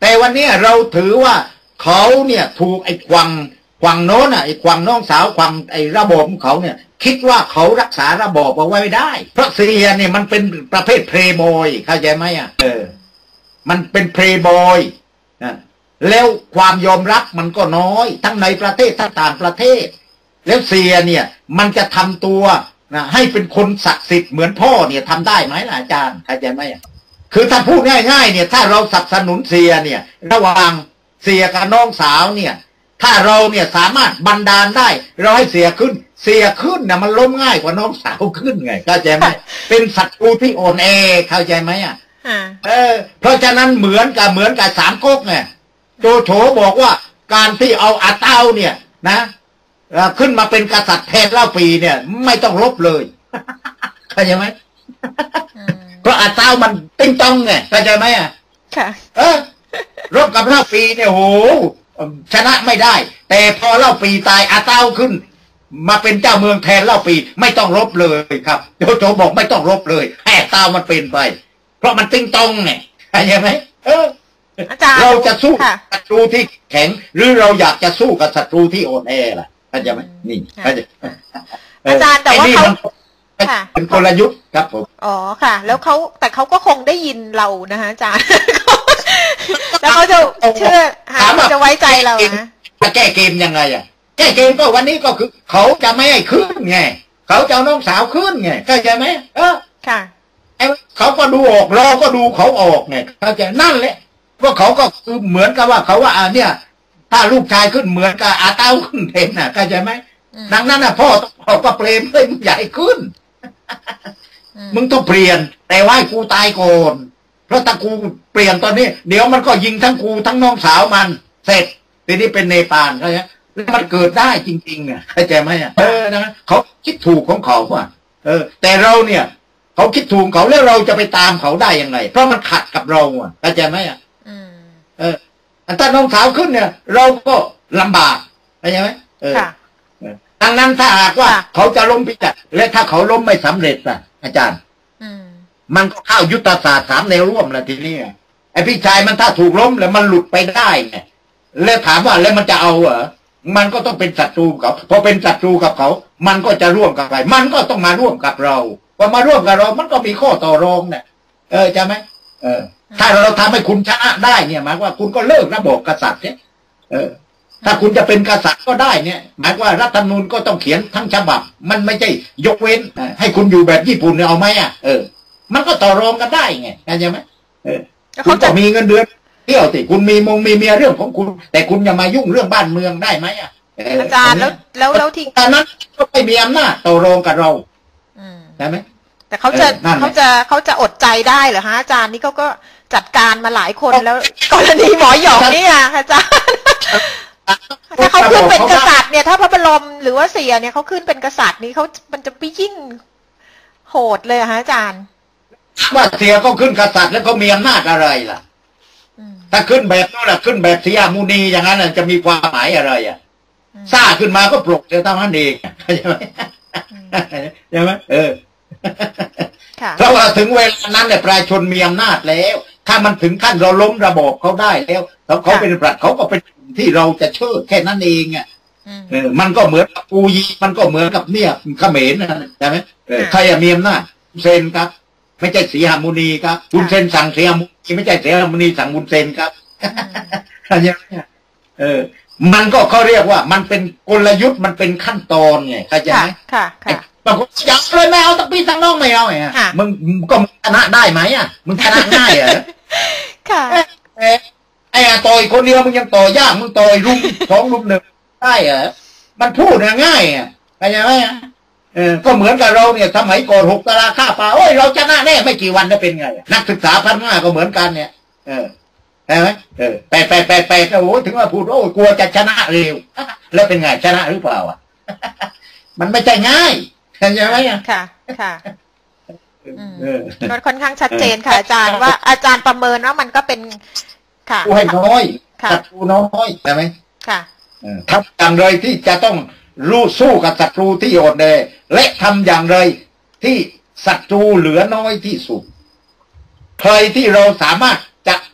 แต่วันนี้เราถือว่าเขาเนี่ยถูกไอ้ควังควังโน้นอ่ะไอ้ควังน้องสาวควังไอ้ระบบของเขาเนี่ยคิดว่าเขารักษาระบบเอาไว้ไม่ได้เพราะเสียเนี่ยมันเป็นประเภทเพลย์บอยเข้าใจไหมอ่ะเออมันเป็นเพลย์บอยนะแล้วความยอมรับมันก็น้อยทั้งในประเทศทั้งต่างประเทศแล้วเสียเนี่ยมันจะทำตัวนะให้เป็นคนศักดิ์สิทธิ์เหมือนพ่อเนี่ยทำได้ไหมล่ะอาจารย์เข้าใจไหมอ่ะคือถ้าพูดง่ายๆเนี่ยถ้าเราสนับสนุนเสียเนี่ยระหว่างเสียกับน้องสาวเนี่ยถ้าเราเนี่ยสามารถบันดาลได้เราให้เสียขึ้นเสียขึ้นนะมันล้มง่ายกว่าน้องสาวขึ้นไงเข้าใจไหมเป็นศัตรูที่อ่อนแอเข้าใจไหมอ่ะเออเพราะฉะนั้นเหมือนกับเหมือนกับสามก๊กไงโจโฉบอกว่าการที่เอาอาเต้าเนี่ยนะขึ้นมาเป็นกษัตริย์แทนเล่าปีเนี่ยไม่ต้องรบเลยเข้าใจไหมเพราะอาเต้ามันติ้งต้องไงเข้าใจไหมอ่ะค่ะเออรบกับเล่าปีเนี่ยโหชนะไม่ได้แต่พอเล่าปีตายอาเต้าขึ้นมาเป็นเจ้าเมืองแทนเล่าปีไม่ต้องรบเลยครับโจโฉบอกไม่ต้องรบเลยให้อาเต้ามันเป็นไปเพราะมันติ้งต้องไงเข้าใจไหมเออเราจะสู้ศัตรูที่แข็งหรือเราอยากจะสู้กับศัตรูที่อ่อนแอล่ะเข้าใจไหมนี่เข้าใจอาจารย์แต่ว่าเขาเป็นกลยุทธ์ครับผมอ๋อค่ะแล้วเขาแต่เขาก็คงได้ยินเรานะฮะอาจารย์แล้วเขาจะเชื่อเขาจะไว้ใจเรานะจะแก้เกมยังไงอ่ะแก้เกมก็วันนี้ก็คือเขาจะไม่ให้ขึ้นไงเขาจะเอาน้องสาวขึ้นไงเข้าใจไหมเออค่ะไอ้เขาก็ดูออกเราก็ดูเขาออกไงเข้าใจนั่นแหละพวกเขาก็คือเหมือนกับว่าเขาว่าอ่าเนี่ยถ้าลูกชายขึ้นเหมือนกับอาเต้าขึ้นเทนน่ะเข้าใจไหมดังนั้นน่ะพ่อต้องก็เปรมเลยมึงใหญ่ขึ้นมึงต้องเปลี่ยนแต่ว่ากูตายก่อนเพราะถ้ากูเปลี่ยนตอนนี้เดี๋ยวมันก็ยิงทั้งกูทั้งน้องสาวมันเสร็จทีนี้เป็นเนปาลเข้าใจแล้วมันเกิดได้จริงๆเนี่ยเข้าใจไหมอ่ะเออนะเขาคิดถูกของเขาว่ะเออแต่เราเนี่ยเขาคิดถูกเขาแล้วเราจะไปตามเขาได้ยังไงเพราะมันขัดกับเราอ่ะเข้าใจไหมอ่ะเออถ้าน้องสาวขึ้นเนี่ยเราก็ลำบากเข้าใจไหมเออดังนั้นถ้าหากว่าเขาจะล้มพิจัดและถ้าเขาล้มไม่สำเร็จอ่ะอาจารย์มันก็เข้ายุทธศาสตร์สามแนวร่วมแล้วทีนี้ไอ้พี่ชายมันถ้าถูกล้มแล้วมันหลุดไปได้ไงแล้วถามว่าแล้วมันจะเอาเหรอมันก็ต้องเป็นศัตรูกับเขาพอเป็นศัตรูกับเขามันก็จะร่วมกับใครมันก็ต้องมาร่วมกับเราพอมาร่วมกับเรามันก็มีข้อต่อรองเนี่ยเออใช่ไหมเออถ้าเราทำให้คุณชนะได้เนี่ยหมายว่าคุณก็เลิกระบบกษัตริย์เนี่ยเออถ้าคุณจะเป็นกษัตริย์ก็ได้เนี่ยหมายว่ารัฐธรรมนูญก็ต้องเขียนทั้งฉบับมันไม่ใช่ยกเว้นให้คุณอยู่แบบญี่ปุ่นเนี่ยเอาไหมอ่ะเออมันก็ต่อรองกันได้ไงเข้าใจไหมเออคุณจะมีเงินเดือนเที่ยวสิคุณมีมงมีเมียเรื่องของคุณแต่คุณอย่ามายุ่งเรื่องบ้านเมืองได้ไหมอ่ะอาจารย์แล้วแล้วแล้วที่ตอนนั้นก็ไม่มีอำนาจต่อรองกับเราใช่ไหมแต่เขาจะเขาจะเขาจะอดใจได้เหรอฮะอาจารย์นี่เขาก็จัดการมาหลายคนแล้วกรณีหมอหยองนี่อ่ะอาจารย์ถ้าเขาขึ้นเป็นกษัตริย์เนี่ยถ้าพระบรมหรือว่าเสียเนี่ยเขาขึ้นเป็นกษัตริย์นี่เขามันจะไปยิ่งโหดเลยฮะอาจารย์ว่าเสียก็ขึ้นกษัตริย์แล้วเขามีอำนาจอะไรล่ะถ้าขึ้นแบบนั้นแหละขึ้นแบบเสียมุนีอย่างนั้นจะมีความหมายอะไรอ่ะซ่าขึ้นมาก็ปลุกเจ้าท่านเองใช่ไหมใช่ไหมเออเพราะว่าถึงเวลานั้นเนี่ยประชาชนมีอำนาจแล้วถ้ามันถึงขั้นเราล้มระบอบเขาได้แล้วแล้วเขาเป็นปรัชเขาก็เป็นที่เราจะเชิดแค่นั้นเองอ่ะเออมันก็เหมือนกับปูยีมันก็เหมือนกับเนี่ยเขมรนะใช่ไหมใครมีอำนาจเซนครับไม่ใช่สีหมุนีครับคุณเซนสั่งสีหมุนีไม่ใช่สีหมุนีสั่งบุญเซนครับเข้าใจไหมเออมันก็เขาเรียกว่ามันเป็นกลยุทธ์มันเป็นขั้นตอนไงเข้าใจไหมค่ะค่ะบางคนอยากเลยไม่เอาตั้งพี่ตั้งน้องไม่เอาไงมึงก็ชนะได้ไหมอ่ะมึงชนะง่ายเหรอค่ะไอ้ต่อยคนเดียวมึงยังต่อยากมึงต่อยรุมสองรุมหนึ่งได้เหรอมันพูดง่ายอ่ะเข้าใจไหมเออก็เหมือนกับเราเนี่ยสมัยก่อนหกตารางค่าปลาโอ้ยเราชนะแน่ไม่กี่วันจะเป็นไงนักศึกษาพันห้าก็เหมือนกันเนี่ยเออใช่ไหมเออแปดแปดแปดแปดโอ้ถึงว่าพูดโอ้กลัวจะชนะเร็วแล้วเป็นไงชนะหรือเปล่าอ่ะมันไม่ใช่ง่ายใช่ไหมค่ะค่ะก็ค่อนข้างชัดเจนค่ะอาจารย์ว่าอาจารย์ประเมินว่ามันก็เป็นค่ะผู้ให้น้อยศัตรูน้อยใช่ไหมค่ะทำอย่างไรที่จะต้องรู้สู้กับศัตรูที่อ่อนแอและทำอย่างไรที่ศัตรูเหลือน้อยที่สุดใครที่เราสามารถจะ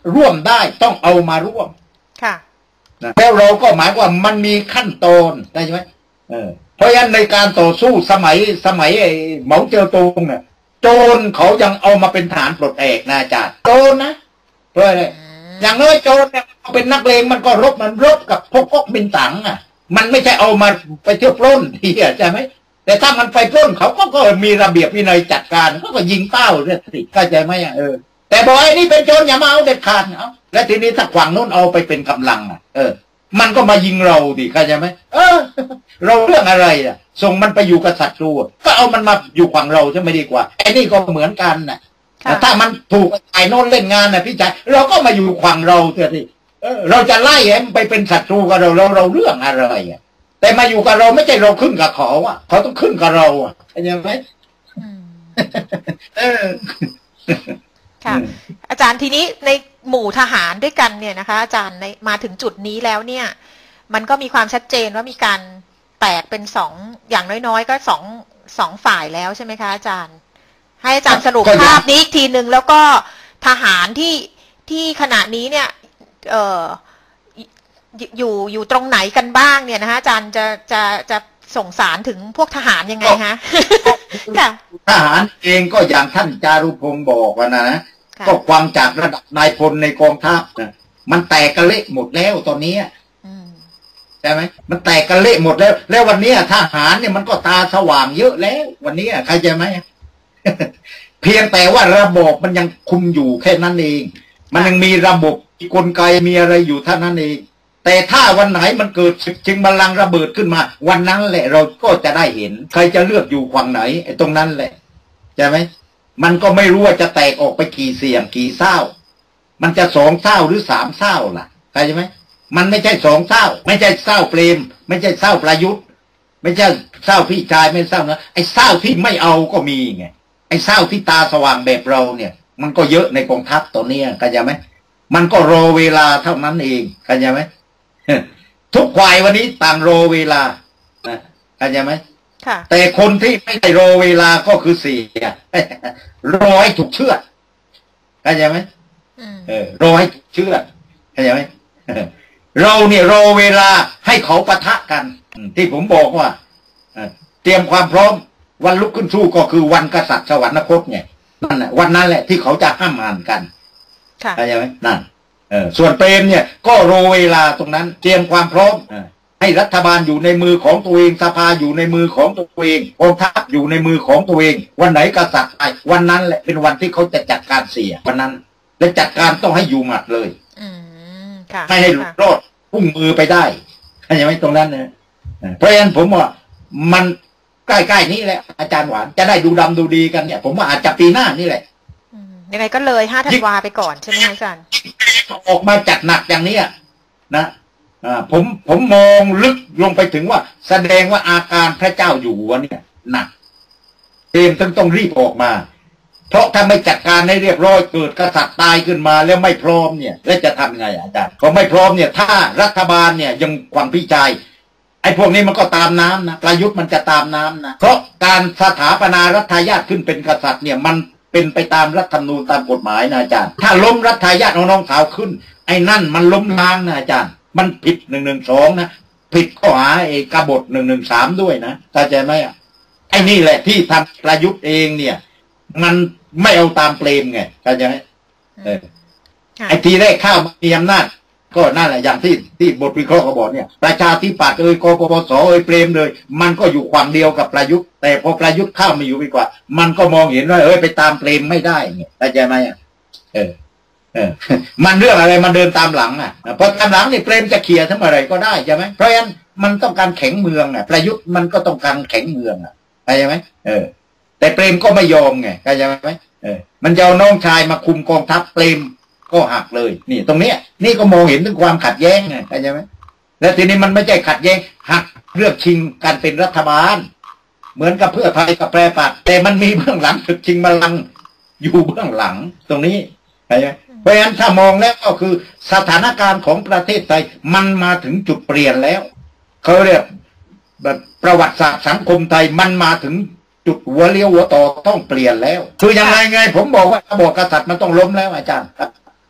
ร่วมได้ต้องเอามาร่วมค่ะแล้วเราก็หมายว่ามันมีขั้นตอนได้ใช่ไหมเออเพราะฉะนั้นในการต่อสู้สมัยสมัยไอ้เหมาเจ๋อตงเนี่ยโจรเขายังเอามาเป็นฐานปลดแอกนะอาจารย์โจรนะเพราะอะไรอย่างน้อยโจรเนี่ยเป็นนักเลงมันก็รบมันรบกับพวกพวกบินตังอ่ะมันไม่ใช่เอามาไปเที่ยวปล้นทีอ่ะใช่ไหมแต่ถ้ามันไปปล้นเขาก็ก็มีระเบียบวินัยจัดการเขาก็ยิงเป้าเรื่อยสิเข้าใจไหมอ่ะเออแต่บอกไอ้นี่เป็นโจรอย่ามาเอาเด็ดขาดเอาและทีนี้ถ้าฝั่งนู้นเอาไปเป็นกำลังอ่ะเออมันก็มายิงเราดิเข้าใจไหมเออเราเรื่องอะไรอ่ะส่งมันไปอยู่กับศัตรูก็เอามันมาอยู่ฝั่งเราจะไม่ดีกว่าไอ้นี่ก็เหมือนกันน่ะถ้ามันถูกไอ้โน้นเล่นงานน่ะพี่ชายเราก็มาอยู่ฝั่งเราเถอะที่เราจะไล่ให้มันไปเป็นศัตรูกับเราเราเราเรื่องอะไรอ่ะแต่มาอยู่กับเราไม่ใช่เราขึ้นกับเขาอ่ะเขาต้องขึ้นกับเราอ่ะเข้าใจไหมเออค่ะอาจารย์ทีนี้ในหมู่ทหารด้วยกันเนี่ยนะคะอาจารย์ในมาถึงจุดนี้แล้วเนี่ยมันก็มีความชัดเจนว่ามีการแตกเป็นสองอย่างน้อยๆก็สองสองฝ่ายแล้วใช่ไหมคะอาจารย์ให้อาจารย์สรุปภาพนี้อีกทีหนึ่งแล้วก็ทหารที่ที่ขณะนี้เนี่ยเอ่ออยู่อยู่ตรงไหนกันบ้างเนี่ยนะคะอาจารย์จะจะจะส่งสารถึงพวกทหารยังไงคะทหารเองก็อย่างท่านจารุพงศ์บอกว่านะนะก็ฟังจากระดับนายพลในกองทัพนะมันแตกกระเละหมดแล้วตอนนี้ใช่ไหมมันแตกกระเละหมดแล้วแล้ววันนี้ทหารเนี่ยมันก็ตาสว่างเยอะแล้ววันนี้ใครจะไหมเพียงแต่ว่าระบบมันยังคุมอยู่แค่นั้นเองมันยังมีระบบมีกลไกมีอะไรอยู่เท่านั้นเองแต่ถ้าวันไหนมันเกิดจึงบัลลังก์ระเบิดขึ้นมาวันนั้นแหละเราก็จะได้เห็นใครจะเลือกอยู่ฝั่งไหนไอ้ตรงนั้นแหละใช่ไหมมันก็ไม่รู้ว่าจะแตกออกไปกี่เสียงกี่เศร้ามันจะสองเศร้าหรือสามเศร้าล่ะเข้าใจไหมมันไม่ใช่สองเศร้าไม่ใช่เศร้าเปรมไม่ใช่เศร้าประยุทธ์ไม่ใช่เศร้าพี่ชายไม่เศร้านะไอ้เศร้าที่ไม่เอาก็มีไงไอ้เศร้าที่ตาสว่างแบบเราเนี่ยมันก็เยอะในกองทัพตอนนี้เข้าใจไหมมันก็รอเวลาเท่านั้นเองเข้าใจไหมทุกฝ่ายวันนี้ต่างรอเวลานะเข้าใจไหมแต่คนที่ไม่ได้รอเวลาก็คือเสียรอให้ถูกเชื่อเข้าใจไหมเออรอให้ถูกเชื่อเข้าใจไหมเราเนี่ยรอเวลาให้เขาปะทะกันที่ผมบอกว่าเตรียมความพร้อมวันลุกขึ้นสู้ก็คือวันกษัตริย์สวรรคตไงนั่นแหละวันนั้นแหละที่เขาจะห้ามอ่านกันเข้าใจไหมนั่นเออส่วนเปรมเนี่ยก็รอเวลาตรงนั้นเตรียมความพร้อมให้รัฐบาลอยู่ในมือของตัวเองสภาอยู่ในมือของตัวเองกองทัพอยู่ในมือของตัวเองวันไหนกษัตริย์ไปวันนั้นแหละเป็นวันที่เขาจะจัดการเสียวันนั้นและจัดการต้องให้อยู่หมัดเลยไม่ให้หลุดรอดพุ่งมือไปได้เข้าใจไหมตรงนั้นนะเพราะฉะนั้นผมว่ามันใกล้ๆนี้แหละอาจารย์หวานจะได้ดูดำดูดีกันเนี่ยผมว่าอาจจะปีหน้านี่แหละยังไงก็เลยห้าธันวาไปก่อนใช่ไหมอาจารย์ออกมาจัดหนักอย่างนี้นะอ่าผมผมมองลึกลงไปถึงว่าแสดงว่าอาการพระเจ้าอยู่หัวเนี่ยหนักเตรียมต้องต้องรีบออกมาเพราะถ้าไม่จัดการให้เรียบร้อยเกิดกษัตริย์ตายขึ้นมาแล้วไม่พร้อมเนี่ยแล้วจะทำไงอาจารย์พอไม่พร้อมเนี่ยถ้ารัฐบาลเนี่ยยังหวังพี่ชายไอ้พวกนี้มันก็ตามน้ำนะประยุทธ์มันจะตามน้ำนะเพราะการสถาปนารัฐทายาทขึ้นเป็นกษัตริย์เนี่ยมันเป็นไปตามรัฐธรรมนูญตามกฎหมายนะอาจารย์ถ้าล้มรัฐทายาทเอาน้องสาวขึ้นไอ้นั่นมันล้มล้างนะอาจารย์มันผิดหนึ่งหนึ่งสองนะผิดข้อหาเอกบฏหนึ่งหนึ่งสามด้วยนะเข้าใจไหมอ่ะไอ้นี่แหละที่ทำประยุทธ์เองเนี่ยมันไม่เอาตามเปรมไงเข้าใจไหมเออไอ้ทีแรกข้าวมีอำนาจก็นั่นแหละอย่างที่ที่บทวิเคราะห์เขาบอกเนี่ยประชาธิปัตย์เอ่ยกปปสเอ่ยเปรมเลยมันก็อยู่ฝั่งเดียวกับประยุทธ์แต่พอประยุทธ์เข้ามาอยู่ดีกว่ามันก็มองเห็นว่าเอ้ยไปตามเปรมไม่ได้ไงเข้าใจไหมอ่ะเออเออมันเรื่องอะไรมันเดินตามหลังอ่ะพอตามหลังนี่เปรมจะเขี่ยทั้งอะไรก็ได้ใช่ไหมเพราะฉะนั้นมันต้องการแข็งเมืองอ่ะประยุทธ์มันก็ต้องการแข็งเมืองอ่ะเข้าใจไหมเออแต่เปรมก็ไม่ยอมไงเข้าใจไหมเออมันจะเอาน้องชายมาคุมกองทัพเปรมก็หักเลยนี่ตรงเนี้ยนี่ก็มองเห็นถึงความขัดแย้งไงเข้าใจไหมแล้วทีนี้มันไม่ใช่ขัดแย้งหักเรื่องชิงการเป็นรัฐบาลเหมือนกับเพื่อไทยกับแปรปัดแต่มันมีเบื้องหลังศึกชิงบัลลังก์อยู่เบื้องหลังตรงนี้เข้าใจไหมเพราะฉะนั้นถ้ามองแล้วก็คือสถานการณ์ของประเทศไทยมันมาถึงจุดเปลี่ยนแล้วเขาเรียกแบบประวัติศาสตร์สังคมไทยมันมาถึงจุดหัวเลี้ยวหัวต่อต้องเปลี่ยนแล้วคือยังไงไงผมบอกว่าระบอบกษัตริย์มันต้องล้มแล้วอาจารย์ครับ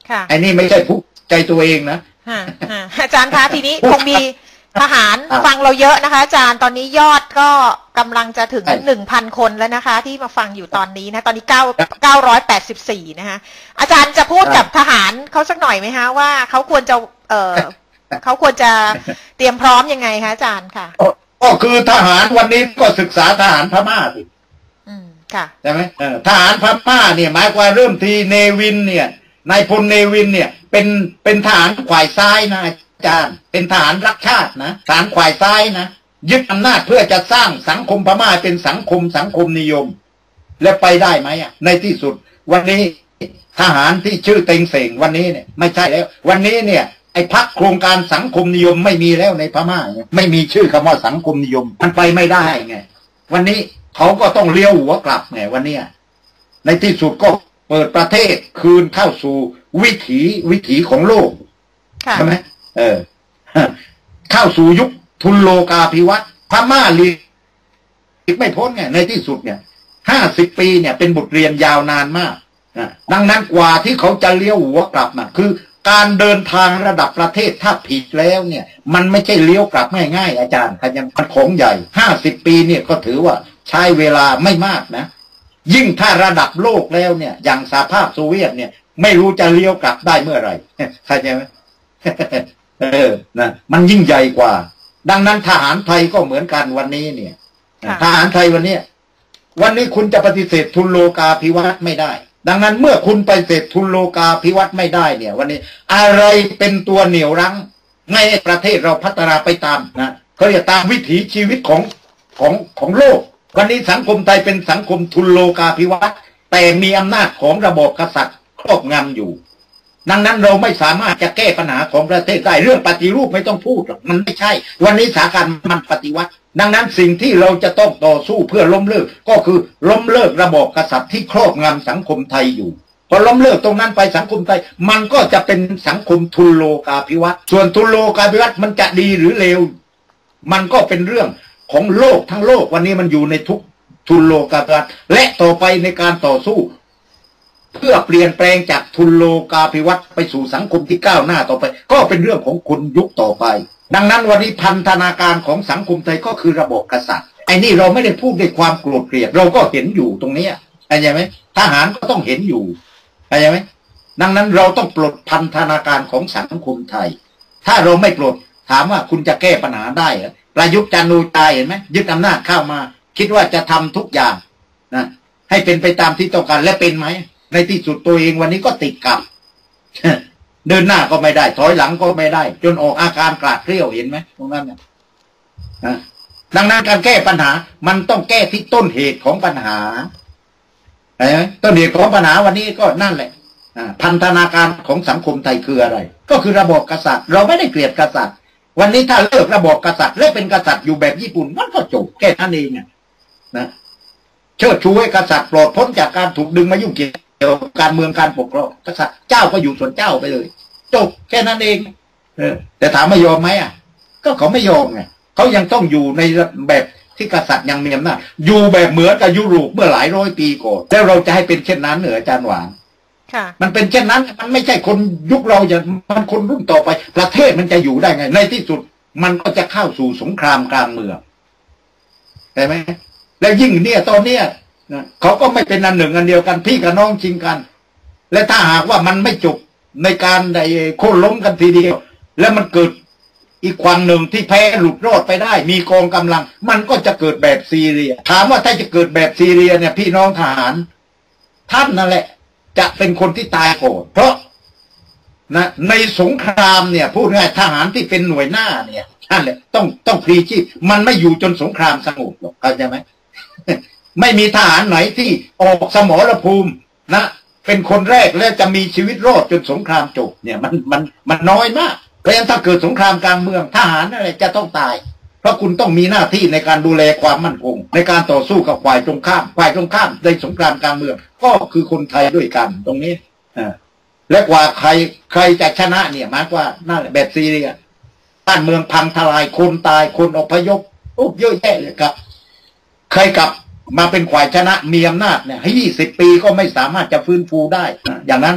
ไอ้นี่ไม่ใช่ผู้ใจตัวเองนะอาจารย์คะทีนี้คงมีทหารฟังเราเยอะนะคะอาจารย์ตอนนี้ยอดก็กำลังจะถึงหนึ่งพันคนแล้วนะคะที่มาฟังอยู่ตอนนี้นะตอนนี้เก้าเก้าร้อยแปดสิบสี่นะคะอาจารย์จะพูดกับทหารเขาสักหน่อยไหมคะว่าเขาควรจะเออเขาควรจะเตรียมพร้อมยังไงคะอาจารย์ค่ะก็คือทหารวันนี้ก็ศึกษาทหารพม่าสิอืมค่ะใช่ไหมทหารพม่าเนี่ยหมายความเริ่มทีเนวินเนี่ยนายพลเนวินเนี่ยเป็นเป็นทหารฝ่ายซ้ายนะอาจารย์เป็นทหารรักชาตินะทหารฝ่ายซ้ายนะยึดอำนาจเพื่อจะสร้างสังคมพม่าเป็นสังคมสังคมนิยมและไปได้ไหมอ่ะในที่สุดวันนี้ทหารที่ชื่อเต็งเสงวันนี้เนี่ยไม่ใช่แล้ววันนี้เนี่ยไอ้พรรคโครงการสังคมนิยมไม่มีแล้วในพม่าไม่มีชื่อคำว่าสังคมนิยมมันไปไม่ได้ไงวันนี้เขาก็ต้องเลี้ยวหัวกลับไงวันนี้ในที่สุดก็เปิดประเทศคืนเข้าสู่วิถีวิถีของโลกใช่ไหมเออเข้าสู่ยุคทุนโลกาภิวัตน์พม่าลีกไม่พ้นไงในที่สุดเนี่ยห้าสิบปีเนี่ยเป็นบทเรียนยาวนานมากดังนั้นกว่าที่เขาจะเลี้ยวหัวกลับมาคือการเดินทางระดับประเทศถ้าผิดแล้วเนี่ยมันไม่ใช่เลี้ยวกลับง่ายๆอาจารย์ขยันมันของใหญ่ห้าสิบปีเนี่ยก็ถือว่าใช้เวลาไม่มากนะยิ่งถ้าระดับโลกแล้วเนี่ยอย่างสหภาพโซเวียตเนี่ยไม่รู้จะเลี้ยวกลับได้เมื่อไหร่เข้าใจไหมเออนะมันยิ่งใหญ่กว่าดังนั้นทหารไทยก็เหมือนกันวันนี้เนี่ยทหารไทยวันนี้วันนี้คุณจะปฏิเสธทุนโลกาภิวัตน์ไม่ได้ดังนั้นเมื่อคุณไปเสร็จทุนโลกาภิวัตน์ไม่ได้เนี่ยวันนี้อะไรเป็นตัวเหนี่ยวรั้งไม่ให้ประเทศเราพัฒนาไปตามนะเขาจะตามวิถีชีวิตของของของโลกวันนี้สังคมไทยเป็นสังคมทุนโลกาภิวัตน์แต่มีอำนาจของระบบกษัตริย์ครอบงำอยู่ดังนั้นเราไม่สามารถจะแก้ปัญหาของประเทศได้เรื่องปฏิรูปไม่ต้องพูดหรอกมันไม่ใช่วันนี้สถานการณ์มันปฏิวัติดังนั้นสิ่งที่เราจะต้องต่อสู้เพื่อล้มเลิกก็คือล้มเลิกระบบกษัตริย์ที่ครอบงำสังคมไทยอยู่พอล้มเลิกตรงนั้นไปสังคมไทยมันก็จะเป็นสังคมทุนโลกาภิวัตน์ส่วนทุนโลกาภิวัตน์มันจะดีหรือเลวมันก็เป็นเรื่องของโลกทั้งโลกวันนี้มันอยู่ในทุกทุนโลกาภิวัตน์และต่อไปในการต่อสู้เพื่อเปลี่ยนแปลงจากทุนโลกาภิวัตน์ไปสู่สังคมที่ก้าวหน้าต่อไปก็เป็นเรื่องของคนยุคต่อไปดังนั้นวันนี้พันธนาการของสังคมไทยก็คือระบบกษัตริย์ไอ้นี่เราไม่ได้พูดด้วยความโกรธเกลียดเราก็เห็นอยู่ตรงนี้เข้าใจไหมทหารก็ต้องเห็นอยู่เข้าใจไหมดังนั้นเราต้องปลดพันธนาการของสังคมไทยถ้าเราไม่ปลดถามว่าคุณจะแก้ปัญหาได้เหรอประยุทธ์จันทร์โอชาเห็นไหมยึดอำนาจเข้ามาคิดว่าจะทำทุกอย่างนะให้เป็นไปตามที่ต้องการและเป็นไหมในที่สุดตัวเองวันนี้ก็ติดกับเดินหน้าก็ไม่ได้ถอยหลังก็ไม่ได้จนออกอาการกราดเกรี้ยวเห็นไหมตรงนั้นเนี่ยดังนั้นการแก้ปัญหามันต้องแก้ที่ต้นเหตุของปัญหาเห็นไหมต้นเหตุของปัญหาวันนี้ก็นั่นแหละพันธนาการของสังคมไทยคืออะไรก็คือระบบกษัตริย์เราไม่ได้เกลียดกษัตริย์วันนี้ถ้าเลิกระบบกษัตริย์และเป็นกษัตริย์อยู่แบบญี่ปุ่นมันก็จบแค่นั้นเองเนี่ยนะเชิดชูให้กษัตริย์ปลอดพ้นจากการถูกดึงมายุ่งเกี่ยวกับการเมืองการปกครองกษัตริย์เจ้าก็อยู่ส่วนเจ้าไปเลยจบแค่นั้นเองเออแต่ถามไม่ยอมไหมอ่ะก็เขาไม่ยอมไงเขายังต้องอยู่ในแบบที่กษัตริย์ยังมีอำนาจอยู่แบบเหมือนกับยุโรปเมื่อหลายร้อยปีก่อนแล้วเราจะให้เป็นเช่นนั้นเหรออาจารย์หวานมันเป็นเช่นนั้นมันไม่ใช่คนยุคเราจะมันคนรุ่นต่อไปประเทศมันจะอยู่ได้ไงในที่สุดมันก็จะเข้าสู่สงครามกลางเมืองใช่ไหมแล้วยิ่งเนี่ยตอนเนี้ยเขาก็ไม่เป็นอันหนึ่งอันเดียวกันพี่กับน้องชิงกันและถ้าหากว่ามันไม่จบในการได้โค่นล้มกันทีเดียวแล้วมันเกิดอีกฝั่งหนึ่งที่แพ้หลุดรอดไปได้มีกองกำลังมันก็จะเกิดแบบซีเรียถามว่าถ้าจะเกิดแบบซีเรียเนี่ยพี่น้องทหารท่านนั่นแหละจะเป็นคนที่ตายก่อนเพราะนะในสงครามเนี่ยพูดง่ายทหารที่เป็นหน่วยหน้าเนี่ยนั่นแหละต้องต้องพลีชีพมันไม่อยู่จนสงครามสงบหรอกเข้าใจไหม ไม่มีทหารไหนที่ออกสมรภูมินะเป็นคนแรกแล้วจะมีชีวิตรอดจนสงครามจบเนี่ยมันมันมันน้อยมากเพราะฉะนั้นถ้าเกิดสงครามกลางเมืองทหารนั่นแหละจะต้องตายเพราะคุณต้องมีหน้าที่ในการดูแลความมั่นคงในการต่อสู้กับฝ่ายตรงข้ามฝ่ายตรงข้ามในสงครามกลางเมืองก็คือคนไทยด้วยกันตรงนี้อ่าและกว่าใครใครจะชนะเนี่ยหมายว่านั่นแหละแบบซีเรียบ้านเมืองพังทลายคนตายคนอพยพโอ้เยอะแยะเลยครับใครกลับมาเป็นฝ่ายชนะมีอำนาจเนี่ยให้ยี่สิบปีก็ไม่สามารถจะฟื้นฟูได้อย่างนั้น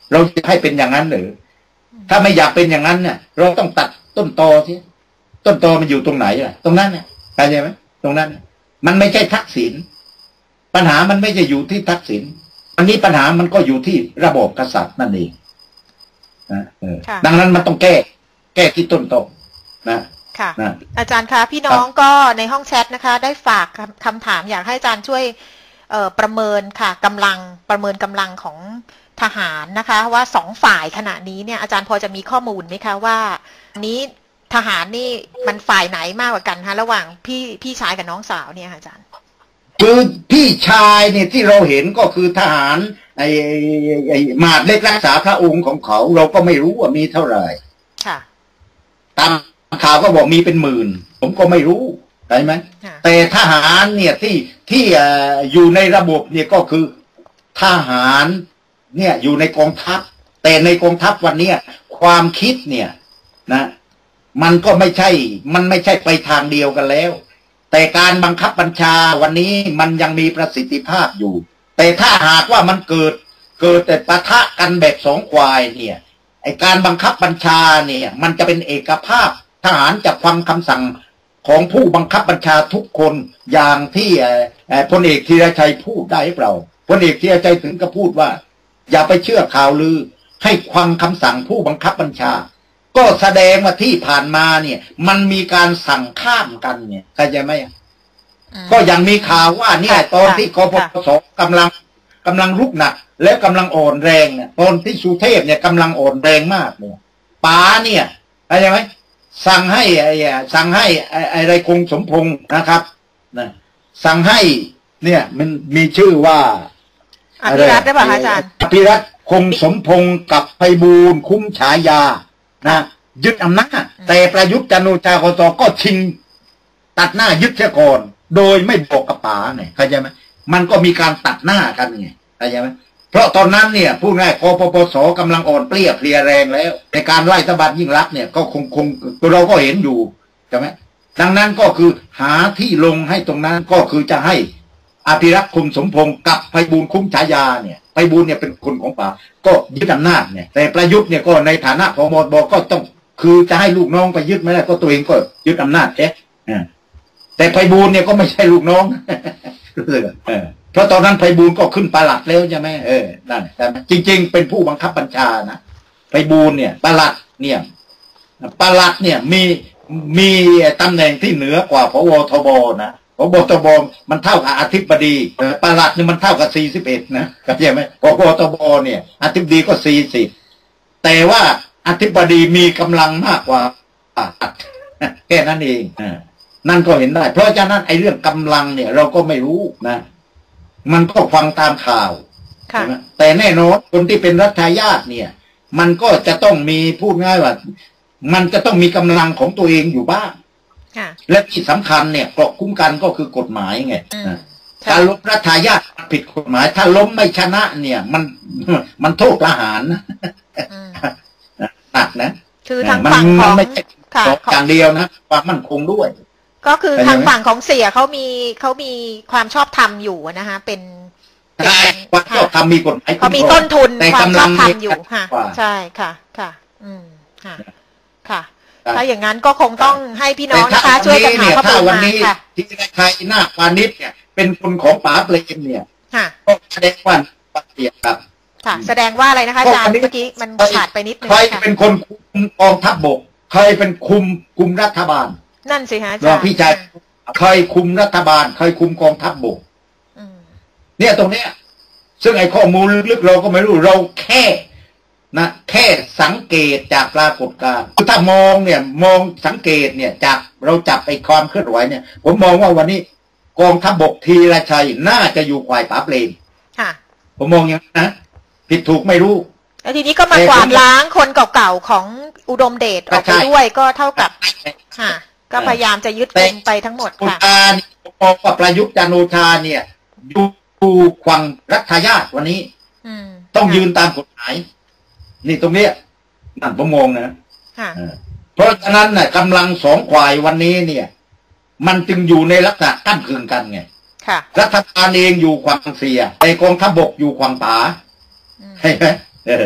เราจะให้เป็นอย่างนั้นหรือถ้าไม่อยากเป็นอย่างนั้นเนี่ยเราต้องตัดต้นตอสิต้นตอมันอยู่ตรงไหนล่ะตรงนั้นเนี่ยเข้าใจไหมตรงนั้นมันไม่ใช่ทักษิณปัญหามันไม่ใช่อยู่ที่ทักษิณอันนี้ปัญหามันก็อยู่ที่ระบบกษัตริย์นั่นเองนะดังนั้นมันต้องแก้แก้ที่ต้นตอนะค่ะอาจารย์คะพี่น้องก็ในห้องแชทนะคะได้ฝากคำถามอยากให้อาจารย์ช่วยเอ่อประเมินค่ะกำลังประเมินกำลังของทหารนะคะว่าสองฝ่ายขณะนี้เนี่ยอาจารย์พอจะมีข้อมูลไหมคะว่านี้ทหารนี่มันฝ่ายไหนมากกว่ากันคะระหว่างพี่พี่ชายกับน้องสาวเนี่ยอาจารย์คือพี่ชายเนี่ยที่เราเห็นก็คือทหารไอ้ไอ้หมาดเล็กรักษาพระองค์ของเขาเราก็ไม่รู้ว่ามีเท่าไหร่ค่ะตามข่าวก็บอกมีเป็นหมื่นผมก็ไม่รู้ใช่ไหมแต่ทหารเนี่ยที่ที่อยู่ในระบบเนี่ยก็คือทหารเนี่ยอยู่ในกองทัพแต่ในกองทัพวันนี้ความคิดเนี่ยนะมันก็ไม่ใช่มันไม่ใช่ไปทางเดียวกันแล้วแต่การบังคับบัญชาวันนี้มันยังมีประสิทธิภาพอยู่แต่ถ้าหากว่ามันเกิดเกิดแต่ปะทะกันแบบสองควายเนี่ยไอการบังคับบัญชาเนี่ยมันจะเป็นเอกภาพทหารจะฟังคำสั่งของผู้บังคับบัญชาทุกคนอย่างที่พลเอกธีรชัยพูดได้หรือเปล่าพลเอกธีรชัยถึงกับพูดว่าอย่าไปเชื่อข่าวลือให้ฟังคำสั่งผู้บังคับบัญชาก็แสดงว่าที่ผ่านมาเนี่ยมันมีการสั่งข้ามกันเนี่ยเข้าใจไหมก็ยังมีข่าวว่าเนี่ยตอนที่กปปสกำลังกำลังรุกหนักแล้วกำลังอ่อนแรงเนี่ยตอนที่สุเทพเนี่ยกำลังอ่อนแรงมากเนี่ยป๋าเนี่ยเข้าใจไหมสั่งให้ไอ้สั่งให้อะไรคงสมพงษ์นะครับนะสั่งให้เนี่ยมันมีชื่อว่าอภิรัตน์ได้ป่ะอาจารย์อภิรัตน์คงสมพงษ์กับไพบูลย์คุ้มฉายานะยึดอำนาจแต่ประยุทธ์จันทร์โอชาก็ชิงตัดหน้ายึดเสียก่อนโดยไม่บอกกับป๋าเนี่ยเข้าใจไหมมันก็มีการตัดหน้ากันไงเข้าใจไหมเพราะตอนนั้นเนี่ยพูดง่ายกปปสกำลังอ่อนเปรี้ยเพลียแรงแล้วในการไล่ตบัดยิ่งรักเนี่ยก็คงคงเราก็เห็นอยู่ใช่ไหมดังนั้นก็คือหาที่ลงให้ตรงนั้นก็คือจะให้อภิรักษ์คุมสมพงษ์กับไพบูลย์คุ้มฉายาเนี่ยไพบูลย์เนี่ยเป็นคนของป๋าก็ยึดอำนาจเนี่ยแต่ประยุทธ์เนี่ยก็ในฐานะผบ.บ.ก็ต้องคือจะให้ลูกน้องไปยึดไม่ได้ก็ตัวเองก็ยึดอำนาจเอ๊ะแต่ไพบูลย์เนี่ยก็ไม่ใช่ลูกน้องเพราะตอนนั้นไพบูลย์ก็ขึ้นปลัดแล้วใช่ไหมเออนั่นแต่จริงๆเป็นผู้บังคับบัญชานะไพบูลย์เนี่ยปลัดเนี่ยปลัดเนี่ยมีมีตำแหน่งที่เหนือกว่าผบ.ทบ.นะผบ.ทบ.มันเท่ากับอธิบดีปลัดเนี่ยมันเท่ากับสี่สิบเอ็ดนะเข้าใจไหมผบ.ทบ.เนี่ยอธิบดีก็สี่สิบแต่ว่าอธิบดีมีกำลังมากกว่าแค่นั้นเองนั่นก็เห็นได้เพราะฉะนั้นไอ้เรื่องกำลังเนี่ยเราก็ไม่รู้นะมันก็ฟังตามข่าวแต่แน่นอนคนที่เป็นรัฐทายาทเนี่ยมันก็จะต้องมีพูดง่ายว่ามันจะต้องมีกำลังของตัวเองอยู่บ้างและที่สำคัญเนี่ยเกราะคุ้มกันก็คือกฎหมายไงการล้มรัฐทายาทผิดกฎหมายถ้าล้มไม่ชนะเนี่ยมันมันโทษประหารหนักนะคือทางฝั่งของไม่ใช่อย่างเดียวนะความมั่นคงด้วยก็คือทางฝั่งของเสียเขามีเขามีความชอบธรรมอยู่นะคะเป็นความชอบธรรมมีกฎหมายเขามีต้นทุนความชอบธรรมอยู่ค่ะใช่ค่ะค่ะอืมค่ะค่ะถ้าอย่างนั้นก็คงต้องให้พี่น้องนะคะช่วยกันหาข้อมูลมาค่ะที่ใครหน้าปานิชเนี่ยเป็นคนของป๋าเปรมเนี่ยก็แสดงว่าปฏิเสธครับค่ะแสดงว่าอะไรนะคะอาจารย์เมื่อกี้มันขาดไปนิดนึงใครเป็นคนคุมกองทัพบกใครเป็นคุมคุมรัฐบาลนั่นสิฮะอาจารย์พี่ชายใครคุมรัฐบาลใครคุมกองทัพบกเนี่ยตรงเนี้ยซึ่งไอ้ข้อมูลลึกๆเราก็ไม่รู้เราแค่นะแค่สังเกตจากปรากฏการณ์ถ้ามองเนี่ยมองสังเกตเนี่ยจากเราจับไอ้ความเคลื่อนไหวเนี่ยผมมองว่าวันนี้กองทัพบกธีรชัยน่าจะอยู่ฝ่ายป๋าเปรมค่ะผมมองอย่างนั้นนะผิดถูกไม่รู้แล้วทีนี้ก็มากวาดล้างคนเก่าๆของอุดมเดชออกไปด้วยก็เท่ากับค่ะก็พยายามจะยึดคุมไปทั้งหมดค่ะมองว่าประยุทธ์จันทร์โอชาเนี่ยอยู่ฝั่งรัฐทายาทวันนี้ต้องยืนตามกฎหมายนี่ตรงนี้นั่นผมมองนะเพราะฉะนั้นน่ะกำลังสองฝ่ายวันนี้เนี่ยมันจึงอยู่ในลักษณะกั้นกึ่งกันไงรัฐบาลเองอยู่ฝั่งเสียแต่กองทัพบกอยู่ฝั่งป๋าใช่ไหมเออ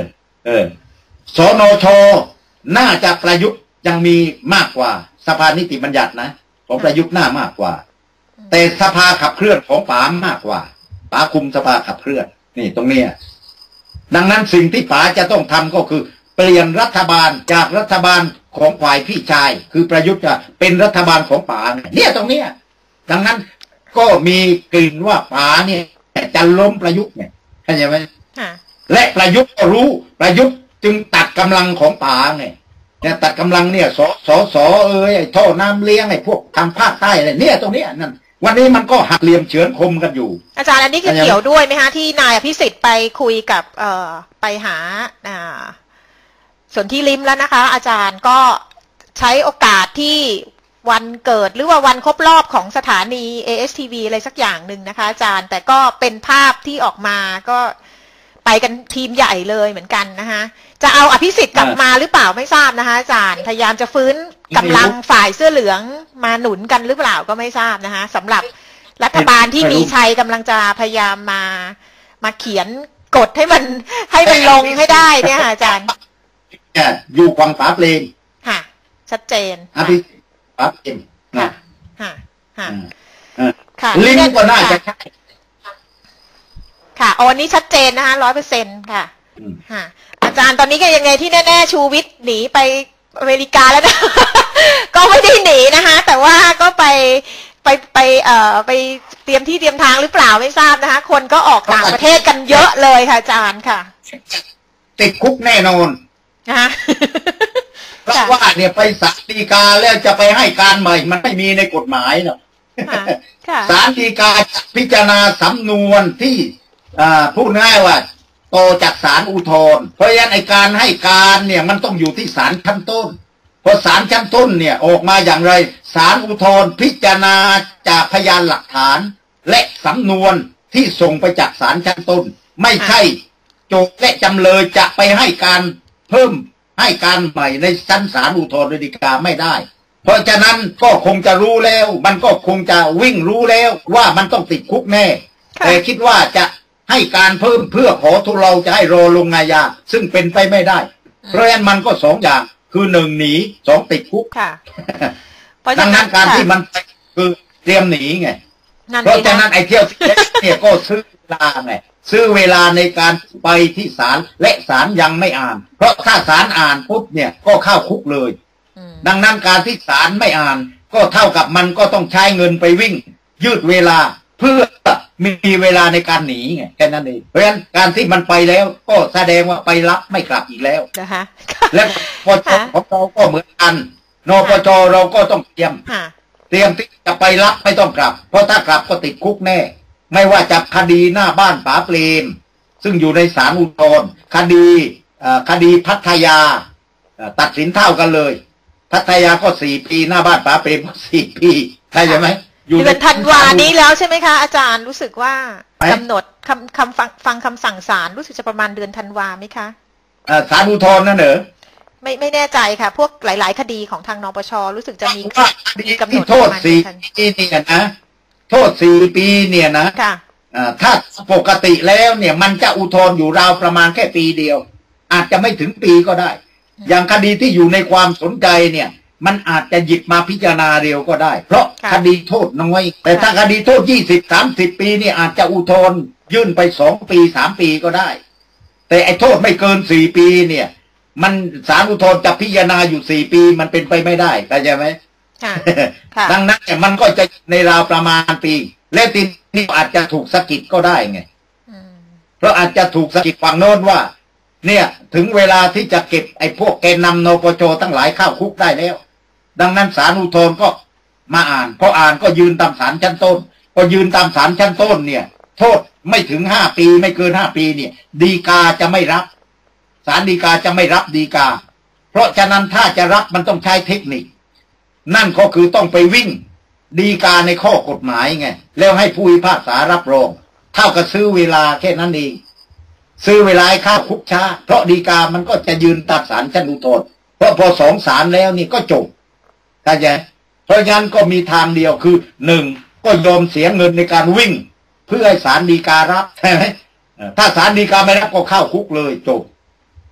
เออสนช.น่าจะประยุทธ์ยังมีมากกว่าสภานิติบัญญัตินะของประยุทธ์หน้ามากกว่าแต่สภาขับเคลื่อนของป๋ามากกว่าป๋าคุมสภาขับเคลื่อนนี่ตรงเนี้ยดังนั้นสิ่งที่ป๋าจะต้องทำก็คือเปลี่ยนรัฐบาลจากรัฐบาลของฝ่ายพี่ชายคือประยุทธ์จะเป็นรัฐบาลของป๋าเนี่ยตรงเนี้ยดังนั้นก็มีกลิ่นว่าป๋าเนี่ยจะล้มประยุทธ์เนี่ยเข้าใจไหมและประยุทธ์ก็รู้ประยุทธ์จึงตัดกำลังของป๋าไงเนี่ยตัดกำลังเนี่ยสสสเอ้ยไอ้ท่อน้ำเลี้ยงไอ้พวกทางภาคใต้อะไรเนี่ยตรงเนี้ยนั่นวันนี้มันก็หักเหลี่ยมเฉือนคมกันอยู่อาจารย์อันนี้คือเกี่ยวด้วยไหมคะที่นายอภิสิทธิ์ไปคุยกับเอ่อไปหาอ่าส่วนที่ลิมแล้วนะคะอาจารย์ก็ใช้โอกาสที่วันเกิดหรือว่าวันครบรอบของสถานี เอ เอส ที วี อะไรสักอย่างหนึ่งนะคะอาจารย์แต่ก็เป็นภาพที่ออกมาก็ไปกันทีมใหญ่เลยเหมือนกันนะคะจะเอาอภิสิทธิ์กลับมาหรือเปล่าไม่ทราบนะคะอาจารย์พยายามจะฟื้นกำลังฝ่ายเสื้อเหลืองมาหนุนกันหรือเปล่าก็ไม่ทราบนะคะสำหรับรัฐบาลที่มีชัยกำลังจะพยายามมามาเขียนกฎให้มันให้มันลงให้ได้เนี่ยค่ะอาจารย์อยู่ฝั่งป๋าเปรมค่ะชัดเจนอภิสิทธิ์ป๋าเปรมค่ะค่ะค่ะค่ะลิงก็น่าจะใช่ค่ะโอ้นี้ชัดเจนนะคะร้อยเปอร์เซ็นต์ค่ะค่ะอาจารย์ตอนนี้ก็ยังไงที่แน่ๆชูวิทย์หนีไปอเมริกาแล้วนะ ก็ไม่ได้หนีนะคะแต่ว่าก็ไปไปไปเอ่อไปเตรียมที่เตรียมทางหรือเปล่าไม่ทราบนะคะคนก็ออกต่างประเทศกันเยอะเลยค่ะอาจารย์ค่ะติดคุกแน่นอนนะคะเพราะว่าเนี่ยไปศาลฎีกาแล้วจะไปให้การใหม่มันไม่มีในกฎหมายเนาะศาลฎีกาพิจารณาสำนวนที่พูดง่ายว่าโตจากศาลอุทธรณ์เพราะฉะนั้นไอการให้การเนี่ยมันต้องอยู่ที่ศาลชั้นต้นพอศาลชั้นต้นเนี่ยออกมาอย่างไรศาลอุทธรณ์พิจารณาจากพยานหลักฐานและสำนวนที่ส่งไปจากศาลชั้นต้นไม่ใช่โจทก์และจำเลยจะไปให้การเพิ่มให้การใหม่ในชั้นศาลอุทธรณ์ฎีกาไม่ได้เพราะฉะนั้นก็คงจะรู้แล้วมันก็คงจะวิ่งรู้แล้วว่ามันต้องติดคุกแน่แต่คิดว่าจะให้การเพิ่มเพื่อขอทุเราจะให้รอลงอาญาซึ่งเป็นไปไม่ได้เพราะฉะนั้นมันก็สองอย่างคือหนึ่งหนีสองติดคุกดังนั้นการที่มันคือเตรียมหนีไงเพราะฉะนั้นไอ้เที่ยวเนี่ยก็ซื้อเวลาไงซื้อเวลาในการไปที่ศาลและศาลยังไม่อ่านเพราะถ้าศาลอ่านปุ๊บเนี่ยก็เข้าคุกเลยดังนั้นการที่ศาลไม่อ่านก็เท่ากับมันก็ต้องใช้เงินไปวิ่งยืดเวลาเพื่อมีเวลาในการหนีไงแค่นั้นเองเพราะฉะนั้นการที่มันไปแล้วก็แสดงว่าไปรับไม่กลับอีกแล้วนะคะและปชของเราก็เหมือนกันนปชเราก็ต้องเตรียมเตรียมที่จะไปรับไม่ต้องกลับเพราะถ้ากลับก็ติดคุกแน่ไม่ว่าจะคดีหน้าบ้านป๋าเปรมซึ่งอยู่ในศาลอุทธรณ์คดีคดีพัทยาตัดสินเท่ากันเลยพัทยาก็สี่ปีหน้าบ้านป๋าเปรมก็สี่ปีใช่ไหมเดือนธันวานี้แล้วใช่ไหมคะอาจารย์รู้สึกว่ากำหนดคำคำฟังฟังคำสั่งศาลรู้สึกจะประมาณเดือนธันวาไหมคะศาลอุทธรณ์นั่นเหรอไม่ไม่แน่ใจค่ะพวกหลายๆคดีของทางนปชรู้สึกจะมีกำหนดโทษสี่ปีเนี่ยนะโทษสี่ปีเนี่ยนะถ้าปกติแล้วเนี่ยมันจะอุทธรณ์อยู่ราวประมาณแค่ปีเดียวอาจจะไม่ถึงปีก็ได้อย่างคดีที่อยู่ในความสนใจเนี่ยมันอาจจะหยิบมาพิจารณาเร็วก็ได้เพราะคดีโทษน้อยแต่ถ้าคดีโทษยี่สิบ สามสิบปีนี่อาจจะอุทธรณ์ยื่นไปสองปีสามปีก็ได้แต่ไอ้โทษไม่เกินสี่ปีเนี่ยมันศาลอุทธรณ์จะพิจารณาอยู่สี่ปีมันเป็นไปไม่ได้เข้าใจไหมดังนั้นเนี่ยมันก็จะในราวประมาณปีและทีนี้อาจจะถูกสะกิดก็ได้ไงเพราะอาจจะถูกสะกิดฝั่งโน้นว่าเนี่ยถึงเวลาที่จะเก็บไอ้พวกแกนนำนปชทั้งหลายเข้าคุกได้แล้วดังนั้นศาลอุทธรณ์ก็มาอ่านพออ่านก็ยืนตามศาลชั้นต้นพอยืนตามศาลชั้นต้นเนี่ยโทษไม่ถึงห้าปีไม่เกินห้าปีเนี่ยฎีกาจะไม่รับศาลฎีกาจะไม่รับฎีกาเพราะฉะนั้นถ้าจะรับมันต้องใช้เทคนิคนั่นก็คือต้องไปวิ่งฎีกาในข้อกฎหมายไงแล้วให้ผู้พิพากษารับรองเท่ากับซื้อเวลาแค่นั้นเองซื้อเวลาให้ข้าคุกช้าเพราะฎีกามันก็จะยืนตามศาลชั้นอุทธรณ์เพราะพอสองศาลแล้วนี่ก็จบเข้าใจเพราะฉะนั้นก็มีทางเดียวคือหนึ่งก็ยอมเสียเงินในการวิ่งเพื่อให้ศาลฎีการับใช่ไหมถ้าศาลฎีกาไม่รับก็เข้าคุกเลยจบ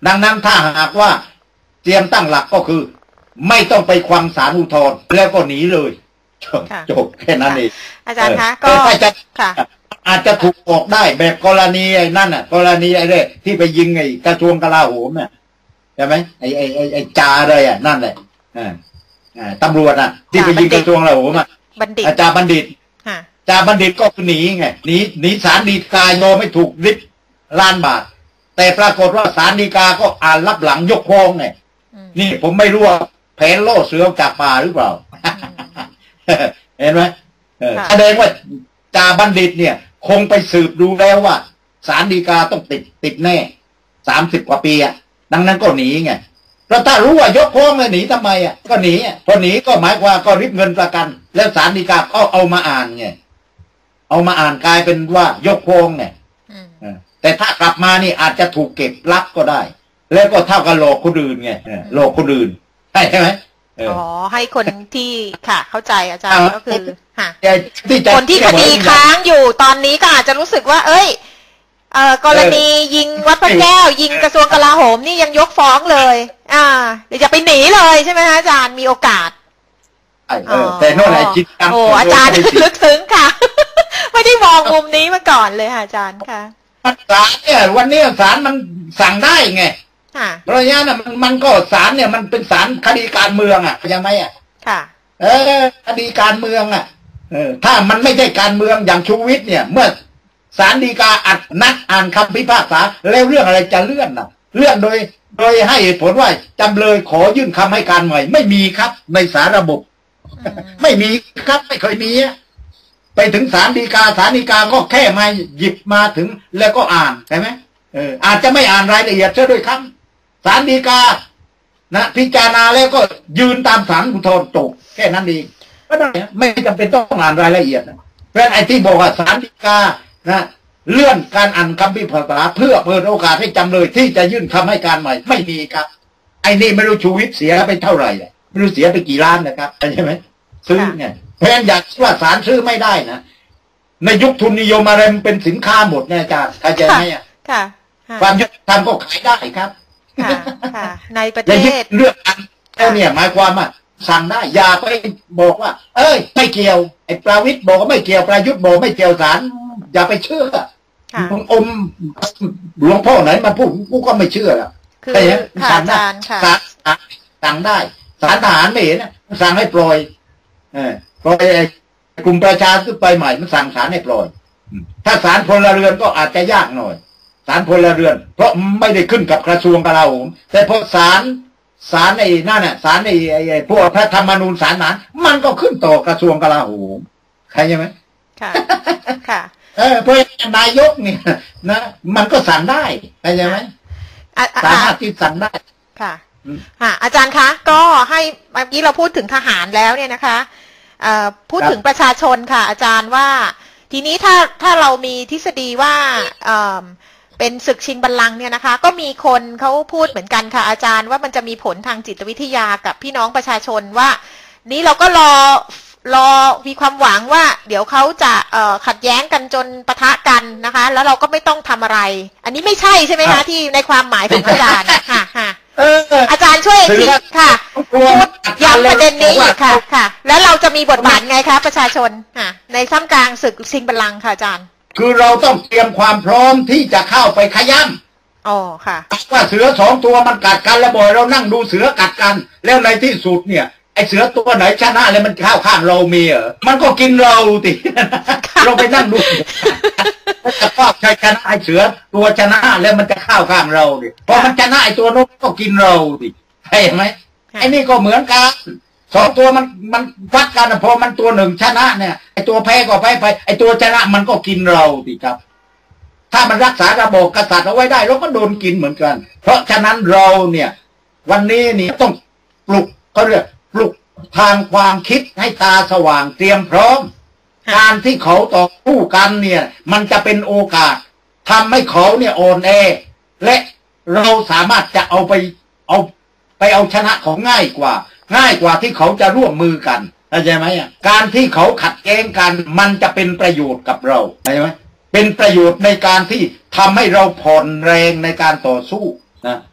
ดังนั้นถ้าหากว่าเตรียมตั้งหลักก็คือไม่ต้องไปควังศาลอุทธรณ์แล้วก็หนีเลยจบแค่นั้นเองอาจารย์คะก็อาจจะถูกออกได้แบบกรณีไอ้นั่นอ่ะกรณีไอ้เรื่องที่ไปยิงไอ้กระทรวงกลาโหมเนี่ยใช่ไหมไอ้ไอ้ไอ้ไอ้จ่าเลยอ่ะนั่นแหละอ่าอ่าตำรวจอ่ะที่ไปยิงกระทรวงกลาโหมอ่ะอาจารย์บัณฑิตจ่าบัณฑิตก็หนีไงหนีหนีศาลฎีกาโยไม่ถูกริบล้านบาทแต่ปรากฏว่าศาลฎีกาก็อ่านรับหลังยกฟ้องไงนี่ผมไม่รู้ว่าแผนล่อเสือจากป่าหรือเปล่าเห็นไหมแสดงว่าจ่าบัณฑิตเนี่ยคงไปสืบดูแล้วว่าศาลฎีกาต้องติดติดแน่สามสิบกว่าปีอ่ะดังนั้นก็หนีไงเพราะถ้ารู้ว่ายกฟ้องเลยหนีทำไมอ่ะก็หนีพอหนีก็หมายความก็ริบเงินประกันแล้วศาลฎีกาก็เอามาอ่านไงเอามาอ่านกลายเป็นว่ายกฟ้องไงแต่ถ้ากลับมานี่อาจจะถูกเก็บลับก็ได้แล้วก็เท่ากับหลอกคนอื่นไงหลอกคนอื่นใช่ไหมอ๋อให้คนที่ค่ะเข้าใจอาจารย์ก็คือค่ะคนที่คดีค้างอยู่ตอนนี้ก็อาจจะรู้สึกว่าเอ้ยเอ่อกรณียิงวัดพระแก้วยิงกระทรวงกลาโหมนี่ยังยกฟ้องเลยอ่าเดี๋ยวจะไปหนีเลยใช่ไหมคะอาจารย์มีโอกาสแต่โน่นไอ้จิตโอ้อาจารย์ลึกซึ้งค่ะไม่ได้มองมุมนี้มาก่อนเลยค่ะอาจารย์ค่ะศาลเนี่ยวันนี้ศาลมันสั่งได้ไงระยะน่ะมันมันก็ศาลเนี่ยมันเป็นศาลคดีการเมืองอ่ะยังไงอ่ะค่ะเออคดีการเมืองอ่ะเออถ้ามันไม่ใช่การเมืองอย่างชูวิทย์เนี่ยเมื่อศาลฎีกาอัดนัดอ่านคำพิพากษาแล้วเรื่องอะไรจะเลื่อนน่ะเลื่อนโดยโดยให้เหตุผลว่าจำเลยขอยื่นคำให้การใหม่ไม่มีครับในสารระบบไม่มีครับไม่เคยมีไปถึงศาลฎีกาศาลฎีกาก็แค่มาหยิบมาถึงแล้วก็อ่านใช่ไหมเอออาจจะไม่อ่านรายละเอียดซะด้วยครับศาลฎีกานะพิจารณาแล้วก็ยืนตามศาลอุทธรณ์จบแค่นั้นเองก็ได้ไม่จำเป็นต้องอ่านรายละเอียดนะเพราะไอ้ที่บอกว่าศาลฎีกานะเลื่อนการอ่านคำพิพากษาเพื่อเปิดโอกาสให้จำเลยที่จะยื่นคำให้การใหม่ไม่มีครับไอ้นี่ไม่รู้ชูวิทย์เสียไปเท่าไหร่ไม่รู้เสียไปกี่ล้านนะครับใช่ไหมซื้อไงเพราะฉะนั้นอยากว่าศาลซื้อไม่ได้นะในยุคทุนนิยมอะไรมันเป็นสินค้าหมดนะอาจารย์เข้าใจไหมอ่ะความยุติธรรมก็ขายได้ครับในประเทศเรื่องอันแล้วเนี่ยหมายความว่าสั่งได้อย่าไปบอกว่าเอ้ยไม่เกี่ยวไอ้ประวิตรบอกว่าไม่เกี่ยวประยุทธ์บอกไม่เกี่ยวศาลอย่าไปเชื่อมึงอมหลวงพ่อไหนมาพูดกูก็ไม่เชื่อแล้วใช่ไหมสั่งได้สั่งได้ศาลทหารไม่เห็นสั่งให้ปล่อยเออปล่อยกลุ่มประชาธิปไตยใหม่มันสั่งศาลให้ปล่อยถ้าศาลพลเรือนก็อาจจะยากหน่อยศาลพลเรือนเพราะไม่ได้ขึ้นกับกระทรวงกลาโหมแต่พอศาลศาลไอ้นั่นน่ะศาลไอ้ไอ้พวกพระธรรมนูญศาลนั้นมันก็ขึ้นต่อกระทรวงกลาโหมใช่ไหมค่ะค่ะเออเพราะนายกเนี่ยนะมันก็สั่งได้ใช่ไหมสามารถที่สั่งได้ค่ะค่ะอาจารย์คะก็ให้เมื่อกี้เราพูดถึงทหารแล้วเนี่ยนะคะเอ่อพูดถึงประชาชนค่ะอาจารย์ว่าทีนี้ถ้าถ้าเรามีทฤษฎีว่าเอ่อเป็นศึกชิงบัลลังก์เนี่ยนะคะก็มีคนเขาพูดเหมือนกันค่ะอาจารย์ว่ามันจะมีผลทางจิตวิทยากับพี่น้องประชาชนว่านี้เราก็รอรอมีความหวังว่าเดี๋ยวเขาจะเอ่อขัดแย้งกันจนปะทะกันนะคะแล้วเราก็ไม่ต้องทำอะไรอันนี้ไม่ใช่ใช่ไหมคะที่ในความหมายของอาจารย์ค่ะค่ะอาจารย์ช่วยทีค่ะพูดย้ำประเด็นนี้ค่ะค่ะแล้วเราจะมีบทบาทไงคะประชาชนค่ะในท่ามกลางศึกชิงบัลลังก์ค่ะอาจารย์คือเราต้องเตรียมความพร้อมที่จะเข้าไปขย้ำอ๋อค่ะว่าเสือสองตัวมันกัดกันแล้วบ่อยเรานั่งดูเสือกัดกันแล้วในที่สุดเนี่ยไอเสือตัวไหนชนะแล้วมันเข้าข้างเรามีเหรอมันก็กินเราติเราไปนั่งดูจะก็ใครชนะไอเสือตัวชนะแล้วมันจะเข้าข้างเราดิพอมันชนะไอตัวนกก็กินเราดิใช่ไหมไอนี่ก็เหมือนกันสองตัวมันมันวัดกันพอมันตัวหนึ่งชนะเนี่ยไอตัวแพ้ก็แพ้ไปไอตัวชนะมันก็กินเราดิครับถ้ามันรักษาระบบกษัตริย์เอาไว้ได้เราก็โดนกินเหมือนกันเพราะฉะนั้นเราเนี่ยวันนี้นี่ต้องปลุกเขาเรียกปลุกทางความคิดให้ตาสว่างเตรียมพร้อมการที่เขาต่อสู้กันเนี่ยมันจะเป็นโอกาสทำให้เขาเนี่ยอ่อนแอและเราสามารถจะเอาไปเอาไปเอาชนะเขาง่ายกว่าง่ายกว่าที่เขาจะร่วมมือกันเข้าใจไหมอ่ะการที่เขาขัดแย้งกันมันจะเป็นประโยชน์กับเราเข้าใจไหมเป็นประโยชน์ในการที่ทำให้เราผ่อนแรงในการต่อสู้นะ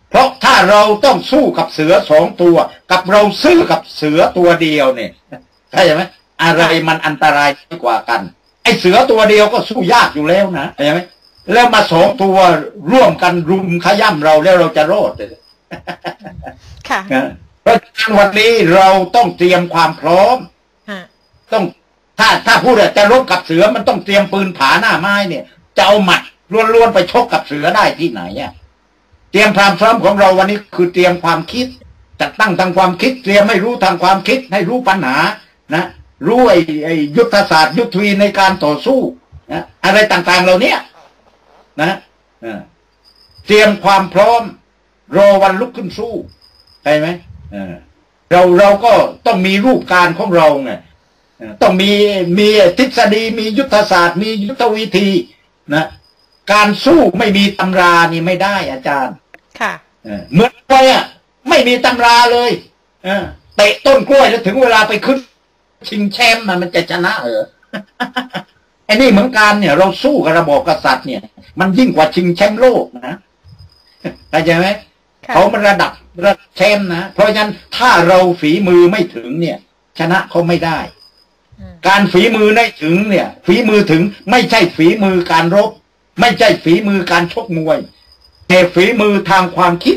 เพราะถ้าเราต้องสู้กับเสือสองตัวกับเราสู้กับเสือตัวเดียวเนี่ยใช่ไหมอะไรมันอันตรายกว่ากันไอเสือตัวเดียวก็สู้ยากอยู่แล้วนะใช่ไหมแล้วมาสองตัวร่วมกันรุมขย่ำเราแล้วเราจะรอดเลยค่ะเพราะฉะนั้นวันนี้เราต้องเตรียมความพร้อมต้องถ้าถ้าพูดจะรบกับเสือมันต้องเตรียมปืนผาหน้าไม้เนี่ยจะเอาหมัดล้วนๆไปชกกับเสือได้ที่ไหนอ่ะเตรียมความพร้อมของเราวันนี้คือเตรียมความคิดจัดตั้งทางความคิดเตรียมให้รู้ทางความคิดให้รู้ปัญหานะรู้ไอ้ไอ้ยุทธศาสตร์ยุทธวิธีในการต่อสู้นะอะไรต่างๆเหล่านี้นะเตรียมความพร้อมรอวันลุกขึ้นสู้ใช่ไหมเราเราก็ต้องมีรูปการของเราไงต้องมีมีทฤษฎีมียุทธศาสตร์มียุทธวิธีนะการสู้ไม่มีตำรานี่ไม่ได้อาจารย์ค่ะเหมือนกล้วยอ่ะไม่มีตำราเลยเตะต้นกล้วยแล้วถึงเวลาไปขึ้นชิงแชมป์มันมันจะชนะเหรอไอ้นี่เหมือนกันเนี่ยเราสู้กับระบอบกษัตริย์เนี่ยมันยิ่งกว่าชิงแชมป์โลกนะเข้าใจไหมเขามันระดับระดับแชมป์นะเพราะฉะนั้นถ้าเราฝีมือไม่ถึงเนี่ยชนะเขาไม่ได้การฝีมือได้ถึงเนี่ยฝีมือถึงไม่ใช่ฝีมือการรบไม่ใช่ฝีมือการชกมวยแต่ฝีมือทางความคิด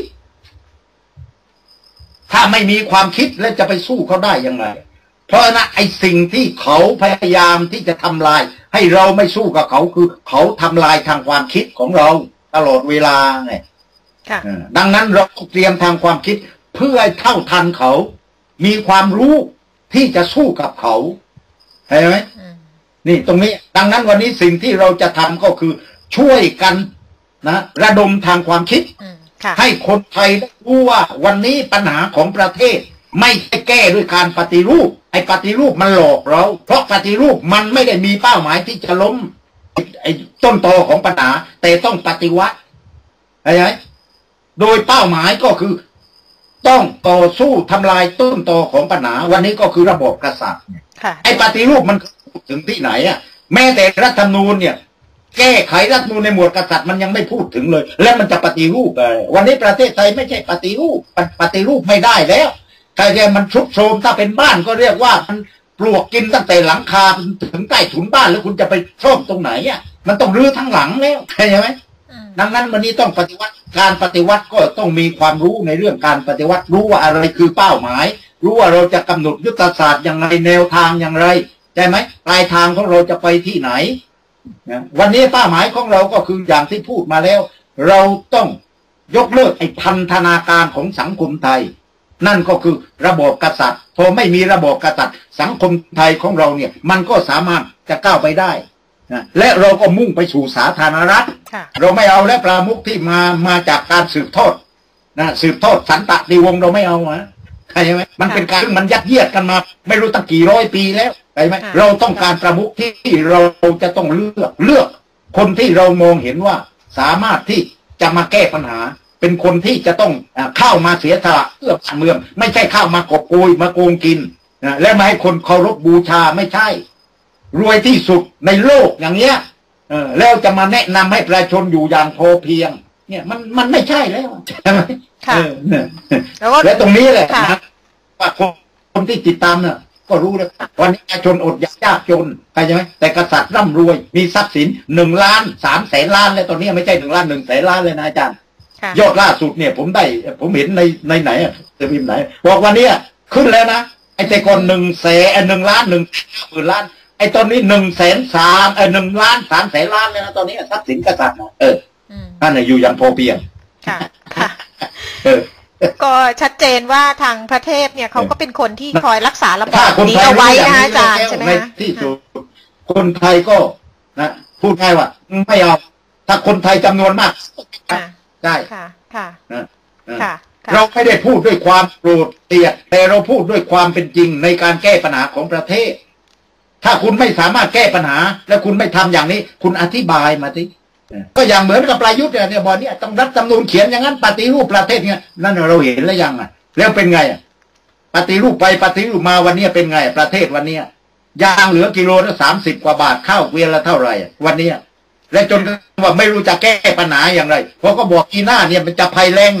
ถ้าไม่มีความคิดแล้วจะไปสู้เขาได้ยังไงเพราะนะไอ้สิ่งที่เขาพยายามที่จะทำลายให้เราไม่สู้กับเขาคือเขาทำลายทางความคิดของเราตลอดเวลาไงดังนั้นเราเตรียมทางความคิดเพื่อให้เท่าทันเขามีความรู้ที่จะสู้กับเขาเห็นไหมนี่ตรงนี้ดังนั้นวันนี้สิ่งที่เราจะทำก็คือช่วยกันนะระดมทางความคิดให้คนไทยรู้ว่าวันนี้ปัญหาของประเทศไม่ใช่แก้ด้วยการปฏิรูปไอ้ปฏิรูปมันหลอกเราเพราะปฏิรูปมันไม่ได้มีเป้าหมายที่จะล้มไอ้ต้นตอของปัญหาแต่ต้องปฏิวัติใช่ไหมโดยเป้าหมายก็คือต้องต่อสู้ทำลายต้นตอของปัญหาวันนี้ก็คือระบบกษัตริย์ไอ้ปฏิรูปมันถึงที่ไหนอ่ะแม้แต่รัฐธรรมนูญเนี่ยแก้ไขรัฐธรรมนูญในหมวดกษัตริย์มันยังไม่พูดถึงเลยแล้วมันจะปฏิรูปอะไรวันนี้ประเทศไทยไม่ใช่ปฏิรูปปฏิรูปไม่ได้แล้วใครจะมันทรุดโทรมถ้าเป็นบ้านก็เรียกว่ามันปลวกกินตั้งแต่หลังคาถึงใต้ถุนบ้านแล้วคุณจะไปชอบตรงไหนอ่ะมันต้องรื้อทั้งหลังแล้วใช่ไหมดังนั้นวันนี้ต้องปฏิวัติการปฏิวัติก็ต้องมีความรู้ในเรื่องการปฏิวัติรู้ว่าอะไรคือเป้าหมายรู้ว่าเราจะกำหนดยุทธศาสตร์อย่างไรแนวทางอย่างไรใช่ไหมปลายทางของเราจะไปที่ไหนวันนี้เป้าหมายของเราก็คืออย่างที่พูดมาแล้วเราต้องยกเลิกไอ้พันธนาการของสังคมไทยนั่นก็คือระบอบกษัตริย์พอไม่มีระบอบกษัตริย์สังคมไทยของเราเนี่ยมันก็สามารถจะก้าวไปได้และเราก็มุ่งไปสู่สาธารณรัฐเราไม่เอาและปรามุขที่มามาจากการสืบทอดนะสืบทอดสันตติวงศ์เราไม่เอานะใช่ไหมมันเป็นการมันยัดเยียดกันมาไม่รู้ตั้งกี่ร้อยปีแล้วใช่ไหมเราต้องการประมุขที่เราจะต้องเลือกเลือกคนที่เรามองเห็นว่าสามารถที่จะมาแก้ปัญหาเป็นคนที่จะต้องเข้ามาเสียสละเพื่อบ้านเมืองไม่ใช่เข้ามากอบโกยมาโกงกินนะและมาให้คนเคารพบูชาไม่ใช่รวยที่สุดในโลกอย่างเงี้ยเออแล้วจะมาแนะนำให้ประชาชนอยู่อย่างพอเพียงเนี่ยมันมันไม่ใช่แล้วใช่ไหมค่ะและตรงนี้แหละนะว่าคนที่ติดตามเนี่ยก็รู้แล้ววันนี้ประชาชนอดอยากยากจนใช่ไหมแต่กษัตริย์ร่ำรวยมีทรัพย์สินหนึ่งล้านสามแสนล้านแล้วตอนนี้ไม่ใช่หนึ่งล้านหนึ่งแสนล้านเลยนะอาจารย์ยอดล่าสุดเนี่ยผมได้ผมเห็นในในไหนจะพิมพ์ไหนบอกวันนี้ขึ้นแล้วนะไอ้แต่ก่อนหนึ่งแสนหนึ่งล้านหนึ่งหมื่นล้านไอ้ตอนนี้หนึ่งแสนสามเออหนึ่งล้านสามแสนล้านเลยนะตอนนี้ทรัพย์สินกษัตริย์เออท่านเนี่ยอยู่อย่างพอเพียงค่ะค่ะก็ชัดเจนว่าทางประเทศเนี่ยเขาก็เป็นคนที่คอยรักษาระบอบนี้เอาไว้นะอาจารย์ใช่ไหมคะที่สุดคนไทยก็นะพูดง่ายว่าไม่เอาถ้าคนไทยจำนวนมากได้ค่ะค่ะค่ะเราไม่ได้พูดด้วยความโกรธเกลียดแต่เราพูดด้วยความเป็นจริงในการแก้ปัญหาของประเทศถ้าคุณไม่สามารถแก้ปัญหาแล้วคุณไม่ทำอย่างนี้คุณอธิบายมาสิก็อย่างเหมือนกับประยุทธ์เนี่ยบอกเนี่ยต้องรัฐธรรมนูญเขียนอย่างนั้นปฏิรูปประเทศเนี่ยนั่นเราเห็นแล้วยังอ่ะแล้วเป็นไงอ่ะปฏิรูปไปปฏิรูปมาวันนี้เป็นไงประเทศวันนี้ยางเหลือกิโลละสามสิบกว่าบาทข้าวเกวียนละเท่าไหร่วันนี้และจนว่าไม่รู้จะแก้ปัญหาอย่างไรเพราะก็บอกอีหน้าเนี่ยมันจะภัยแรงหนัก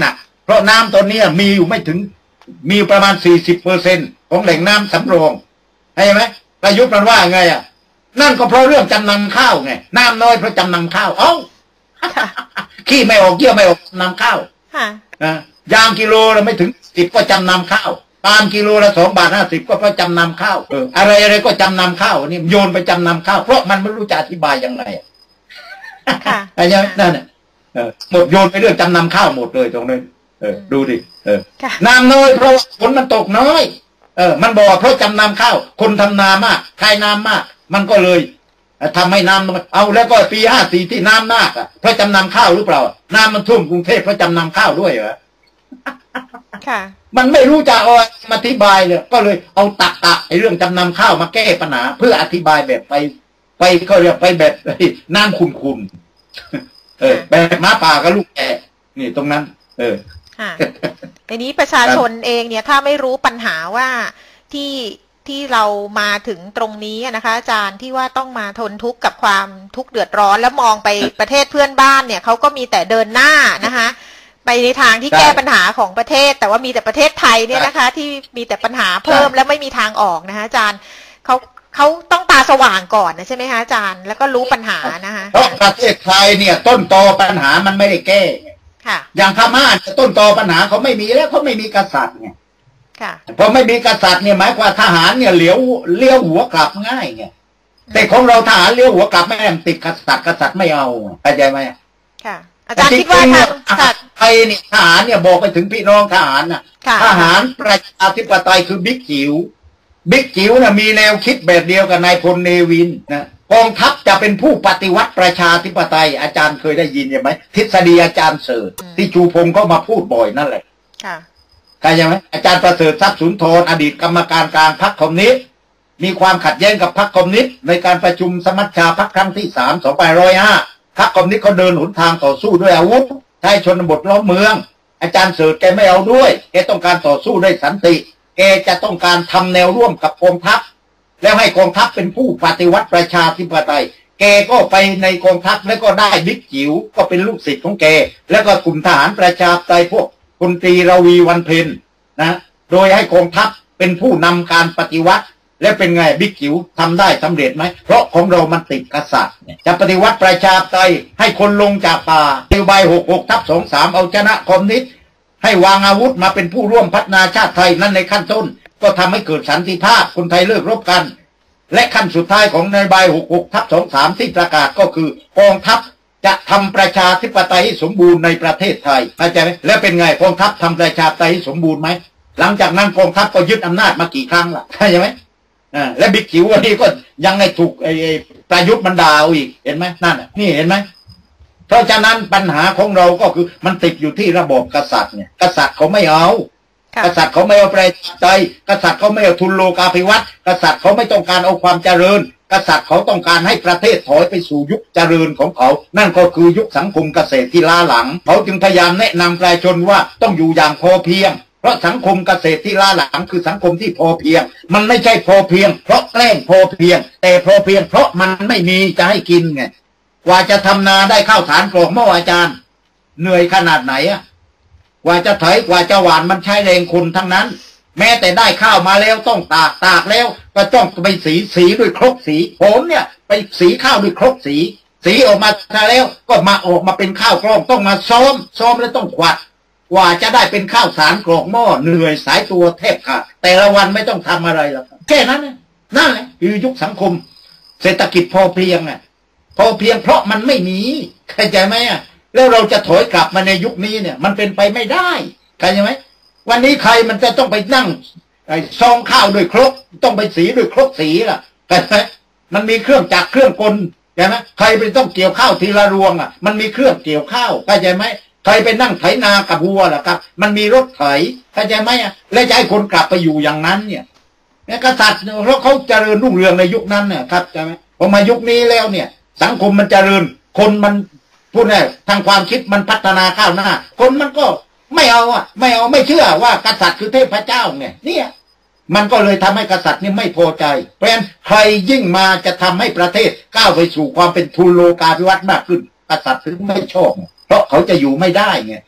เพราะน้ำตอนนี้มีอยู่ไม่ถึงมีประมาณสี่สิบเปอร์เซ็นต์ของแหล่งน้ำสำรองใช่ไหมประยุทธ์มันว่าไงอ่ะนั่นก็เพราะเรื่องจำนำข้าวไงน้ำน้อยเพราะจำนำข้าวเอ้าขี้ไม่ออกเยี่ยวไม่ออกจำนำข้าวยางกิโลละไม่ถึงสิบก็จำนำข้าวปาล์มกิโลละสองบาทห้าสิบก็เพราะจำนำข้าวเอออะไรอะไรก็จำนำข้าวนี่โยนไปจำนำข้าวเพราะมันไม่รู้จะอธิบายยังไงอะไรอย่างนั้นเนี่ยหมดโยนไปเรื่องจำนำข้าวหมดเลยตรงนี้เออดูดิเออน้ำน้อยเพราะฝนมันตกน้อยเออมันบอกเพราะจำนำข้าวคนทำนามากใครน้ำมากมันก็เลยทำให้น้ำเอาแล้วก็ปีห้าสี่ที่น้ำมากอ่ะเพราะจำนำข้าวหรือเปล่าน้ำมันท่วมกรุงเทพเพราะจำนำข้าวด้วยเหรอค่ะมันไม่รู้จะเอามาอธิบายเลยก็เลยเอาตักตะไอ้เรื่องจำนำข้าวมาแก้ปัญหาเพื่ออธิบายแบบไปไปเขาเรียกไปแบบน้ำขุ่นๆเออแบบม้าป่ากับลูกแกะนี่ตรงนั้นเออค่ะทีนี้ประชาชนเองเนี่ยถ้าไม่รู้ปัญหาว่าที่ที่เรามาถึงตรงนี้นะคะอาจารย์ที่ว่าต้องมาทนทุกข์กับความทุกข์เดือดร้อนแล้วมองไปประเทศเพื่อนบ้านเนี่ยเขาก็มีแต่เดินหน้านะคะไปในทางที่แก้ปัญหาของประเทศแต่ว่ามีแต่ประเทศไทยเนี่ยนะคะที่มีแต่ปัญหาเพิ่มและไม่มีทางออกนะคะอาจารย์เขาเขาต้องตาสว่างก่อนนะใช่ไหมคะอาจารย์แล้วก็รู้ปัญหานะคะเพราะประเทศไทยเนี่ยต้นตอปัญหามันไม่ได้แก้ค่ะอย่างพม่าต้นตอปัญหาเขาไม่มีแล้วเขาไม่มีกษัตริย์ไงค่ะพอไม่มีกษัตริย์เนี่ยหมายความทหารเนี่ยเลี้ยวเลี้ยวหัวกลับง่ายไงแต่ของเราทหารเลี้ยวหัวกลับไม่ได้ติดกษัตริย์กษัตริย์ไม่เอาเข้าใจไหมค่ะอาจารย์คิดว่าทางไทยเนี่ยทหารเนี่ยบอกไปถึงพี่น้องทหารน่ะทหารประชาธิปไตยคือบิ๊กจิ๋วบิ๊กจิ๋วน่ะมีแนวคิดแบบเดียวกับนายพลเนวินนะกองทัพจะเป็นผู้ปฏิวัติประชาธิปไตยอาจารย์เคยได้ยินใช่ไหมทฤษฎีอาจารย์เสิร์ชที่ชูพงศ์ก็มาพูดบ่อยนั่นแหละค่ะเข้าใจไหมอาจารย์ประเสริฐทรัพย์สุนทรอดีตกรรมการกลางพรรคคอมมิวนิสต์มีความขัดแย้งกับพรรคคอมมิวนิสต์ในการประชุมสมัชชาพรรคครั้งที่สามสองพันร้อยห้าพรรคคอมมิวนิสต์เขาเดินหนทางต่อสู้ด้วยอาวุธใช้ชนบทล้อมเมืองอาจารย์เสิร์ชแกไม่เอาด้วยแกต้องการต่อสู้ด้วยสันติแกจะต้องการทำแนวร่วมกับกองทัพแล้วให้กองทัพเป็นผู้ปฏิวัติประชาธิปไตยแกก็ไปในกองทัพแล้วก็ได้บิ๊กจิ๋วก็เป็นลูกศิษย์ของแกแล้วก็กลุ่มทหารประชาธิปไตยพวกพลตรีรวีวันเพ็ญนะโดยให้กองทัพเป็นผู้นำการปฏิวัติและเป็นไงบิ๊กจิ๋วทำได้สำเร็จไหมเพราะของเรามันติดกษัตริย์จะปฏิวัติประชาธิปไตยให้คนลงจากป่านโยบายหกหกทับสองสามเอาชนะคอมมิวนิสต์ให้วางอาวุธมาเป็นผู้ร่วมพัฒนาชาติไทยนั้นในขั้นต้นก็ทำให้เกิดสันติภาพคนไทยเลิกรบกันและขั้นสุดท้ายของนโยบายหกหกทับสองสามที่ประกาศก็คือกองทัพจะทำประชาธิปไตยให้สมบูรณ์ในประเทศไทยเข้าใจไหมแล้วเป็นไงกองทัพทำประชาธิปไตยให้สมบูรณ์ไหมหลังจากนั้นกองทัพก็ยึดอำนาจมากี่ครั้งล่ะเข้าใจไหมอ่าและบิ๊กจิ๋ววันนี้ก็ยังไงถูกไอ้ประยุทธ์มันด่าอีกเห็นไหมนั่นนี่เห็นไหมเพราะฉะนั้นปัญหาของเราก็คือมันติดอยู่ที่ระบบกษัตริย์เนี่ยกษัตริย์เขาไม่เอากษัตริย์เขาไม่เอาประชาธิปไตยกษัตริย์เขาไม่เอาทุนโลกาภิวัตน์กษัตริย์เขาไม่ต้องการเอาความเจริญกษัตริย์เขาต้องการให้ประเทศถอยไปสู่ยุคเจริญของเขานั่นก็คือยุคสังคมเกษตรที่ล้าหลังเขาจึงพยายามแนะนำประชาชนว่าต้องอยู่อย่างพอเพียงเพราะสังคมเกษตรที่ล้าหลังคือสังคมที่พอเพียงมันไม่ใช่พอเพียงเพราะแกล้งพอเพียงแต่พอเพียงเพราะมันไม่มีจะให้กินไงกว่าจะทำนาได้ข้าวสารกรอกหม้ออาจารย์เหนื่อยขนาดไหนอะกว่าจะไถกว่าจะหว่านมันใช้แรงคนทั้งนั้นแม้แต่ได้ข้าวมาแล้วต้องตากตากแล้วก็ต้องไปสีสีด้วยครกสีผมเนี่ยไปสีข้าวด้วยครกสีสีออกมาแล้วก็มาออกมาเป็นข้าวกล้องต้องมาซ้อมซ้อมแล้วต้องขวัดกว่าจะได้เป็นข้าวสารกรอกหม้อเหนื่อยสายตัวแทบขาดแต่ละวันไม่ต้องทำอะไรหรอกแค่นั้นนะนั่นแหละคือยุคสังคมเศรษฐกิจพอเพียงอ่ะพอเพียงเพราะมันไม่มีเข้าใจไหมอ่ะแล้วเราจะถอยกลับมาในยุคนี้เนี่ยมันเป็นไปไม่ได้เข้าใจไหมวันนี้ใครมันจะต้องไปนั่งซองข้าวด้วยครกต้องไปสีด้วยครกสีล่ะเข้าใจไหมมันมีเครื่องจักรเครื่องกลใช่ไหมใครไปต้องเกี่ยวข้าวทีละรวงอ่ะมันมีเครื่องเกี่ยวข้าวเข้าใจไหมใครไปนั่งไถนากับวัวล่ะครับมันมีรถไถเข้าใจไหมอ่ะแล้วจะให้คนกลับไปอยู่อย่างนั้นเนี่ยเนี่ยกษัตริย์เพราะเขาเจริญรุ่งเรืองในยุคนั้นเนี่ยครับใช่ไหมพอมายุคนี้แล้วเนี่ยสังคมมันเจริญคนมันพูดง่ายทางความคิดมันพัฒนาข้าวหน้าคนมันก็ไม่เอาอ่ะไม่เอาไม่เชื่อว่ากษัตริย์คือเทพเจ้าไงเนี่ยมันก็เลยทำให้กษัตริย์นี่ไม่พอใจเพราะฉะนั้นใครยิ่งมาจะทำให้ประเทศก้าวไปสู่ความเป็นทุนโลกาภิวัตน์มากขึ้นกษัตริย์ถึงไม่ชอบเพราะเขาจะอยู่ไม่ได้ไง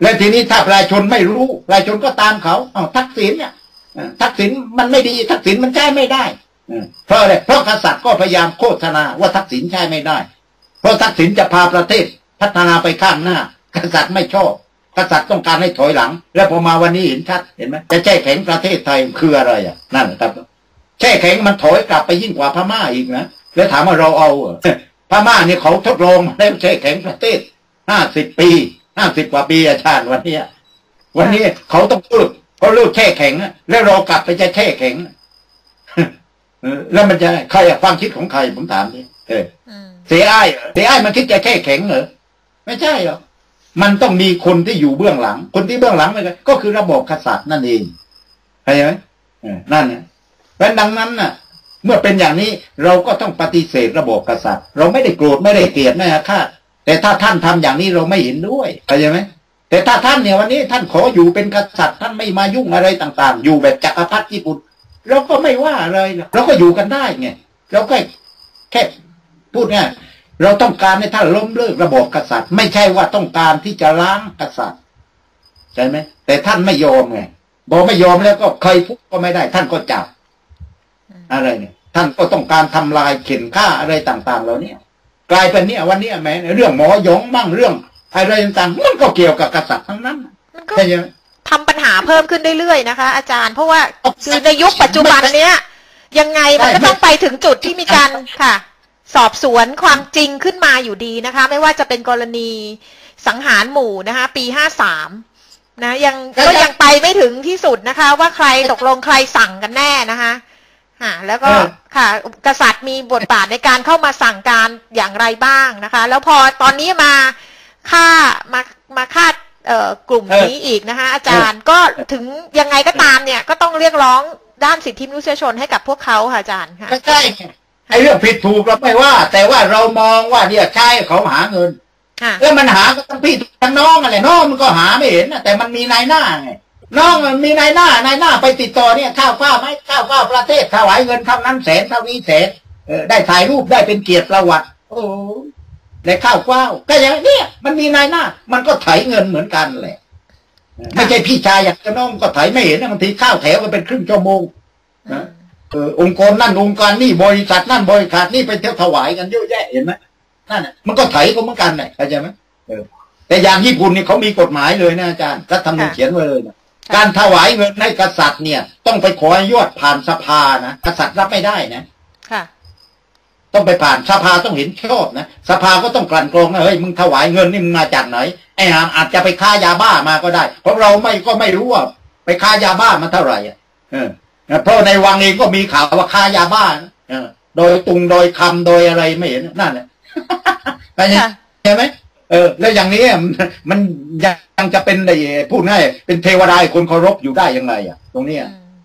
และทีนี้ถ้าประชาชนไม่รู้ประชาชนก็ตามเขาอ้าวทักษิณเนี่ยทักษิณมันไม่ดีทักษิณมันใช้ไม่ได้เพราะอะไรเพราะกษัตริย์ก็พยายามโฆษณาว่าทักษิณใช้ไม่ได้เพราะทักษิณจะพาประเทศพัฒนาไปข้างหน้ากษัตริย์ไม่ชอบกษัตริย์ต้องการให้ถอยหลังแล้วพอมาวันนี้เห็นชัดเห็นไหมจะแช่แข็งประเทศไทยคืออะไรอ่ะนั่นครับแช่แข็งมันถอยกลับไปยิ่งกว่าพม่าอีกนะแล้วถามว่าเราเอาพม่าเนี่ยเขาทดลองมาแล้วแช่แข็งประเทศห้าสิบปีห้าสิบกว่าปีอาจารย์วันนี้วันนี้เขาต้องเลิกเขาเลิกแช่แข็งแล้วเรากลับไปจะแช่แข็งแล้วมันจะใครความคิดของใครผมถามนี่เออเสียอ้ายเสียอ้ายมันคิดจะแช่แข็งเหรอไม่ใช่หรอกมันต้องมีคนที่อยู่เบื้องหลังคนที่เบื้องหลังมันก็คือระบบกษัตริย์นั่นเองเข้าใจไหมนั่นเนี่ยเพราะดังนั้นน่ะเมื่อเป็นอย่างนี้เราก็ต้องปฏิเสธระบบกษัตริย์เราไม่ได้โกรธไม่ได้เกลียดไม่อาฆาตแต่ถ้าท่านทำอย่างนี้เราไม่เห็นด้วยเข้าใจไหมแต่ถ้าท่านเนี่ยวันนี้ท่านขออยู่เป็นกษัตริย์ท่านไม่มายุ่งอะไรต่างๆอยู่แบบจักรพรรดิญี่ปุ่นเราก็ไม่ว่าอะไรเราก็อยู่กันได้ไงเราก็แค่พูดง่ายเราต้องการให้ท่านล้มเลิกระบบกษัตริย์ไม่ใช่ว่าต้องการที่จะล้างกษัตริย์ใช่ไหมแต่ท่านไม่ยอมไงบอกไม่ยอมแล้วก็ใครพูดก็ไม่ได้ท่านก็จับอะไรเนี่ยท่านก็ต้องการทำลายเข็นฆ่าอะไรต่างๆเหล่านี้กลายเป็นเนี่ยวันนี้แม้เรื่องหมอหยองมั่งเรื่องอะไรต่างๆมันก็เกี่ยวกับกษัตริย์ทั้งนั้นใช่ไหมทำปัญหาเพิ่มขึ้นเรื่อยๆนะคะอาจารย์เพราะว่าคือในยุคปัจจุบันเนี้ยยังไงมันก็ต้องไปถึงจุดที่มีการค่ะสอบสวนความจริงขึ้นมาอยู่ดีนะคะไม่ว่าจะเป็นกรณีสังหารหมู่นะคะปีห้าสามนะยังก็ยังไปไม่ถึงที่สุดนะคะว่าใครตกลงใครสั่งกันแน่นะคะค่ะแล้วก็ค่ะกษัตริย์มีบทบาทในการเข้ามาสั่งการอย่างไรบ้างนะคะแล้วพอตอนนี้มาฆ่ามามาฆ่าเอ่อกลุ่มนี้อีกนะคะอาจารย์ก็ถึงยังไงก็ตามเนี่ยก็ต้องเรียกร้องด้านสิทธิมนุษยชนให้กับพวกเขาค่ะอาจารย์ค่ะใช่ไอ้เรื่องผิดถูกเราไม่ว่าแต่ว่าเรามองว่าเนี่ยใช่เขาหาเงินแล้วมันหาก็ทั้งพี่ทั้งน้องอะไรน้องมันก็หาไม่เห็นนะแต่มันมีนายหน้าไงน้องมันมีนายหน้านายหน้าไปติดต่อเนี่ยข้าวข้าวไหมข้าวข้าวประเทศถวายเงินเท่านั้นแสนเท่านี้แสนเออได้ถ่ายรูปได้เป็นเกียรติประวัติโอ้ในข้าวข้าวก็อย่างนี้มันมีนายหน้ามันก็ไถเงินเหมือนกันแหละไม่ใช่พี่ชายอยากจะน้องก็ไถไม่เห็นนะบางทีข้าวแถวกันเป็นครึ่งชั่วโมงนะเออองค์กรนั่นองค์การนี่บริษัทนั่นบริษัทนี่ไปเที่ยวถวายกันเยอะแยะเห็นไหมนั่นน่ะมันก็ไถก็เหมือนกันเลยเข้าใจไหมเออแต่อย่างญี่ปุ่นนี่เขามีกฎหมายเลยนะอาจารย์รัฐธรรมนูญเขียนไว้เลยนะการถวายเงินให้กษัตริย์เนี่ยต้องไปขออนุญาตผ่านสภานะกษัตริย์รับไม่ได้นะค่ะต้องไปผ่านสภาต้องเห็นชอบนะสภาก็ต้องกลั่นกรองนะเฮ้ยมึงถวายเงินนี่มึงมาจากไหนไอ้หามอาจจะไปค้ายาบ้ามาก็ได้เพราะเราไม่ก็ไม่รู้ว่าไปค้ายาบ้ามาเท่าไหร่อ่ะเออเพราะในวังเองก็มีข่าวว่าค้ายาบ้าเออโดยตุงโดยคำโดยอะไรไม่เห็นนั่นแหละใช่ไหมเออแล้วอย่างนี้มันยังจะเป็นอะไรพูดง่ายเป็นเทวดาคนเคารพอยู่ได้ยังไงอ่ะตรงนี้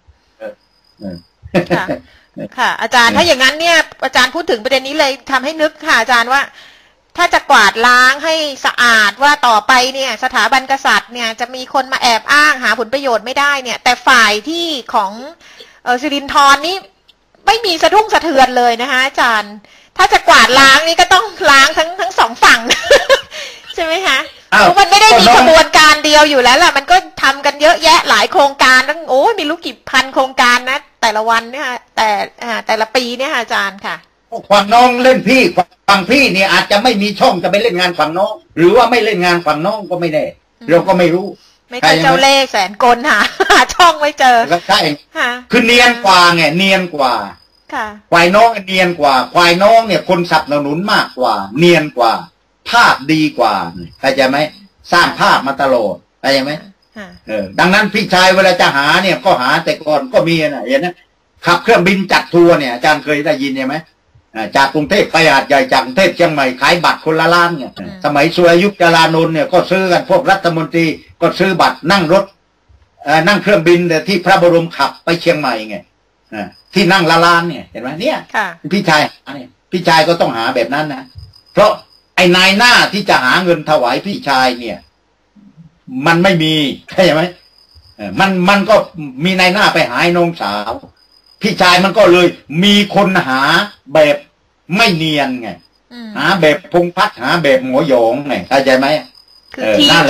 ค่ะค่ะอาจารย์ถ้าอย่างนั้นเนี่ยอาจารย์พูดถึงประเด็นนี้เลยทำให้นึกค่ะอาจารย์ว่าถ้าจะกวาดล้างให้สะอาดว่าต่อไปเนี่ยสถาบันกษัตริย์เนี่ยจะมีคนมาแอบอ้างหาผลประโยชน์ไม่ได้เนี่ยแต่ฝ่ายที่ของเออสิรินทรนี่ไม่มีสะดุ้งสะเทือนเลยนะคะอาจารย์ถ้าจะกวาดล้างนี่ก็ต้องล้างทั้งทั้งสองฝั่งใช่ไหมคะเพราะมันไม่ได้มีกระบวนการเดียวอยู่แล้วล่ะมันก็ทำกันเยอะแยะหลายโครงการตั้งโอ้มีรู้กี่พันโครงการนะแต่ละวันเนี่ยแต่แต่ละปีเนี่ยอาจารย์ค่ะฝั่งน้องเล่นพี่ฝั่งพี่เนี่ยอาจจะไม่มีช่องจะไปเล่นงานฝั่งน้องหรือว่าไม่เล่นงานฝั่งน้องก็ไม่แน่เราก็ไม่รู้ไม่ใช่เจ้าเล่ห์แสนกลหาหาช่องไม่เจอใช่คือเนียนกว่าไงเนียนกว่าควายน้องเนียนกว่าควายน้องเนี่ยคนสนับสนุนมากกว่าเนียนกว่าภาพดีกว่าเข้าใจไหมสร้างภาพมาตลอดเข้าใจไหมเออดังนั้นพี่ชายเวลาจะหาเนี่ยก็หาแต่ก่อนก็มีนะเห็นนะขับเครื่องบินจัดทัวร์เนี่ยอาจารย์เคยได้ยินใช่ไหมจากกรุงเทพไปหาดใหญ่จากกรุงเทพเชียงใหม่ขายบัตรคนละล้านเนี่ยสมัยสุริยุทธจารานนท์เนี่ยก็ซื้อกันพวกรัฐมนตรีก็ซื้อบัตรนั่งรถนั่งเครื่องบินแต่ที่พระบรมขับไปเชียงใหม่ไงที่นั่งละล้านเนี่ยเห็นไหมเนี่ยพี่ชายพี่ชายก็ต้องหาแบบนั้นนะเพราะไอ้นายหน้าที่จะหาเงินถวายพี่ชายเนี่ยมันไม่มีใช่ไหมมันมันก็มีนายหน้าไปหาน้องสาวพี่ชายมันก็เลยมีคนหาแบบไม่เนียนไงหาแบบพงพัฒน์หาแบบหมอหยองไงเข้าใจไหมคือทีที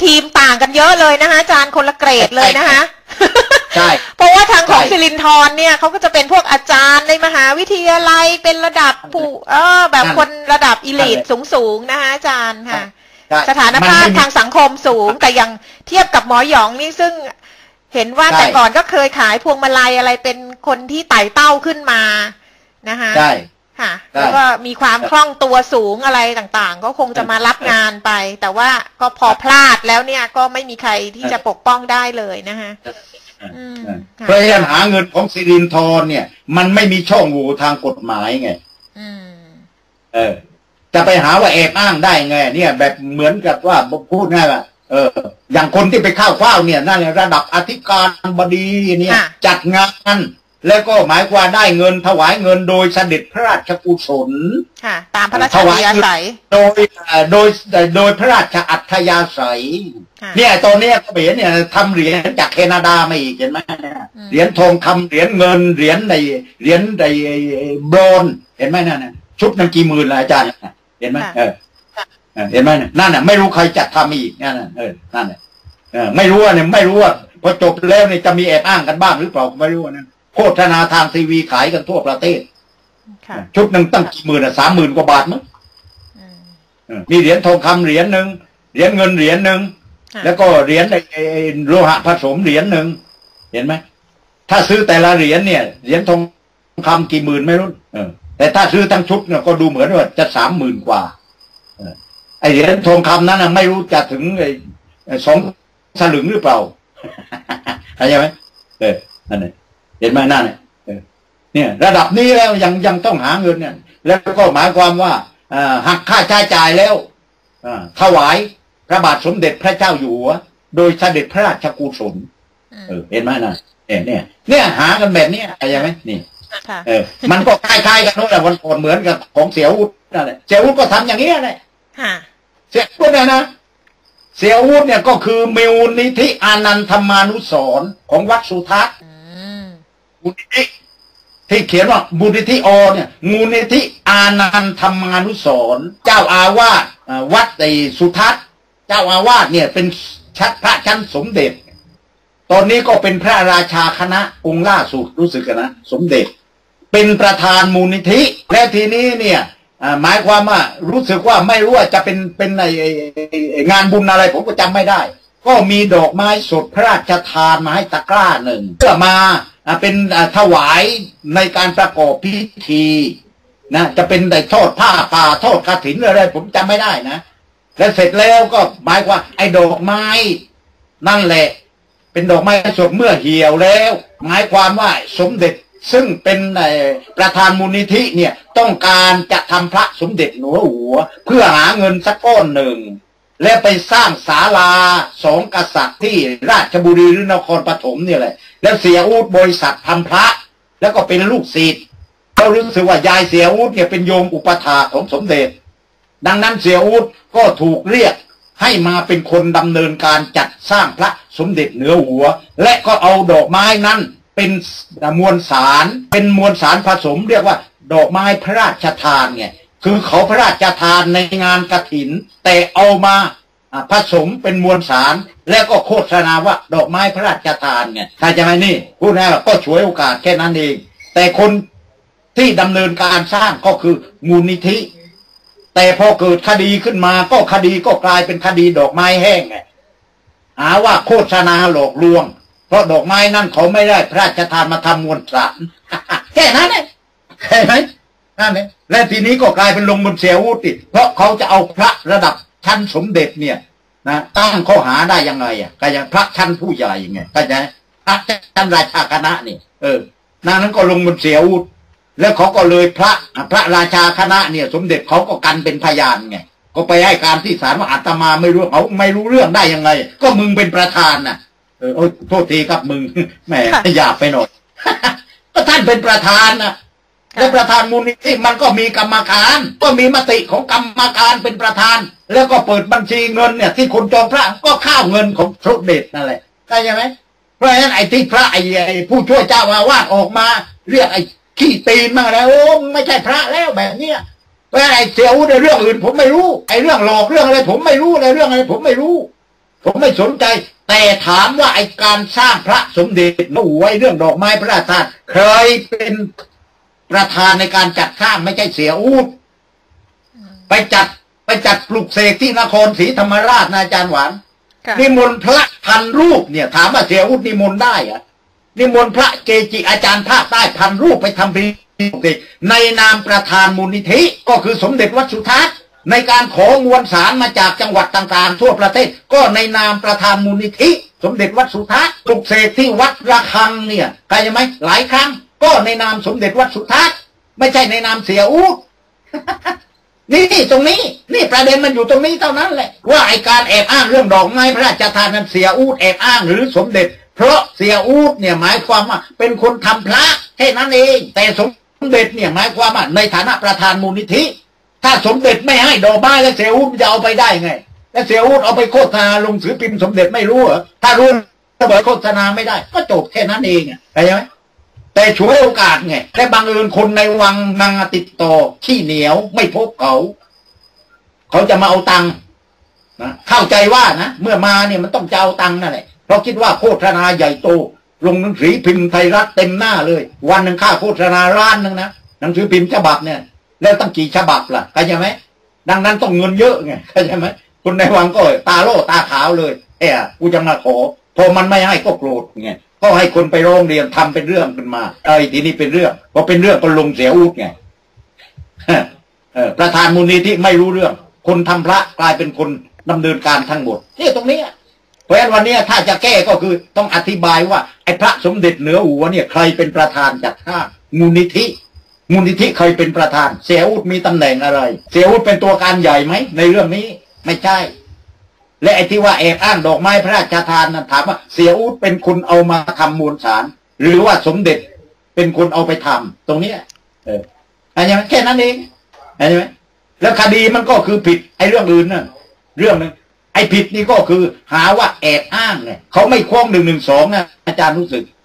ทีมต่างกันเยอะเลยนะคะอาจารย์คนละเกรดเลยนะคะใช่เพราะว่าทางของศิรินทร์เนี่ยเขาก็จะเป็นพวกอาจารย์ในมหาวิทยาลัยเป็นระดับผู้เออแบบคนระดับอีลิทสูงๆนะคะอาจารย์ค่ะสถานภาพทางสังคมสูงแต่ยังเทียบกับหมอหยองนี่ซึ่งเห็นว่าแต่ก่อนก็เคยขายพวงมาลัยอะไรเป็นคนที่ไต่เต้าขึ้นมานะคะใช่ค่ะแล้วก็มีความคล่องตัวสูงอะไรต่างๆก็คงจะมารับงานไปแต่ว่าก็พอพลาดแล้วเนี่ยก็ไม่มีใครที่จะปกป้องได้เลยนะคะเพราะการหาเงินของศิรินทร์เนี่ยมันไม่มีช่องโหว่ทางกฎหมายไงเออจะไปหาว่าแอบอ้างได้ไงเนี่ยแบบเหมือนกับว่าพูดง่ายว่าเอออย่างคนที่ไปเข้าเฝ้าเนี่ยนั่นระดับอธิการบดีเนี่ยจัดงานแล้วก็หมายความได้เงินถวายเงินโดยเสด็จพระราชกุศลค่ะตามพระราชอัธยาศัยโดยโดยโดยพระราชอัธยาศัยเนี่ยตอนนี้ก็เห็นเนี่ยทำเหรียญจากแคนาดามาอีกเห็นไหมเหรียญทองคำเหรียญเงินเหรียญในเหรียญในโบรนซ์เห็นไหมนั่นนะชุดนึงกี่หมื่นละอาจารย์เห็นไหมเออเห็นไหมนั่นน่ะไม่รู้ใครจัดทำอีกนั่นน่ะเออนั่นน่ะเออไม่รู้ว่าเนี่ยไม่รู้ว่าพอจบแล้วเนี่ยจะมีแอบอ้างกันบ้างหรือเปล่าไม่รู้นะโฆษณาทางทีวีขายกันทั่วประเทศชุดหนึ่งตั้งกี่หมื่นอ่ะสามหมื่นกว่าบาทมั้งมีเหรียญทองคำเหรียญหนึ่งเหรียญเงินเหรียญหนึ่งแล้วก็เหรียญไอ้โลหะผสมเหรียญหนึ่งเห็นไหมถ้าซื้อแต่ละเหรียญเนี่ยเหรียญทองคำกี่หมื่นไม่รู้เออแต่ถ้าซื้อทั้งชุดเนี่ยก็ดูเหมือนว่าจะสามหมื่นกว่าไอ้เหรียญทองคำนั้นไม่รู้จะถึงไอ้สองสลึงหรือเปล่าเข้าใจไหมเออนั่นเองเห็นไหมนั่นเนี่ยระดับนี้แล้วยังยังต้องหาเงินเนี่ยแล้วก็หมายความว่าหักค่าใช้จ่ายแล้วถวายพระบาทสมเด็จพระเจ้าอยู่หัวโดยเสด็จพระราชกุศลเออเห็นไหมนะเนี่ยเนี่ยเนี่ยหากันแบบนี้เข้าใจไหมนี่เออมันก็คล้ายๆกันนู้นแหละวันก่อนเหมือนกับของเสี่ยวุฒินั่นแหละเสี่ยวุฒิก็ทำอย่างนี้แหละเสี่ยวุฒิเนี่ยนะเสี่ยวุฒิเนี่ยก็คือมูลนิธิอานันทมานุสรณ์ของวัดสุทัศน์มูลนิธิที่เขียนว่ามูลนิธิอเนี่ยมูลนิธิอานันทมานุสรณ์เจ้าอาวาสวัดไอ้สุทัศน์เจ้าอาวาสเนี่ยเป็นชั้นพระชั้นสมเด็จตอนนี้ก็เป็นพระราชาคณะองค์ล่าสุดรู้สึกกันนะสมเด็จเป็นประธานมูลนิธิและทีนี้เนี่ยหมายความว่ารู้สึกว่าไม่รู้ว่าจะเป็นเป็นไองานบุญอะไรผมก็จำไม่ได้ก็มีดอกไม้สดพระราชทานมาให้ตะกร้าหนึ่งเพื่อมาเป็นถวายในการประกอบพิธีนะจะเป็นได้ทอดผ้าป่าทอดกฐินอะไรผมจำไม่ได้นะแล้วเสร็จแล้วก็หมายว่าไอ้ดอกไม้นั่นแหละเป็นดอกไม้สดเมื่อเหี่ยวแล้วหมายความว่าสมเด็จซึ่งเป็นประธานมูลนิธิเนี่ยต้องการจะทำพระสมเด็จหนูหัวเพื่อหาเงินสักก้อนหนึ่งและไปสร้างศาลาสองกษัตริย์ที่ราชบุรีหรือนครปฐมเนี่ยแหละแล้วเสียอู๊ดบริษัททำพระแล้วก็เป็นลูกศิษย์เขารู้สึกว่ายายเสียอู๊ดเนี่ยเป็นโยมอุปถาของสมเด็จดังนั้นเสียอู๊ดก็ถูกเรียกให้มาเป็นคนดำเนินการจัดสร้างพระสมเด็จเหนือหัวและก็เอาดอกไม้นั้นเป็นมวลสารเป็นมวลสารผสมเรียกว่าดอกไม้พระราชทานไงคือเขาพระราชทานในงานกฐินแต่เอามาผสมเป็นมวลสารแล้วก็โฆษณาว่าดอกไม้พระราชทานไงใครจะไหมนี่พูดง่ายๆก็ฉวยโอกาสแค่นั้นเองแต่คนที่ดำเนินการสร้างก็คือมูลนิธิแต่พอเกิดคดีขึ้นมาก็คดีก็กลายเป็นคดีดอกไม้แห้งไงหาว่าโฆษณาหลอกลวงเพราะดอกไม้นั่นเขาไม่ได้พระราชทานมาทำมวลสารแค่นั้นเองใช่ไหมนั่นเองและทีนี้ก็กลายเป็นลงบนเสียวุฒิเพราะเขาจะเอาพระระดับชั้นสมเด็จเนี่ยนะตั้งข้อหาได้ยังไงอ่ะก็อย่างพระชั้นผู้ใหญ่ไงก็จะพระชั้นราชาคณะนี่เออนั่นนั้นก็ลงบนเสียวุฒิแล้วเขาก็เลยพระพระราชาคณะเนี่ยสมเด็จเขาก็กันเป็นพยานไงก็ไปให้การที่ศาลว่าอาตมาไม่รู้เขาไม่รู้เรื่องได้ยังไงก็มึงเป็นประธานน่ะเออโทษทีครับมึงแหมหยาบไปหน่อยก็ท่านเป็นประธานนะและประธานมูลนิธิมันก็มีกรรมการก็มีมติของกรรมการเป็นประธานแล้วก็เปิดบัญชีเงินเนี่ยที่คนจองพระก็ข้าวเงินของสมเด็จนั่นแหละเข้าใจไหมเพราะฉะนั้นไอ้ที่พระไอ้ผู้ช่วยเจ้าอาวาสออกมาเรียกไอ้ขี้ตีนมาแล้วโอ้ไม่ใช่พระแล้วแบบเนี้ยเพราะไอ้เสียวุฒิในเรื่องอื่นผมไม่รู้ไอ้เรื่องหลอกเรื่องอะไรผมไม่รู้ในเรื่องอะไรผมไม่รู้ผมไม่สนใจแต่ถามว่าไอการสร้างพระสมเด็จหลวงปู่ไว้เรื่องดอกไม้พระราชทานเคยเป็นประธานในการจัดสร้างไม่ใช่เสียอูดไปจัดไปจัดปลุกเสกที่นครศรีธรรมราชนะอาจารย์หวานนิมนต์พระพันรูปเนี่ยถามว่าเสียอูดนิมนต์ได้อะนิมนต์พระเกจิอาจารย์ภาคใต้พันรูปไปทำพิธีในนามประธานมูลนิธิก็คือสมเด็จวัดสุทัศน์ในการขอมวลสารมาจากจังหวัดต่างๆทั่วประเทศก็ในนามประธานมูลนิธิสมเด็จวัดสุทัศน์ปลุกเสกที่วัดระฆังเนี่ยใครไหมหลายครั้งก็ในนามสมเด็จวัดสุทัศน์ไม่ใช่ในนามเสียอูด นี่ตรงนี้นี่ประเด็นมันอยู่ตรงนี้เท่านั้นแหละว่าไอการแอบอ้างเรื่องดอกไม้พระราชทานนั้นเสียอูดแอบอ้างหรือสมเด็จเพราะเสียอูดเนี่ยหมายความว่าเป็นคนทำพระแค่นั้นเองแต่สมเด็จเนี่ยหมายความว่าในฐานะประธานมูลนิธิถ้าสมเด็จไม่ให้ดอกไม้แล้วเสียอูดจะเอาไปได้ไงแล้วเสียอูดเอาไปโฆษณาลงสือพิมพ์สมเด็จไม่รู้เหรอถ้ารู้ถ้าบอกโฆษณาไม่ได้ก็จบแค่นั้นเองอ่ะเข้าใจไหมแต่ช่วยโอกาสไงแต่บังเอิญคนในวังนางติดต่อขี้เหนียวไม่พบเขาเขาจะมาเอาตังค์นะเข้าใจว่านะเมื่อมาเนี่ยมันต้องจะเอาตังค์นั่นแหละเพราะคิดว่าโฆษณาใหญ่โตลงหนังสือพิมพ์ไทยรัฐเต็มหน้าเลยวันหนึ่งค่าโฆษณาล้านนึงนะหนังสือพิมพ์ฉบับเนี่ยแล้วตั้งกี่ฉบับล่ะเข้าใจไหมดังนั้นต้องเงินเยอะไงเข้าใจไหมคนในวังก็ตาโล่ตาขาวเลยเอ้ะกูจะมาขอพอมันไม่ให้ก็โกรธไงก็ให้คนไปร้องเรียนทำเป็นเรื่องขึ้นมาไอ้ทีนี้เป็นเรื่องพอเป็นเรื่องก็ลงเสียอูดไงประธานมูลนิธิไม่รู้เรื่องคนทำพระกลายเป็นคนดำเนินการทั้งหมดนี่ตรงนี้เพราะฉะนั้นวันนี้ถ้าจะแก้ก็คือต้องอธิบายว่าไอ้พระสมเด็จเหนือหัวเนี่ยใครเป็นประธานจัดสร้างมูลนิธิมูลนิธิใครเป็นประธานเสียอูดมีตำแหน่งอะไรเสียอูดเป็นตัวการใหญ่ไหมในเรื่องนี้ไม่ใช่และไอ้ที่ว่าแอบอ้างดอกไม้พระราชทานนั้นถามว่าเสียอูดเป็นคนเอามาทำมวลสารหรือว่าสมเด็จเป็นคนเอาไปทำตรงนี้เอออะไรอย่างนี้แค่นั้นเองเห็นไหมแล้วคดีมันก็คือผิดไอ้เรื่องอื่นน่ะเรื่องนึงไอ้ผิดนี่ก็คือหาว่าแอบอ้างเนี่ยเขาไม่คล้องหนึ่งหนึ่งสองนะอาจารย์รู้สึก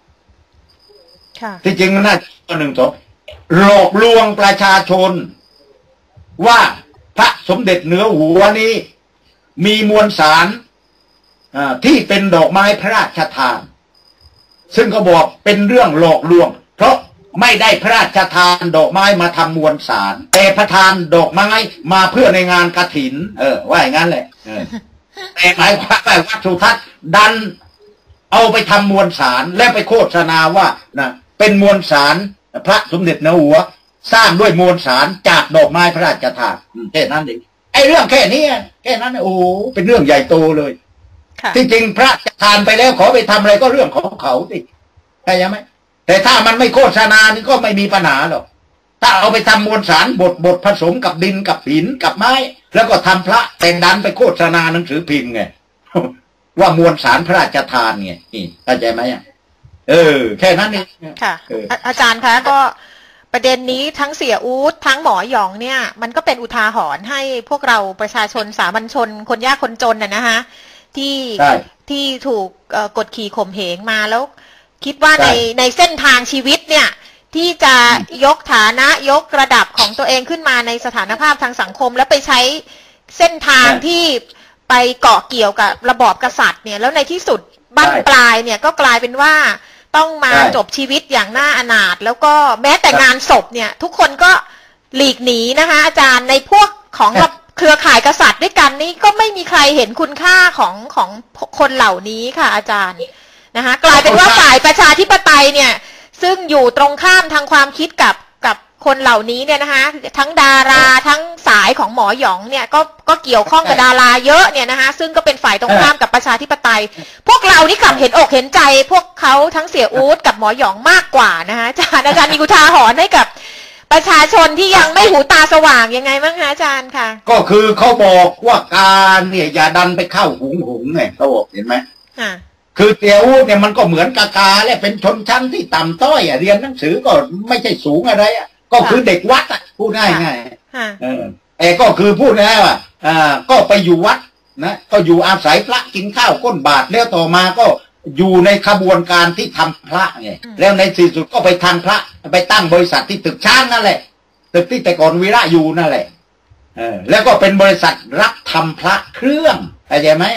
ที่จริงมันน่าจะหนึ่งสองหลอกลวงประชาชนว่าพระสมเด็จเหนือหัวนี้มีมวลสารที่เป็นดอกไม้พระราชทานซึ่งก็บอกเป็นเรื่องหลอกลวงเพราะไม่ได้พระราชทานดอกไม้มาทำมวลสารแต่ประทานดอกไม้มาเพื่อในงานกฐินเออว่าอย่างนั้นแหละแต่หมายความว่าวัดสุทัศน์ดันเอาไปทำมวลสารและไปโฆษณาว่านะเป็นมวลสารพระสมเด็จเหนือหัวสร้างด้วยมวลสารจากดอกไม้พระราชทานแค่นั้นเองไอ้เรื่องแค่นี้แค่นั้นโอ้เป็นเรื่องใหญ่โตเลยที่จริงพระจะทานไปแล้วขอไปทำอะไรก็เรื่องของเขาสิใช่ไหมแต่ถ้ามันไม่โฆษณานี่ก็ไม่มีปัญหาหรอกถ้าเอาไปทำมวลสารบดบดผสมกับดินกับหินกับไม้แล้วก็ทำพระแต่งดันไปโฆษณาหนังสือพิมพ์ไงว่ามวลสารพระราชทานไงนี่เข้าใจไหมเออแค่นั้นเองค่ะอาจารย์คะก็ประเด็นนี้ทั้งเสียอู๊ดทั้งหมอหยองเนี่ยมันก็เป็นอุทาหรณ์ให้พวกเราประชาชนสามัญชนคนยากคนจนน่ะนะคะที่ที่ถูกกดขี่ข่มเหงมาแล้วคิดว่าในในเส้นทางชีวิตเนี่ยที่จะยกฐานะยกระดับของตัวเองขึ้นมาในสถานภาพทางสังคมแล้วไปใช้เส้นทางที่ไปเกาะเกี่ยวกับระบอบกษัตริย์เนี่ยแล้วในที่สุดบั้นปลายเนี่ยก็กลายเป็นว่าต้องมาจบชีวิตอย่างน่าอนาถแล้วก็แม้แต่งานศพเนี่ยทุกคนก็หลีกหนีนะคะอาจารย์ในพวกของเครือข่ายกษัตริย์ด้วยกันนี่ก็ไม่มีใครเห็นคุณค่าของของคนเหล่านี้ค่ะอาจารย์นะคะกลายเป็นว่าฝ่ายประชาธิปไตยเนี่ยซึ่งอยู่ตรงข้ามทางความคิดกับกับคนเหล่านี้เนี่ยนะคะทั้งดาราทั้งสายของหมอหยองเนี่ยก็ก็เกี่ยวข้องกับดาราเยอะเนี่ยนะคะซึ่งก็เป็นฝ่ายตรงข้ามกับประชาธิปไตยพวกเรานี่กลับเห็นอกเห็นใจพวกเขาทั้งเสียอู๊ดกับหมอหยองมากกว่านะคะอาจารย์อาจารย์มีอุทาหรณ์ให้กับประชาชนที่ยังไม่หูตาสว่างยังไงบ้างคะอาจารย์ค่ะก็คือเขาบอกว่าการเนี่ยอย่าดันไปเข้าหุงหุงไงเขาบอกเห็นไหมคือเตียวเนี่ยมันก็เหมือนกากาและเป็นชนชั้นที่ต่ำต้อยอ่ะเรียนหนังสือก็ไม่ใช่สูงอะไรอ่ะก็คือเด็กวัดอ่ะพูดง่ายง่ายเออแต่ก็คือพูดง่ายว่าอ่าก็ไปอยู่วัดนะก็อยู่อาศัยพระกินข้าวก้นบาทแล้วต่อมาก็อยู่ในขบวนการที่ทำพระไงแล้วในที่สุดก็ไปทำพระไปตั้งบริษัทที่ตึกช้างนั่นแหละตึกที่แต่ก่อนวีระอยู่นั่นแหละเออแล้วก็เป็นบริษัทรับทำพระเครื่องเข้าใจไหมอ่ะ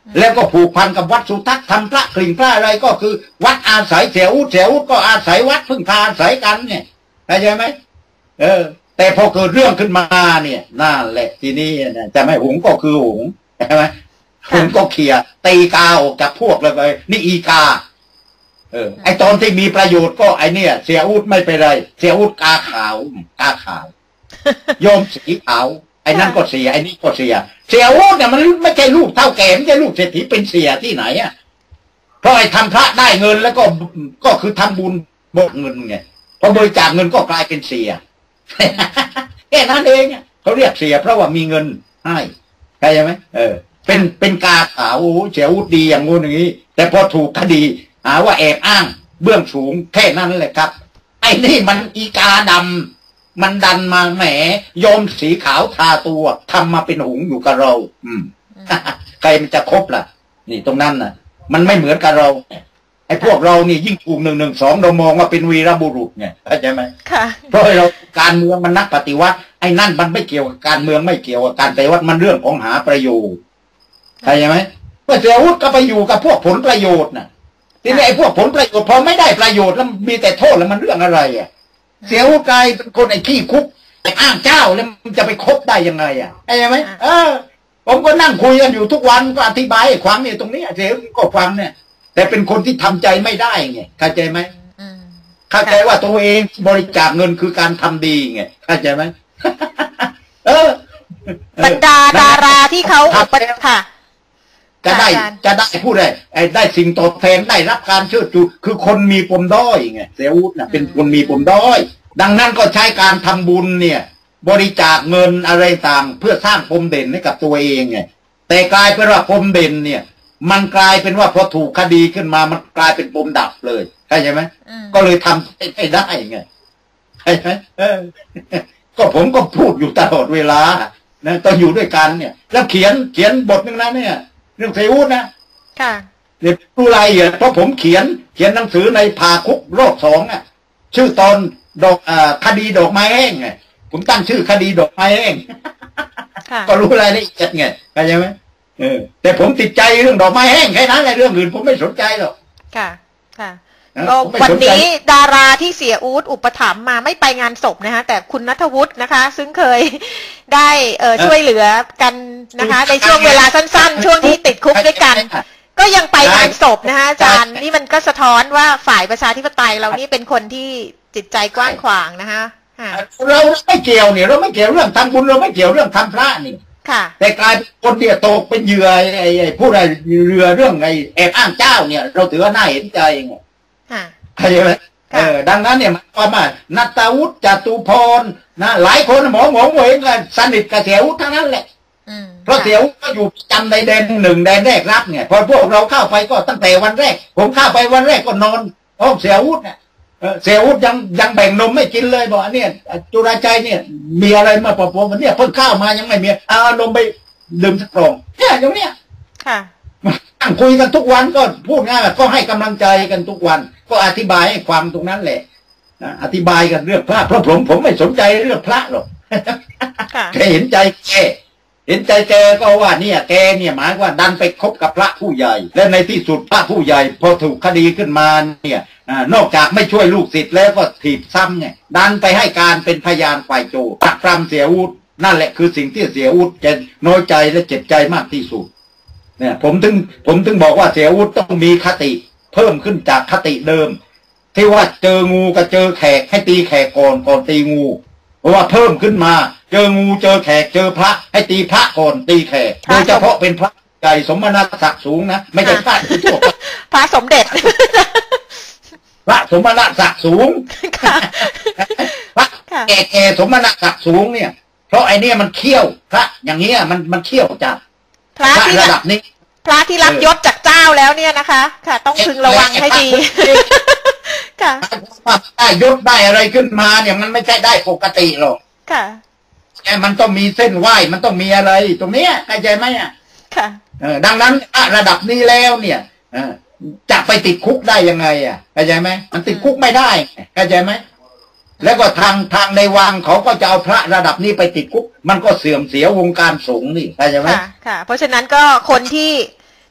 แล้วก็ผูกพันกับวัดสุทัศน์ทำพระกลิ่งพระอะไรก็คือวัดอาศัยเสียอุดเสียอุดก็อาศัยวัดพึ่งพาอาศัยกันเนี่ยเข้าใจไหมเออแต่พอเกิดเรื่องขึ้นมาเนี่ยนั่นแหละทีนี้เนี่ยจะไม่หงก็คือหงใช่ไหมหงก็เขี่ยตีกาออกจากพวกเลยไปนี่อีกาเออไอตอนที่มีประโยชน์ก็ไอเนี่ยเสียอุดไม่เป็นไรเสียอุดกาขาวกาขาวโยมสีขาวไอ้นั่นก็เสียไอ้นี่ก็เสียเสียอุดเนี่ยมันไม่ใช่ลูกเท่าแก่ไม่ใช่ลูกเศรษฐีเป็นเสียที่ไหนอ่ะเพราะไอ้ทำพระได้เงินแล้วก็ก็คือทำบุญบกเงินไงพอบริจาคเงินก็กลายเป็นเสียแค่นั้นเองเขาเรียกเสียเพราะว่ามีเงินให้ใช่ไหมเออเป็นเป็นกาขาวเสียอุดดีอย่างงู้นอย่างนี้แต่พอถูกคดีหาว่าแอบอ้างเบื้องสูงแค่นั้นแหละครับไอ้นี่มันอีกาดำมันดันมาแหมโยมสีขาวทาตัวทำมาเป็นหงอยู่กับเราอืม ใครมันจะครบล่ะนี่ตรงนั้นน่ะมันไม่เหมือนกับเราไอ้พวกเรานี่ยิ่งถูกหนึ่งหนึ่งสองเรามองว่าเป็นวีรบุรุษไงเข้าใจไหมค่ะเพราะเราการเมืองมันนักปฏิวัติไอ้นั่นมันไม่เกี่ยวกับการเมืองไม่เกี่ยวกับการปฏิวัติมันเรื่องของหาประโยชน์เข้าใจไหมเมื่อเสียวุฒิก็ไปอยู่กับพวกผลประโยชน์น่ะทีนี้ไอ้พวกผลประโยชน์พอไม่ได้ประโยชน์แล้วมีแต่โทษแล้วมันเรื่องอะไรอ่ะเสียวุฒิกลายเป็นคนไอ้ขี้คุกไอ้อ้างเจ้าแล้วมันจะไปคบได้ยังไงอ่ะเข้าใจไหมเออผมก็นั่งคุยกันอยู่ทุกวันก็อธิบายความเนี่ยตรงนี้เสียวุฒิก็ฟังเนี่ยแต่เป็นคนที่ทำใจไม่ได้ไงเข้าใจไหมเข้าใจว่าตัวเองบริจาคเงินคือการทำดีไงเข้าใจไหมเออบรรดาดาราที่เขาอุปถัมภ์ค่ะจะได้จะได้พูดได้ไอ้ได้สิ่งตอบแทนได้รับการเชิดชูคือคนมีปมด้อยไงเสียวุฒิน่ะเป็นคนมีปมด้อยดังนั้นก็ใช้การทำบุญเนี่ยบริจาคเงินอะไรต่างเพื่อสร้างปมเด่นให้กับตัวเองไงแต่กลายเป็นว่าปมเด่นเนี่ยมันกลายเป็นว่าพอถูกคดีขึ้นมามันกลายเป็นปมดับเลยใช่ไหมก็เลยทำไม่ได้ไงใช่ไหมก็ผมก็พูดอยู่ตลอดเวลานะตอนอยู่ด้วยกันเนี่ยแล้วเขียนเขียนบทนึงนะเนี่ยเรื่องเสียวุฒินะค่ะเดี๋ยวดูรายละเอียดเพราะผมเขียนเขียนหนังสือในพาคุกโลกสองอ่ะชื่อตอนดอกอ่าคดีดอกไม้แห้งไงผมตั้งชื่อคดีดอกไม้แห้งก็รู้รายละเอียดไงเข้าใจไหมเออแต่ผมติดใจเรื่องดอกไม้แห้งแค่นั้นแหละเรื่องอื่นผมไม่สนใจหรอกค่ะค่ะก็วันนี้ดาราที่เสียอู๊ดอุปถัมภ์มาไม่ไปงานศพนะคะแต่คุณณัฐวุฒินะคะซึ่งเคยได้เอ่อช่วยเหลือกันนะคะในช่วงเวลาสั้นๆช่วงที่ติดคุกด้วยกันก็ยังไปงานศพนะคะอาจารย์นี่มันก็สะท้อนว่าฝ่ายประชาธิปไตยเรานี่เป็นคนที่จิตใจกว้างขวางนะคะเราไม่เกี่ยวเนี่ยเราไม่เกี่ยวเรื่องทำบุญเราไม่เกี่ยวเรื่องทำพระนี่แต่กลายเป็นคนเดียวตกเป็นเหยื่อไอ้ไอ้ผู้ใดเรือเรื่องไอ้แอบอ้างเจ้าเนี่ยเราถือว่าน่าเห็นใจไงเข้าใจไหมเออดังนั้นเนี่ยมันความว่านัตวุฒิจตุพรนะหลายคนหมอหมอเหวงกันสนิทกับเสียวุฒิทั้งนั้นแหละเพราะเสียวุฒิก็อยู่จำในแดนหนึ่งแดนแรกรับไงพอพวกเราเข้าไปก็ตั้งแต่วันแรกผมเข้าไปวันแรกก็นอนห้องเสียวุฒิเนี่ยเสียวุฒิยังยังแบ่งนมไม่กินเลยบอกเนี่ยจุฬาใจเนี่ยมีอะไรมาปะปนวันนี้เพิ่งข้าวมายังไม่มีเอานมไปดื่มสักกล่องเนี่ยอย่างเนี้ยค่ะนั่งคุยกันทุกวันก็พูดง่ายก็ให้กำลังใจกันทุกวันก็อธิบายให้ความตรงนั้นแหละอธิบายกันเรื่องพระเพราะผมผมไม่สนใจเรื่องพระหรอกแกเห็นใจแกเห็นใจแกก็ว่าเนี่ยแกเนี่ยหมายว่าดันไปคบกับพระผู้ใหญ่และในที่สุดพระผู้ใหญ่พอถูกคดีขึ้นมาเนี่ยนอกจากไม่ช่วยลูกศิษย์แล้วก็ถีบซ้ำไงดันไปให้การเป็นพยานฝ่ายโจทก์ปักปรำเสียวุฒินั่นแหละคือสิ่งที่เสียวุฒิจะน้อยใจและเจ็บใจมากที่สุดเนี่ยผมถึงผมถึงบอกว่าเสียวุฒิต้องมีคติเพิ่มขึ้นจากคติเดิมที่ว่าเจองูกับเจอแขกให้ตีแขกก่อนก่อนตีงูเพราะว่าเพิ่มขึ้นมาเจองูเจอแขกเจอพระให้ตีพระก่อนตีแขกโดยเฉพาะเป็นพระใหญ่สมณศักดิ์สูงนะไม่ใช่พระทั่วไปพระสมเด็จพระสมณศักดิ์สูงพระแก่แก่สมณศักดิ์สูงเนี่ยเพราะไอเนี้ยมันเขี้ยวพระอย่างเงี้ยมันมันเขี้ยวจัดพระระดับนี้พระที่รับยศจากเจ้าแล้วเนี่ยนะคะค่ะต้องพึงระวังให้ดีค่ะได้ยศได้อะไรขึ้นมาเนี่ยมันไม่ใช่ได้ปกติหรอกค่ะแต่มันต้องมีเส้นไหวมันต้องมีอะไรตรงเนี้ยเข้าใจไหมอ่ะค่ะดังนั้นระดับนี้แล้วเนี่ยจะไปติดคุกได้ยังไงอ่ะเข้าใจไหมมันติดคุกไม่ได้เข้าใจไหมแล้วก็ทางทางในวังเขาก็จะเอาพระระดับนี้ไปติดคุกมันก็เสื่อมเสียวงการสงฆ์นี่เข้าใจไหมค่ะค่ะเพราะฉะนั้นก็คนที่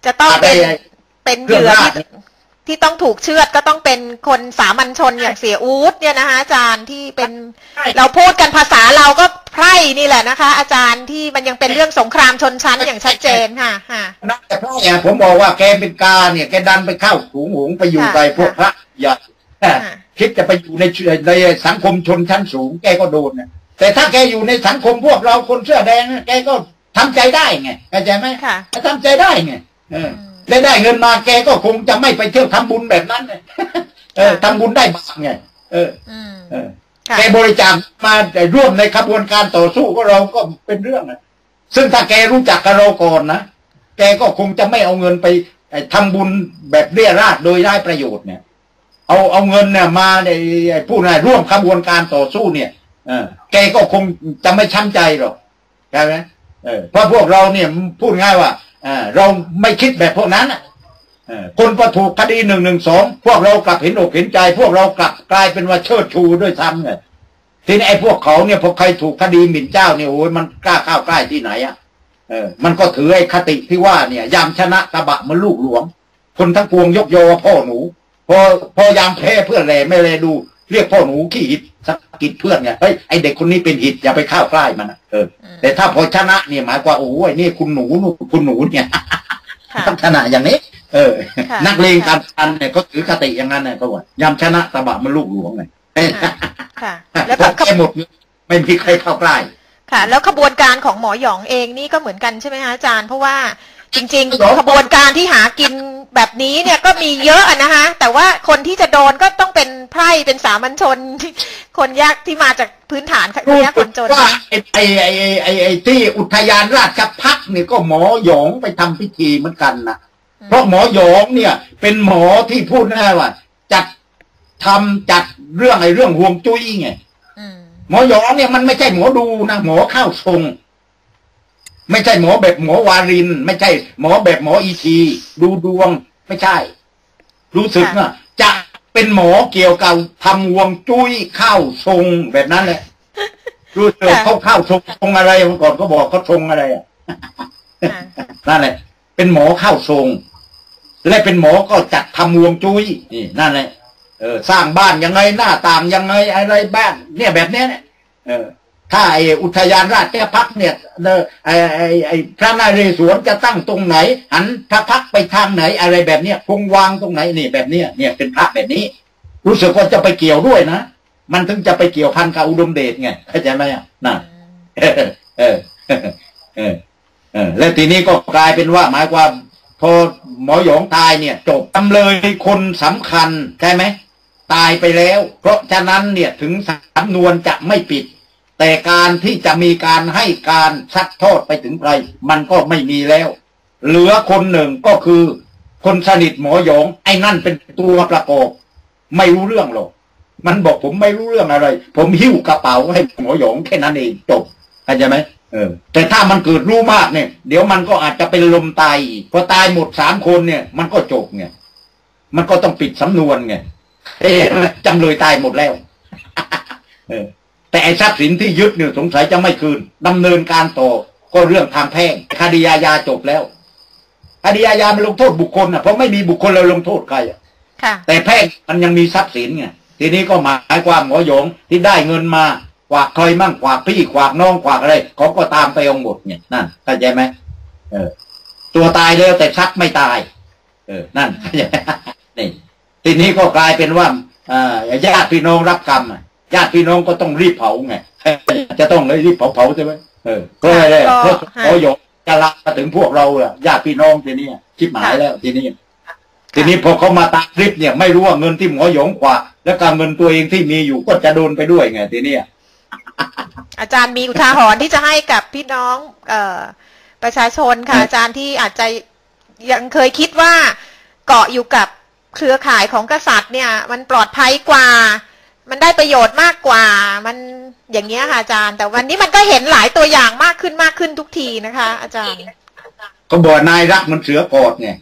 จะต้องเป็นเป็นเหยื่อที่ที่ต้องถูกเชือดก็ต้องเป็นคนสามัญชนอย่างเสียอู๊ดเนี่ยนะคะอาจารย์ที่เป็นเราพูดกันภาษาเราก็ไพร่นี่แหละนะคะอาจารย์ที่มันยังเป็นเรื่องสงครามชนชั้นอย่างชัดเจนค่ะค่ะนักแต่พ่อเนี่ยผมบอกว่าแกเป็นกาเนี่ยแกดันไปเข้าหูหงไปอยู่ในพวกพระอย่าคิดจะไปอยู่ในในสังคมชนชั้นสูงแกก็โดนเนี่ยแต่ถ้าแกอยู่ในสังคมพวกเราคนเสื้อแดงแกก็ทำใจได้ไงเข้าใจไหมค่ะทำใจได้ไงเออได้ได้เงินมาแกก็คงจะไม่ไปเที่ยวทำบุญแบบนั้นไงเออทำบุญได้บาปไงเออเออแกบริจาคมาร่วมในขบวนการต่อสู้ก็เราก็เป็นเรื่องนะซึ่งถ้าแกรู้จักกับเราก่อนนะแกก็คงจะไม่เอาเงินไปทำบุญแบบเรี่ยราดโดยได้ประโยชน์เนี่ยเอาเอาเงินเนี่ยมาในผู้นายร่วมขบวนการต่อสู้เนี่ยเออแกก็คงจะไม่ช้ำใจหรอกใช่ไหมเออเพราะพวกเราเนี่ยพูดง่ายว่าเออเราไม่คิดแบบพวกนั้นอ่ะเออคนพอถูกคดีหนึ่งหนึ่งสองพวกเรากลับเห็นอกเห็นใจพวกเรากลับกลายเป็นว่าเชิดชูด้วยซ้ำไงทีนี้ไอ้พวกเขาเนี่ยพอใครถูกคดีหมิ่นเจ้าเนี่ยโอ้ยมันกล้าเข้าใกล้ที่ไหนอ่ะเออมันก็ถือไอ้คติที่ว่าเนี่ยยามชนะตะบะมันลูกหลวงคนทั้งปวงยกโยพ่อหนูพอพอยามแพ้เพื่อนแลไม่แลดูเรียกพ่อหนูขี้หิดสกิดเพื่อนไงเฮ้ยไอเด็กคนนี้เป็นหิดอย่าไปเข้าใกล้มันเออแต่ถ้าพอชนะเนี่ยหมายว่าโอ้ยนี่คุณหนูคุณหนูเนี่ยลักษณะอย่างนี้เออนักเลงการพันเนี่ยก็ถือคติอย่างนั้นเนี่ยเขาว่ายามชนะตะบะมันลูกหลวงไงค่ะแล้วก็แค่หมดไม่มีใครเข้าใกล้ค่ะแล้วขบวนการของหมอหยองเองนี่ก็เหมือนกันใช่ไหมคะอาจารย์เพราะว่าจริงๆขบวนการที่หากินแบบนี้เนี่ยก็มีเยอะนะคะแต่ว่าคนที่จะโดนก็ต้องเป็นไพร่เป็นสามัญชนคนยากที่มาจากพื้นฐานคนยากคนจนว่าไอ้ไอ้ไอ้ไอ้ไอ้ที่อุทยานราชภัฏเนี่ยก็หมอหยองไปทำพิธีเหมือนกันนะเพราะหมอหยองเนี่ยเป็นหมอที่พูดง่ายว่าจัดทำจัดเรื่องไอ้เรื่องห่วงจุ้ยไงหมอหยองเนี่ยมันไม่ใช่หมอดูนะหมอเข้าทรงไม่ใช่หมอแบบหมอวารินไม่ใช่หมอแบบหมออีทีดูดวงไม่ใช่รู้สึกนะจะเป็นหมอเกี่ยวกับทำห่วงจุ้ยเข้าทรงแบบนั้นแหละรู้สึกเขาเข้าทรงทรงอะไรเมื่อก่อนก็บอกเขาทรงอะไรอ่ะนั่นแหละเป็นหมอเข้าทรงและเป็นหมอก็จัดทำห่วงจุ้ยนี่นั่นแหละเออสร้างบ้านยังไงหน้าต่างยังไงอะไรบ้านเนี่ยแบบนี้เนี่ยเออถ้าไอ้อุทยานราชภัฏเนี่ยไอ้ไอ้ไอ้พระนเรศวรจะตั้งตรงไหนหันพระพักไปทางไหนอะไรแบบเนี้ยคงวางตรงไหนนี่แบบเนี้ยเนี่ยเป็นพระแบบนี้รู้สึกว่าจะไปเกี่ยวด้วยนะมันถึงจะไปเกี่ยวพันกับอุดมเดชไงเข้าใจไหมอ่ะน่ะเออเออเออเออแล้วทีนี้ก็กลายเป็นว่าหมายความพอหมอหยองตายเนี่ยจบจำเลยคนสำคัญใช่ไหมตายไปแล้วเพราะฉะนั้นเนี่ยถึงสำนวนจะไม่ปิดแต่การที่จะมีการให้การซักทอดไปถึงใครมันก็ไม่มีแล้วเหลือคนหนึ่งก็คือคนสนิทหมอหยองไอ้นั่นเป็นตัวประกอบไม่รู้เรื่องหรอกมันบอกผมไม่รู้เรื่องอะไรผมหิ้วกระเป๋าให้หมอหยองแค่นั้นเองจบเข้าใจไหมเออแต่ถ้ามันเกิดรู้มากเนี่ยเดี๋ยวมันก็อาจจะเป็นลมตายอีกพอตายหมดสามคนเนี่ยมันก็จบไงมันก็ต้องปิดสำนวนไงเอ๊ะจำเลยตายหมดแล้วเออแต่ไอ้ทรัพย์สินที่ยึดเนี่ยสงสัยจะไม่คืนดำเนินการต่อก็เรื่องทางแพ่งคดีอาญาจบแล้วคดีอาญามันลงโทษบุคคลอ่ะเพราะไม่มีบุคคลเราลงโทษใครอ่ะแต่แพ่งมันยังมีทรัพย์สินไงทีนี้ก็หมายความหมอหยองที่ได้เงินมากว่าใครมั่งกว่าพี่กว่าน้องกว่าอะไรเขาก็ตามไปเอาหมดเนี่ยนั่นเข้าใจไหมเออตัวตายแล้วแต่ทรัพย์ไม่ตายเออนั่นเข้าใจนี่ทีนี้ก็กลายเป็นว่าอ่าญาติพี่น้องรับกรรมญาติพี่น้องก็ต้องรีบเผาไงจะต้องเลยรีบเผาเผาใช่ไหมเออก็เลยเพราะหมอหยองจะลามมาถึงพวกเราอะญาติพี่น้องทีนี้ชิบหายแล้วทีนี้ทีนี้พอเขามาตามคลิปเนี่ยไม่รู้ว่าเงินที่หมอหยองกว่าแล้วการเงินตัวเองที่มีอยู่ก็จะโดนไปด้วยไงทีนี้อาจารย์มีอุทาหรณ์ที่จะให้กับพี่น้องเอ่อประชาชนค่ะอาจารย์ที่อาจจะยังเคยคิดว่าเกาะอยู่กับเครือข่ายของกษัตริย์เนี่ยมันปลอดภัยกว่ามันได้ประโยชน์มากกว่ามันอย่างเงี้ยค่ะอาจารย์แต่วันนี้มันก็เห็นหลายตัวอย่างมากขึ้นมากขึ้นทุกทีนะคะอาจารย์ก็บอกนายรักมันเสือกอดไง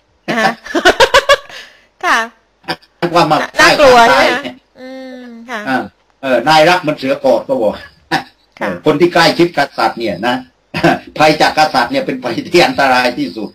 ค่ะว่ามาน่ากลัวใช่ไหมอืมค่ะเออนายรักมันเสือกอดก็บอกคนที่ใกล้ชิดกษัตริย์เนี่ยนะภัยจากกษัตริย์เนี่ยเป็นภัยที่อันตรายที่สุด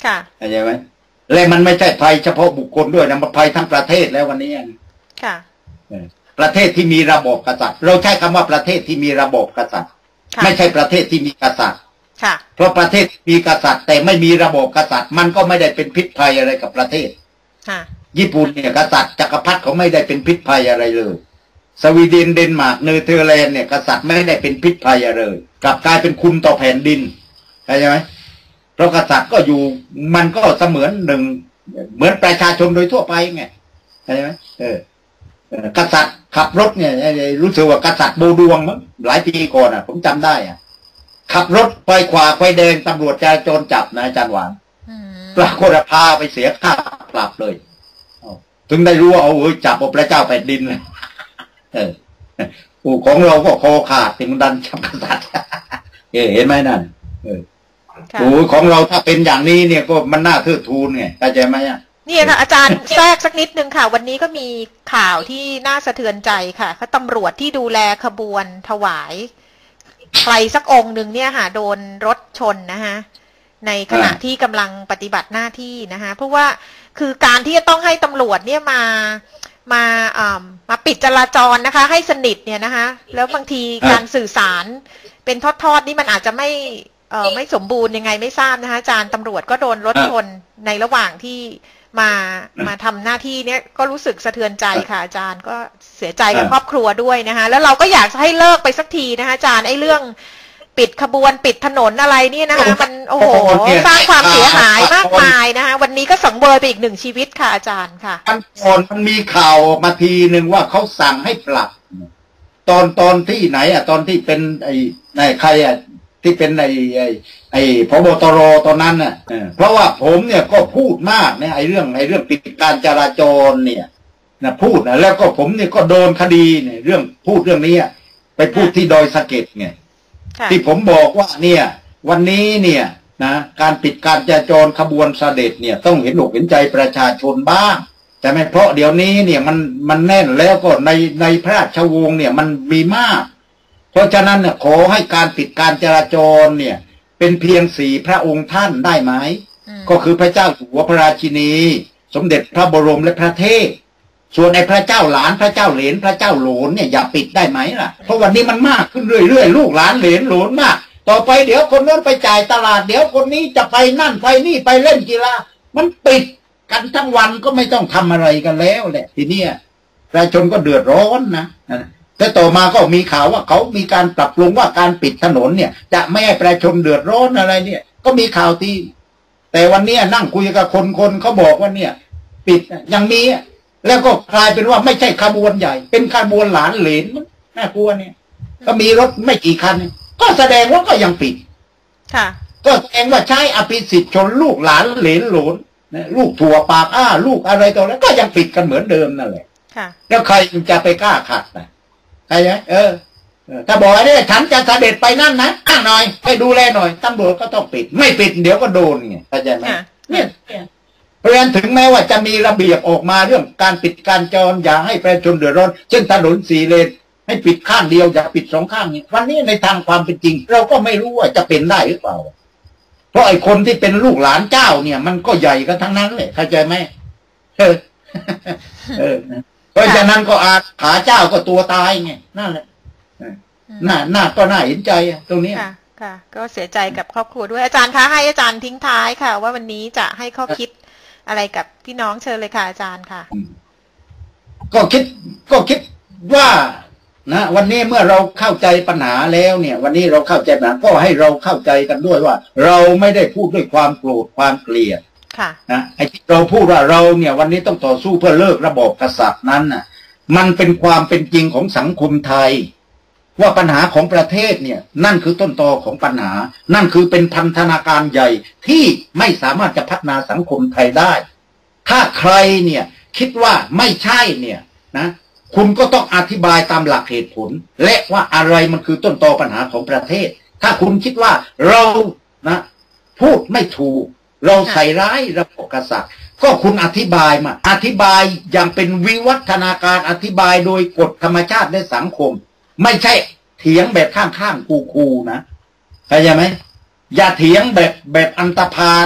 ค่ะเข้าใจไหมและมันไม่ใช่ภัยเฉพาะบุคคลด้วยนะมันภัยทั้งประเทศแล้ววันนี้ค่ะประเทศที่มีระบบกษัตริย์เราใช้คำว่าประเทศที่มีระบบกษัตริย์ไม่ใช่ประเทศที่มีกษัตริย์เพราะประเทศมีกษัตริย์แต่ไม่มีระบบกษัตริย์มันก็ไม่ได้เป็นพิษภัยอะไรกับประเทศญี่ปุ่นเนี่ยกษัตริย์จักรพรรดิเขาไม่ได้เป็นพิษภัยอะไรเลยสวีเดนเดนมาร์กเนเธอร์แลนด์เนี่ยกษัตริย์ไม่ได้เป็นพิษภัยอะไรเลยกลับกลายเป็นคุณต่อแผ่นดินเข้าใจไหมเพราะกษัตริย์ก็อยู่มันก็เสมือนหนึ่งเหมือนประชาชนโดยทั่วไปไงเข้าใจไหมเออกษัตริย์ขับรถเนี่ยรู้สึกว่ากษัตริย์โบดวงมั้งหลายปีก่อนอ่ะผมจำได้อ่ะขับรถไฟขวาไฟแดงตำรวจจราจรจับนะอาจารย์หวานปรากฏพาไปเสียค่าปรับเลยถึงได้รู้ว่าเอาเฮ้ยจับพระเจ้าแผ่นดินเลยเออโอ้ของเราก็คอขาดถึงดันจับกษัตริย์เออเห็นไหมนั่นเออโอ้ของเราถ้าเป็นอย่างนี้เนี่ยก็มันน่าเทิดทูนไงเข้าใจไหมอ่ะนี่ค่ะอาจารย์แทรกสักนิดนึงค่ะวันนี้ก็มีข่าวที่น่าสะเทือนใจค่ะเขาตำรวจที่ดูแลขบวนถวายใครสักองค์หนึ่งเนี่ยค่ะโดนรถชนนะคะในขณะที่กำลังปฏิบัติหน้าที่นะคะเพราะว่าคือการที่จะต้องให้ตำรวจเนี่ยมามาอ่ามาปิดจราจรนะคะให้สนิทเนี่ยนะคะแล้วบางทีการสื่อสารเป็นทอดๆนี่มันอาจจะไม่เอ่อไม่สมบูรณ์ยังไงไม่ทราบนะคะอาจารย์ตำรวจก็โดนรถชนในระหว่างที่มามาทำหน้าที่เนี้ยก็รู้สึกสะเทือนใจค่ะอาจารย์ก็เสียใจกับครอบครัวด้วยนะคะแล้วเราก็อยากจะให้เลิกไปสักทีนะคะอาจารย์ไอ้เรื่องปิดขบวนปิดถนนอะไรเนี่ยนะคะมันโอ้โหสร้างความเสียหายมากมายนะคะวันนี้ก็สังเวยไปอีกหนึ่งชีวิตค่ะอาจารย์ค่ะมันก่อนมันมีข่าวมาทีหนึ่งว่าเขาสั่งให้ปรับตอนตอนที่ไหนอ่ะตอนที่เป็นไอ้ไหนใครอ่ะที่เป็นไอ้ไอ้ไอ้พบตรตอนนั้นน่ะเพราะว่าผมเนี่ยก็พูดมากเนี่ยไอ้เรื่องไอ้เรื่องปิดการจราจรเนี่ยนะพูดนะแล้วก็ผมเนี่ยก็โดนคดีเนี่ยเรื่องพูดเรื่องนี้ไปพูดที่ดอยสะเก็ดไงที่ผมบอกว่าเนี่ยวันนี้เนี่ยนะการปิดการจราจรขบวนเสด็จเนี่ยต้องเห็นอกเห็นใจประชาชนบ้างแต่ไม่เพราะเดี๋ยวนี้เนี่ยมันมันแน่นแล้วก็ในในพระราชวงศ์เนี่ยมันมีมากเพราะฉะนั้นเนี่ยขอให้การปิดการจราจรเนี่ยเป็นเพียงสี่พระองค์ท่านได้ไหมก็คือพระเจ้าอยู่หัวพระราชินีสมเด็จพระบรมและพระเทพส่วนไอ้พระเจ้าหลานพระเจ้าเหลนพระเจ้าโหลนเนี่ยอย่าปิดได้ไหมล่ะเพราะวันนี้มันมากขึ้นเรื่อยๆลูกหลานเหลนโหลนมากต่อไปเดี๋ยวคนโน้นไปจ่ายตลาดเดี๋ยวคนนี้จะไปนั่นไปนี่ไปเล่นกีฬามันปิดกันทั้งวันก็ไม่ต้องทำอะไรกันแล้วแหละทีเนี้ยประชาชนก็เดือดร้อนนะแต่ต่อมาก็มีข่าวว่าเขามีการปรับปรุงว่าการปิดถนนเนี่ยจะไม่ให้ประชาชนเดือดร้อนอะไรเนี่ยก็มีข่าวที่แต่วันนี้นั่งคุยกับคนคนเขาบอกว่าเนี่ยปิดอย่างนี้แล้วก็กลายเป็นว่าไม่ใช่ขบวนใหญ่เป็นขบวนหลานเหลนน่ากลัวเนี่ยก็มีรถไม่กี่คันก็แสดงว่าก็ยังปิดค่ะก็แสดงว่าใช้อภิสิทธิ์ชนลูกหลานเหลนโหลนลูกถั่วปากอ้าลูกอะไรต่อแล้วก็ยังปิดกันเหมือนเดิมนั่นแหละค่ะแล้วใครจะไปกล้าขัดนะใช่ไหมเออถ้าบอกเนี่ยฉันจะเสด็จไปนั่นนะอ้างหน่อยให้ดูแลหน่อยตำรวจก็ต้องปิดไม่ปิดเดี๋ยวก็โดนไงเข้าใจไหมเนี่ยเพราะฉะนั้นถึงแม้ว่าจะมีระเบียบออกมาเรื่องการปิดการจราจรอย่าให้ประชาชนเดือดร้อนเช่นถนนสี่เลนให้ปิดข้างเดียวอย่าปิดสองข้างนี้วันนี้ในทางความเป็นจริงเราก็ไม่รู้ว่าจะเป็นได้หรือเปล่าเพราะไอ้คนที่เป็นลูกหลานเจ้าเนี่ยมันก็ใหญ่กันทั้งนั้นเลยเข้าใจไหมเออเออเพราะฉะนั้นก็อาขาเจ้าก็ตัวตายไงนั่นแหละน่าน่าก็น่าเห็นใจตรงนี้ค่ะค่ะก็เสียใจกับครอบครัวด้วยอาจารย์คะให้อาจารย์ทิ้งท้ายค่ะว่าวันนี้จะให้ข้อคิดอะไรกับพี่น้องเชิญเลยค่ะอาจารย์ค่ะก็คิดก็คิดว่านะวันนี้เมื่อเราเข้าใจปัญหาแล้วเนี่ยวันนี้เราเข้าใจปัญหาก็ให้เราเข้าใจกันด้วยว่าเราไม่ได้พูดด้วยความโกรธความเกลียดค่ะนะไอ้ที่เราพูดว่าเราเนี่ยวันนี้ต้องต่อสู้เพื่อเลิกระบอบกษัตริย์นั้นน่ะมันเป็นความเป็นจริงของสังคมไทยว่าปัญหาของประเทศเนี่ยนั่นคือต้นตอของปัญหานั่นคือเป็นพันธนาการใหญ่ที่ไม่สามารถจะพัฒนาสังคมไทยได้ถ้าใครเนี่ยคิดว่าไม่ใช่เนี่ยนะคุณก็ต้องอธิบายตามหลักเหตุผลและว่าอะไรมันคือต้นตอปัญหาของประเทศถ้าคุณคิดว่าเรานะพูดไม่ถูกเราใส่ร้ายระบบกษัตริย์ก็คุณอธิบายมาอธิบายอย่างเป็นวิวัฒนาการอธิบายโดยกฎธรรมชาติในสังคมไม่ใช่เถียงแบบข้างๆคูๆนะเข้าใจไหมอย่าเถียงแบบแบบอันตพาล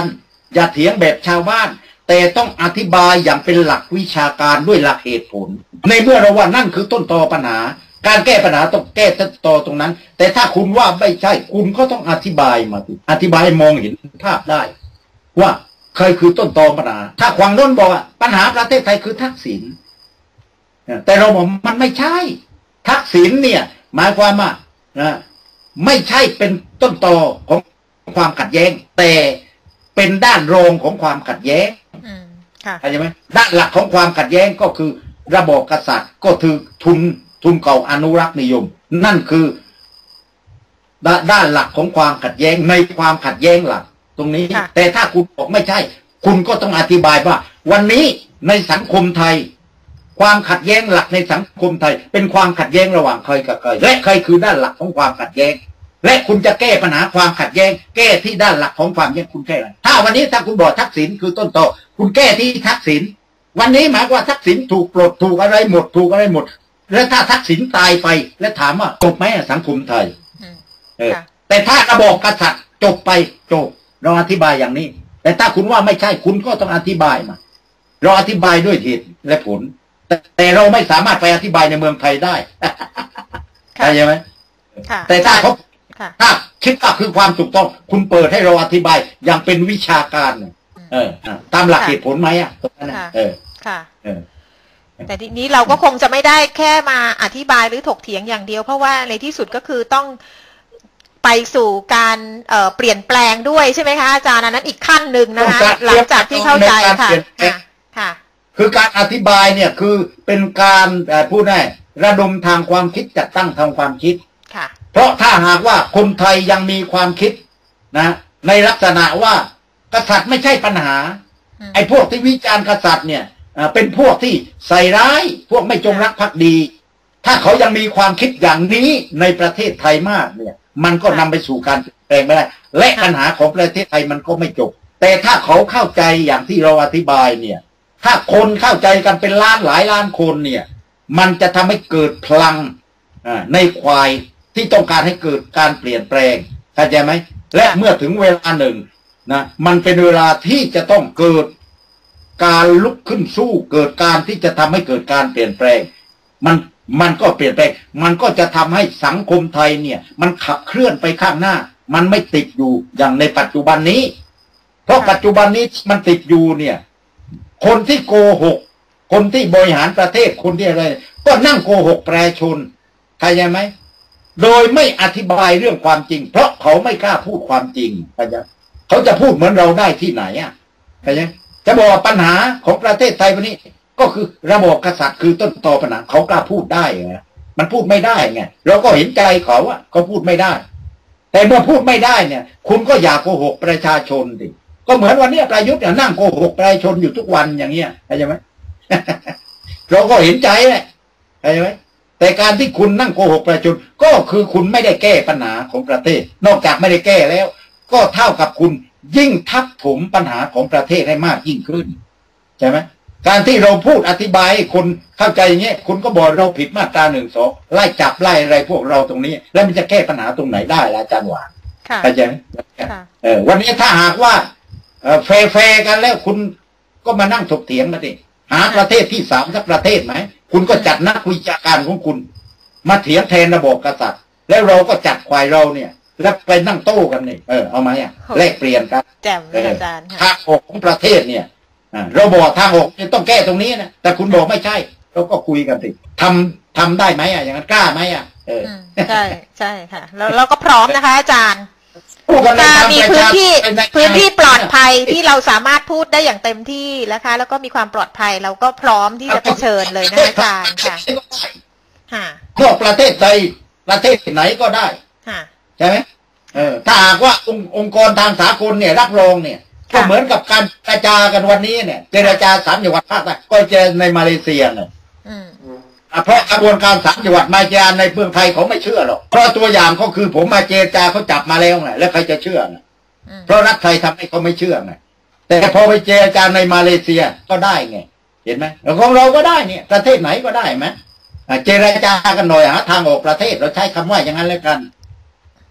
อย่าเถียงแบบชาวบ้านแต่ต้องอธิบายอย่างเป็นหลักวิชาการด้วยหลักเหตุผลในเมื่อเราว่านั่นคือต้นตอปัญหาการแก้ปัญหาต้องแก้ต้นตอตรงนั้นแต่ถ้าคุณว่าไม่ใช่คุณก็ต้องอธิบายมาอธิบายให้มองเห็นภาพได้ว่าใครคือต้นตอปัญหาถ้าขวางโน้นบอกว่าปัญหาประเทศไทยคือทักษิณแต่เราบอกมันไม่ใช่ทักษิณเนี่ยหมายความว่านะไม่ใช่เป็นต้นตอของความขัดแย้งแต่เป็นด้านรองของความขัดแย้งเข้าใจไหมด้านหลักของความขัดแย้งก็คือระบอบกษัตริย์ก็คือทุนทุนเก่าอนุรักษ์นิยมนั่นคือด้านหลักของความขัดแย้งในความขัดแย้งหลักตรงนี้แต่ถ้าคุณบอกไม่ใช่คุณก็ต้องอธิบายว่าวันนี้ในสังคมไทยความขัดแย้งหลักในสังคมไทยเป็นความขัดแย้งระหว่างใครกับใครและใครคือด้านหลักของความขัดแย้งและคุณจะแก้ปัญหาความขัดแย้งแก้ที่ด้านหลักของความแย้งคุณแก้อะไรถ้าวันนี้ถ้าคุณบอกทักษิณคือต้นตอคุณแก้ที่ทักษิณวันนี้หมายว่าทักษิณถูกปลดถูกอะไรหมดถูกอะไรหมดแล้วถ้าทักษิณตายไปแล้วถามว่าจบไหมสังคมไทยเออแต่ถ้าระบอบกษัตริย์จบไปจบเราอธิบายอย่างนี้แต่ถ้าคุณว่าไม่ใช่คุณก็ต้องอธิบายมาเราอธิบายด้วยเหตุและผลแต่เราไม่สามารถไปอธิบายในเมืองไทยได้เข้าใจไหมแต่ถ้าเขาถ้าคิดว่าคือความถูกต้องคุณเปิดให้เราอธิบายอย่างเป็นวิชาการเออตามหลักเหตุผลไหมอ่ะตรงนั้นเออค่ะแต่ทีนี้เราก็คงจะไม่ได้แค่มาอธิบายหรือถกเถียงอย่างเดียวเพราะว่าในที่สุดก็คือต้องไปสู่การเอ่อเปลี่ยนแปลงด้วยใช่ไหมคะอาจารย์อันนั้นอีกขั้นหนึ่งนะคะหลังจากที่เข้าใจค่ะค่ะคือการอธิบายเนี่ยคือเป็นการพูดง่ายระดมทางความคิดจัดตั้งทางความคิดค่ะเพราะถ้าหากว่าคนไทยยังมีความคิดนะในลักษณะว่ากษัตริย์ไม่ใช่ปัญหาไอ้พวกที่วิจารณ์กษัตริย์เนี่ยเป็นพวกที่ใส่ร้ายพวกไม่จงรักภักดีถ้าเขายังมีความคิดอย่างนี้ในประเทศไทยมากเนี่ยมันก็นำไปสู่การเปลี่ยนแปลงไม่ได้และปัญหาของประเทศไทยมันก็ไม่จบแต่ถ้าเขาเข้าใจอย่างที่เราอธิบายเนี่ยถ้าคนเข้าใจกันเป็นล้านหลายล้านคนเนี่ยมันจะทำให้เกิดพลังในควายที่ต้องการให้เกิดการเปลี่ยนแปลงเข้าใจไหมและเมื่อถึงเวลาหนึ่งนะมันเป็นเวลาที่จะต้องเกิดการลุกขึ้นสู้เกิดการที่จะทำให้เกิดการเปลี่ยนแปลงมันมันก็เปลี่ยนแปลงมันก็จะทำให้สังคมไทยเนี่ยมันขับเคลื่อนไปข้างหน้ามันไม่ติดอยู่อย่างในปัจจุบันนี้เพราะปัจจุบันนี้มันติดอยู่เนี่ยคนที่โกหกคนที่บริหารประเทศคนที่อะไรก็นั่งโกหกประชาชนเข้าใจไหมโดยไม่อธิบายเรื่องความจริงเพราะเขาไม่กล้าพูดความจริงเข้าใจเขาจะพูดเหมือนเราได้ที่ไหนอ่ะเข้าใจจะบอกว่าปัญหาของประเทศไทยวันนี้ก็คือระบบกษัตริย์คือต้นตอปัญหาเขากล้าพูดได้ไงมันพูดไม่ได้ไงเราก็เห็นใจเขาอ่ะเขาพูดไม่ได้แต่เมื่อพูดไม่ได้เนี่ยคุณก็อย่าโกหกประชาชนดิก็เหมือนวันนี้ประยุทธ์เนี่ยนั่งโกหกประชาชนอยู่ทุกวันอย่างเงี้ยเข้าใจไหม เราก็เห็นใจแหละเข้าใจไหมแต่การที่คุณนั่งโกหกประชาชนก็คือคุณไม่ได้แก้ปัญหาของประเทศนอกจากไม่ได้แก้แล้วก็เท่ากับคุณยิ่งทับถมปัญหาของประเทศให้มากยิ่งขึ้นใช่ไหมการที่เราพูดอธิบายให้คนเข้าใจอย่างเงี้ยคุณก็บอกเราผิดมาตราหนึ่งสองไล่จับไล่อะไรพวกเราตรงนี้แล้วมันจะแก้ปัญหาตรงไหนได้ล่ะอาจารย์หวานเข้าใจไหมเออวันนี้ถ้าหากว่าแฟร์แฟร์กันแล้วคุณก็มานั่งถกเถียงกันดิหาประเทศที่สามสักประเทศไหมคุณก็จัดนักวิชาการของคุณมาเถียงแทนระบบกษัตริย์แล้วเราก็จัดควายเราเนี่ยแล้วไปนั่งโต้กันนี่เออเอาไหมอ่ะแลกเปลี่ยนกันแจ่มเลยอาจารย์ทางออกของประเทศเนี่ยเราบอกทางออกต้องแก้ตรงนี้นะแต่คุณบอกไม่ใช่เราก็คุยกันสิทำทำได้ไหมอ่ะอย่างนั้นกล้าไหมอ่ะเออใช่ใช่ค่ะแล้วเราก็พร้อมนะคะอาจารย์การมีพื้นที่พื้นที่ปลอดภัยที่เราสามารถพูดได้อย่างเต็มที่นะคะแล้วก็มีความปลอดภัยเราก็พร้อมที่จะเผชิญเลยนะอาจารย์ค่ะค่ะนอกประเทศใดประเทศไหนก็ได้ใช่ไหมเออถ้าหากว่าองค์องค์กรทางสากลเนี่ยรับรองเนี่ยก็เหมือนกับการเจรจากันวันนี้เนี่ยเจรจาสามจังหวัดภาคใต้ก็เจอในมาเลเซียเนี่ยเพราะกระบวนการสามจังหวัดมาเจรจาในเมืองไทยเขาไม่เชื่อหรอกเพราะตัวอย่างเขาคือผมมาเจรจาเขาจับมาแล้วไงแล้วใครจะเชื่อไงเพราะรัฐไทยทำให้เขาไม่เชื่อไงแต่พอไปเจรจาในมาเลเซียก็ได้ไงเห็นไหมของเราก็ได้เนี่ยประเทศไหนก็ได้ไหมเจรจากันหน่อยหาทางออกประเทศเราใช้คำว่าอย่างนั้นแล้วกัน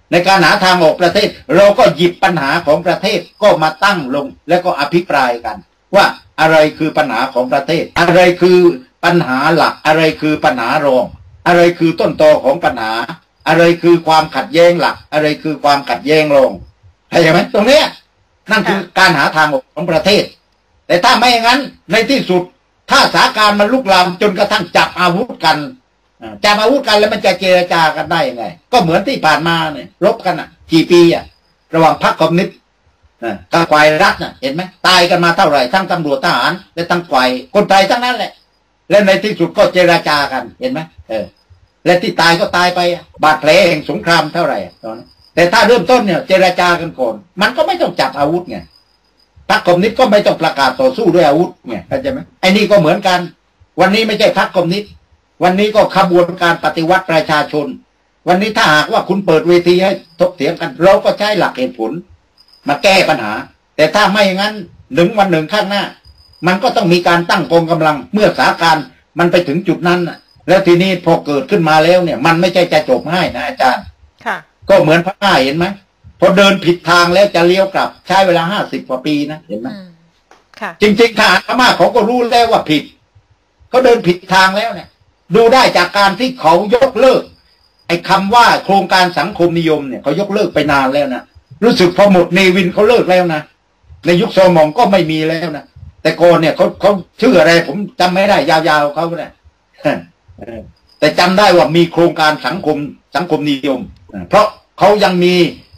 ในการหาทางออกประเทศเราก็หยิบปัญหาของประเทศก็มาตั้งลงแล้วก็อภิปรายกันว่าอะไรคือปัญหาของประเทศอะไรคือปัญหาหลักอะไรคือปัญหารองอะไรคือต้นตอของปัญหาอะไรคือความขัดแย้งหลักอะไรคือความขัดแย้งรองเข้าใจไหมตรงนี้นั่นคือการหาทางออกของประเทศแต่ถ้าไม่อย่างนั้นในที่สุดถ้าสถานการณ์มันลุกลามจนกระทั่งจับอาวุธกันจับอาวุธกันแล้วมันจะเจรจากันได้ยังไงก็เหมือนที่ผ่านมาเนี่ยรบกันอ่ะกี่ปีอ่ะระหว่างพรรคคอมมิวนิสต์กับฝ่ายรัฐน่ะเห็นไหมตายกันมาเท่าไหร่ทั้งตำรวจทหารและทั้งฝ่ายคนไทยทั้งนั้นแหละและในที่สุดก็เจรจากันเห็นไหมเออและที่ตายก็ตายไปบาดแผลแห่งสงครามเท่าไหร่ตอนนั้นแต่ถ้าเริ่มต้นเนี่ยเจรจากันก่อนมันก็ไม่ต้องจับอาวุธไงพรรคคอมมิวนิสต์ก็ไม่ต้องประกาศต่อสู้ด้วยอาวุธไงเข้าใจไหมไอ้นี่ก็เหมือนกันวันนี้ไม่ใช่พรรคคอมมิวนิสต์วันนี้ก็ขบวนการปฏิวัติประชาชนวันนี้ถ้าหากว่าคุณเปิดเวทีให้ถกเถียงกันเราก็ใช้หลักเหตุผลมาแก้ปัญหาแต่ถ้าไม่อย่างนั้นหนึ่งวันหนึ่งข้างหน้ามันก็ต้องมีการตั้งกองกำลังเมื่อสถานการณ์มันไปถึงจุดนั้นแล้วทีนี้พอเกิดขึ้นมาแล้วเนี่ยมันไม่ใช่จะจบง่ายนะอาจารย์ค่ะก็เหมือนพม่าเห็นไหมพอเดินผิดทางแล้วจะเลี้ยวกลับใช้เวลาห้าสิบกว่าปีนะเห็นไหมค่ะจริงๆทหารพม่าเขาก็รู้แล้วว่าผิดเขาเดินผิดทางแล้วเนี่ยดูได้จากการที่เขายกเลิกไอ้คำว่าโครงการสังคมนิยมเนี่ยเขายกเลิกไปนานแล้วนะรู้สึกพอหมดเนวินเขาเลิกแล้วนะในยุคโซมองก็ไม่มีแล้วนะแต่ก่อนเนี่ยเขาเขาชื่ออะไรผมจำไม่ได้ยาวๆเขาเนี่ยแต่จำได้ว่ามีโครงการสังคมสังคมนิยมเพราะเขายังมี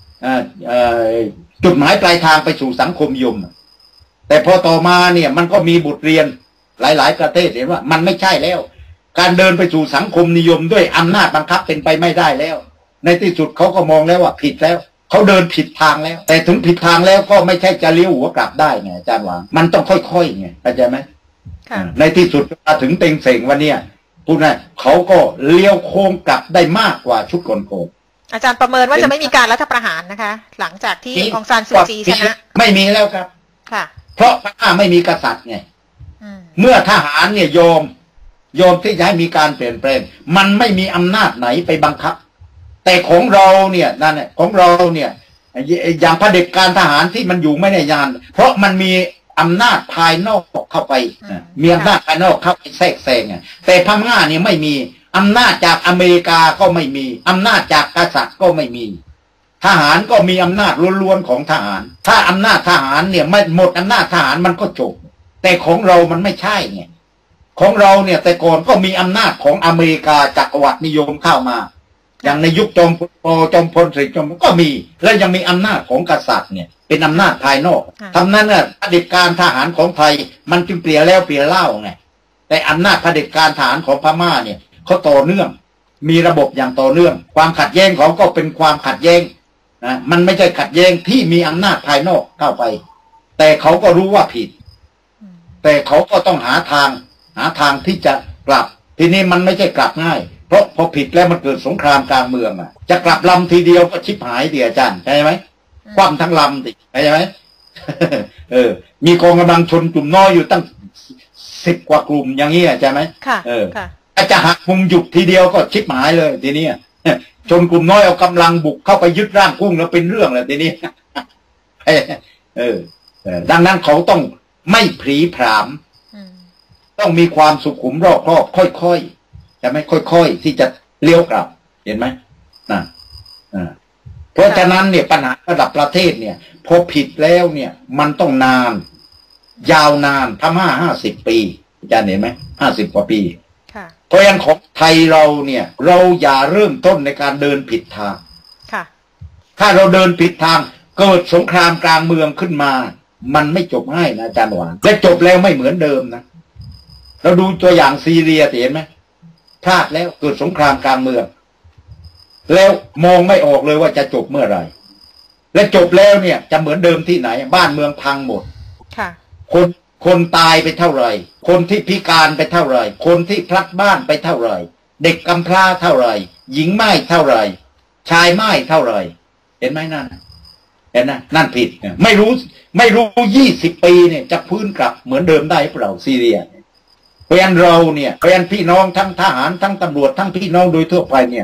จุดหมายปลายทางไปสู่สังคมนิยมแต่พอต่อมาเนี่ยมันก็มีบทเรียนหลายๆประเทศเห็นว่ามันไม่ใช่แล้วการเดินไปสู่สังคมนิยมด้วยอำนาจบังคับเป็นไปไม่ได้แล้วในที่สุดเขาก็มองแล้วว่าผิดแล้วเขาเดินผิดทางแล้วแต่ถึงผิดทางแล้วก็ไม่ใช่จะเลี้ยวหัวกลับได้ไงอาจารย์หวังมันต้องค่อยๆไงเข้าใจไหมในที่สุดมาถึงเต็งเสงวันเนี้ยพูดง่ายเขาก็เลี้ยวโค้งกลับได้มากกว่าชุดก่อนๆอาจารย์ประเมินว่าจะไม่มีการรัฐประหารนะคะหลังจากที่องซานซูจีชนะไม่มีแล้วครับค่ะเพราะพม่าไม่มีกษัตริย์ไงเมื่อทหารเนี่ยยอมยอมที่จะให้มีการเปลี่ยนแปลงมันไม่มีอำนาจไหนไปบังคับแต่ของเราเนี่ยนั่นเนี่ยของเราเนี่ยอย่างเผด็จการทหารที่มันอยู่ไม่ได้นานเพราะมันมีอำนาจภายนอกเข้าไปมีอำนาจภายนอกเข้าไปแทรกแซงแต่พม่าเนี่ยไม่มีอำนาจจากอเมริกาก็ไม่มีอำนาจจากกษัตริย์ก็ไม่มีทหารก็มีอำนาจล้วนๆของทหารถ้าอำนาจทหารเนี่ยไม่หมดอำนาจทหารมันก็จบแต่ของเรามันไม่ใช่ไงของเราเนี่ยแต่ก่อนก็มีอำนาจของอเมริกาจักรวรรดินิยมเข้ามาอย่างในยุคจอมพลปจอมพลสฤษดิ์จอมก็มีและยังมีอำนาจของกษัตริย์เนี่ยเป็นอำนาจภายนอกทำนั้นน่ะเผด็จการทหารของไทยมันจึงเปลี่ยนแล้วเปลี่ยนเล่าไงแต่อำนาจเผด็จการทหารของพม่าเนี่ยเขาต่อเนื่องมีระบบอย่างต่อเนื่องความขัดแย้งของก็เป็นความขัดแย้งนะมันไม่ใช่ขัดแย้งที่มีอำนาจภายนอกเข้าไปแต่เขาก็รู้ว่าผิดแต่เขาก็ต้องหาทางหาทางที่จะกลับทีนี้มันไม่ใช่กลับง่ายเพราะพอผิดแล้วมันเกิดสงครามกลางเมืองอ่ะจะกลับลำทีเดียวก็ชิบหายเดียอาจารย์ใช่ไหมคว่ำทั้งลำติใช่ไหม เออมีกองกำลังชนกลุ่มน้อยอยู่ตั้งสิบกว่ากลุ่มอย่างนี้ใช่ไหมเออถ้าจะหักมุมหยุดทีเดียวก็ชิบหายเลยทีนี้ชนกลุ่มน้อยเอากำลังบุกเข้าไปยึดร่างกุ้งแล้วเป็นเรื่องเลยทีนี้ เออดังนั้นเขาต้องไม่ผีผามต้องมีความสุขุมรอบคอบค่อยๆจะไม่ค่อยๆที่จะเลี้ยวกลับเห็นไหมนะเพราะฉะนั้นเนี่ยปัญหาระดับประเทศเนี่ยพอผิดแล้วเนี่ยมันต้องนานยาวนานพม่าห้าสิบปีอาจารย์เห็นไหมห้าสิบกว่าปีเพราะฉะนั้นของไทยเราเนี่ยเราอย่าเริ่มต้นในการเดินผิดทางถ้าเราเดินผิดทางเกิดสงครามกลางเมืองขึ้นมามันไม่จบง่ายนะอาจารย์หวานและจบแล้วไม่เหมือนเดิมนะเราดูตัวอย่างซีเรียเห็นไหมพลาดแล้วเกิดสงครามกลางเมืองแล้วมองไม่ออกเลยว่าจะจบเมื่อไหร่และจบแล้วเนี่ยจะเหมือนเดิมที่ไหนบ้านเมืองพังหมดค่ะคนคนตายไปเท่าไหร่คนที่พิการไปเท่าไหร่คนที่พลัดบ้านไปเท่าไหร่เด็กกำพร้าเท่าไหร่หญิงไม้เท่าไหร่ชายไม้เท่าไหร่เห็นไหมนั่นเห็นนะนั่นผิดไม่รู้ไม่รู้ยี่สิบปีเนี่ยจะพื้นกลับเหมือนเดิมได้เปล่าซีเรียเพราะฉะนั้นเราเนี่ยเพราะฉะนั้นพี่น้องทั้งทหารทั้งตำรวจทั้งพี่น้องโดยทั่วไปเนี่ย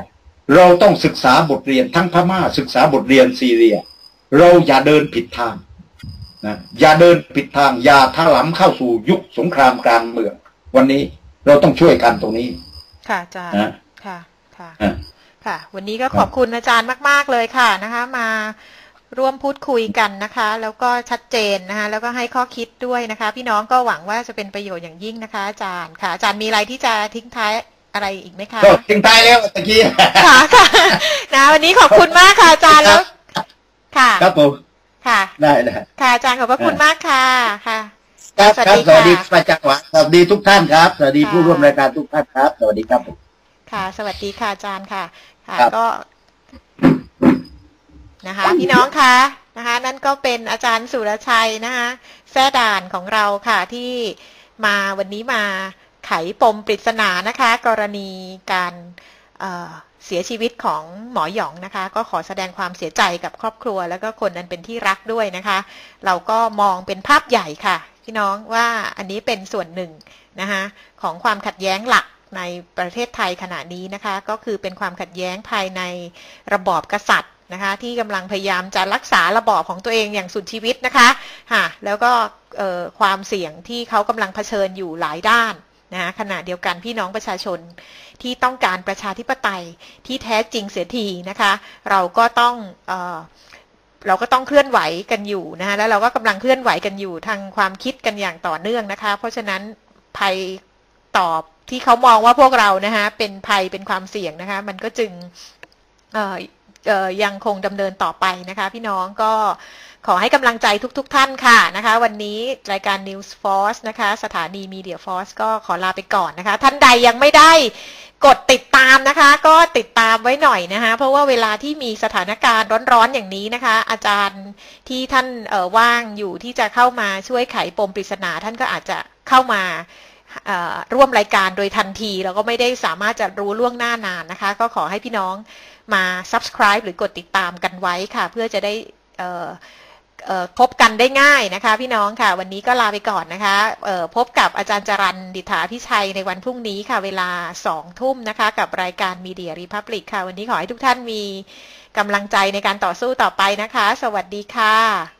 เราต้องศึกษาบทเรียนทั้งพม่าศึกษาบทเรียนซีเรียเราอย่าเดินผิดทางนะอย่าเดินผิดทางอย่าถลำเข้าสู่ยุคสงครามกลางเมืองวันนี้เราต้องช่วยกันตรงนี้ค่ะอาจารย์ค่ะค่ะค่ะวันนี้ก็ขอบคุณอาจารย์มากๆเลยค่ะนะคะมาร่วมพูดคุยกันนะคะแล้วก็ชัดเจนนะคะแล้วก็ให้ข้อคิดด้วยนะคะพี่น้องก็หวังว่าจะเป็นประโยชน์อย่างยิ่งนะคะอาจารย์ค่ะอาจารย์มีอะไรที่จะทิ้งท้ายอะไรอีกไหมคะก็ทิ้งท้ายแล้วตะกี้ค่ะค่ะนะวันนี้ขอบคุณมากค่ะอาจารย์แล้วค่ะครับผมค่ะได้ได้ค่ะอาจารย์ขอบพระคุณมากค่ะค่ะครับครับสวัสดีประจักษ์หวังสวัสดีทุกท่านครับสวัสดีผู้ร่วมรายการทุกท่านครับสวัสดีครับค่ะสวัสดีค่ะอาจารย์ค่ะค่ะก็นะคะพี่น้องคะนะคะนั่นก็เป็นอาจารย์สุรชัยนะคะแซ่ด่านของเราค่ะที่มาวันนี้มาไขปมปริศนานะคะกรณีการเอ่อเสียชีวิตของหมอหยองนะคะก็ขอแสดงความเสียใจกับครอบครัวแล้วก็คนนั้นเป็นที่รักด้วยนะคะเราก็มองเป็นภาพใหญ่ค่ะพี่น้องว่าอันนี้เป็นส่วนหนึ่งนะคะของความขัดแย้งหลักในประเทศไทยขณะนี้นะคะก็คือเป็นความขัดแย้งภายในระบอบกษัตริย์นะคะที่กำลังพยายามจะรักษาระบอบของตัวเองอย่างสุดชีวิตนะคะค่ะแล้วก็ความเสี่ยงที่เขากำลังเผชิญอยู่หลายด้านนะขณะเดียวกันพี่น้องประชาชนที่ต้องการประชาธิปไตยที่แท้จริงเสียทีนะคะเราก็ต้องเอ่อเราก็ต้องเคลื่อนไหวกันอยู่นะคะแล้วเราก็กำลังเคลื่อนไหวกันอยู่ทางความคิดกันอย่างต่อเนื่องนะคะเพราะฉะนั้นภัยตอบที่เขามองว่าพวกเรานะคะเป็นภัยเป็นความเสี่ยงนะคะมันก็จึงเอ่อเอ่อยังคงดำเนินต่อไปนะคะพี่น้องก็ขอให้กำลังใจทุกๆ ท่านค่ะนะคะวันนี้รายการ News Force นะคะสถานี Media Force ก็ขอลาไปก่อนนะคะท่านใดยังไม่ได้กดติดตามนะคะก็ติดตามไว้หน่อยนะคะเพราะว่าเวลาที่มีสถานการณ์ร้อนๆอย่างนี้นะคะอาจารย์ที่ท่านเอ่อว่างอยู่ที่จะเข้ามาช่วยไขปมปริศนาท่านก็อาจจะเข้ามาร่วมรายการโดยทันทีแล้วก็ไม่ได้สามารถจะรู้ล่วงหน้านานนะคะก็ขอให้พี่น้องมา Subscribe หรือกดติดตามกันไว้ค่ะเพื่อจะได้พบกันได้ง่ายนะคะพี่น้องค่ะวันนี้ก็ลาไปก่อนนะคะพบกับอาจารย์จรัญดิษฐาพิชัยในวันพรุ่งนี้ค่ะเวลาสองทุ่มนะคะกับรายการ Media Republic ค่ะวันนี้ขอให้ทุกท่านมีกำลังใจในการต่อสู้ต่อไปนะคะสวัสดีค่ะ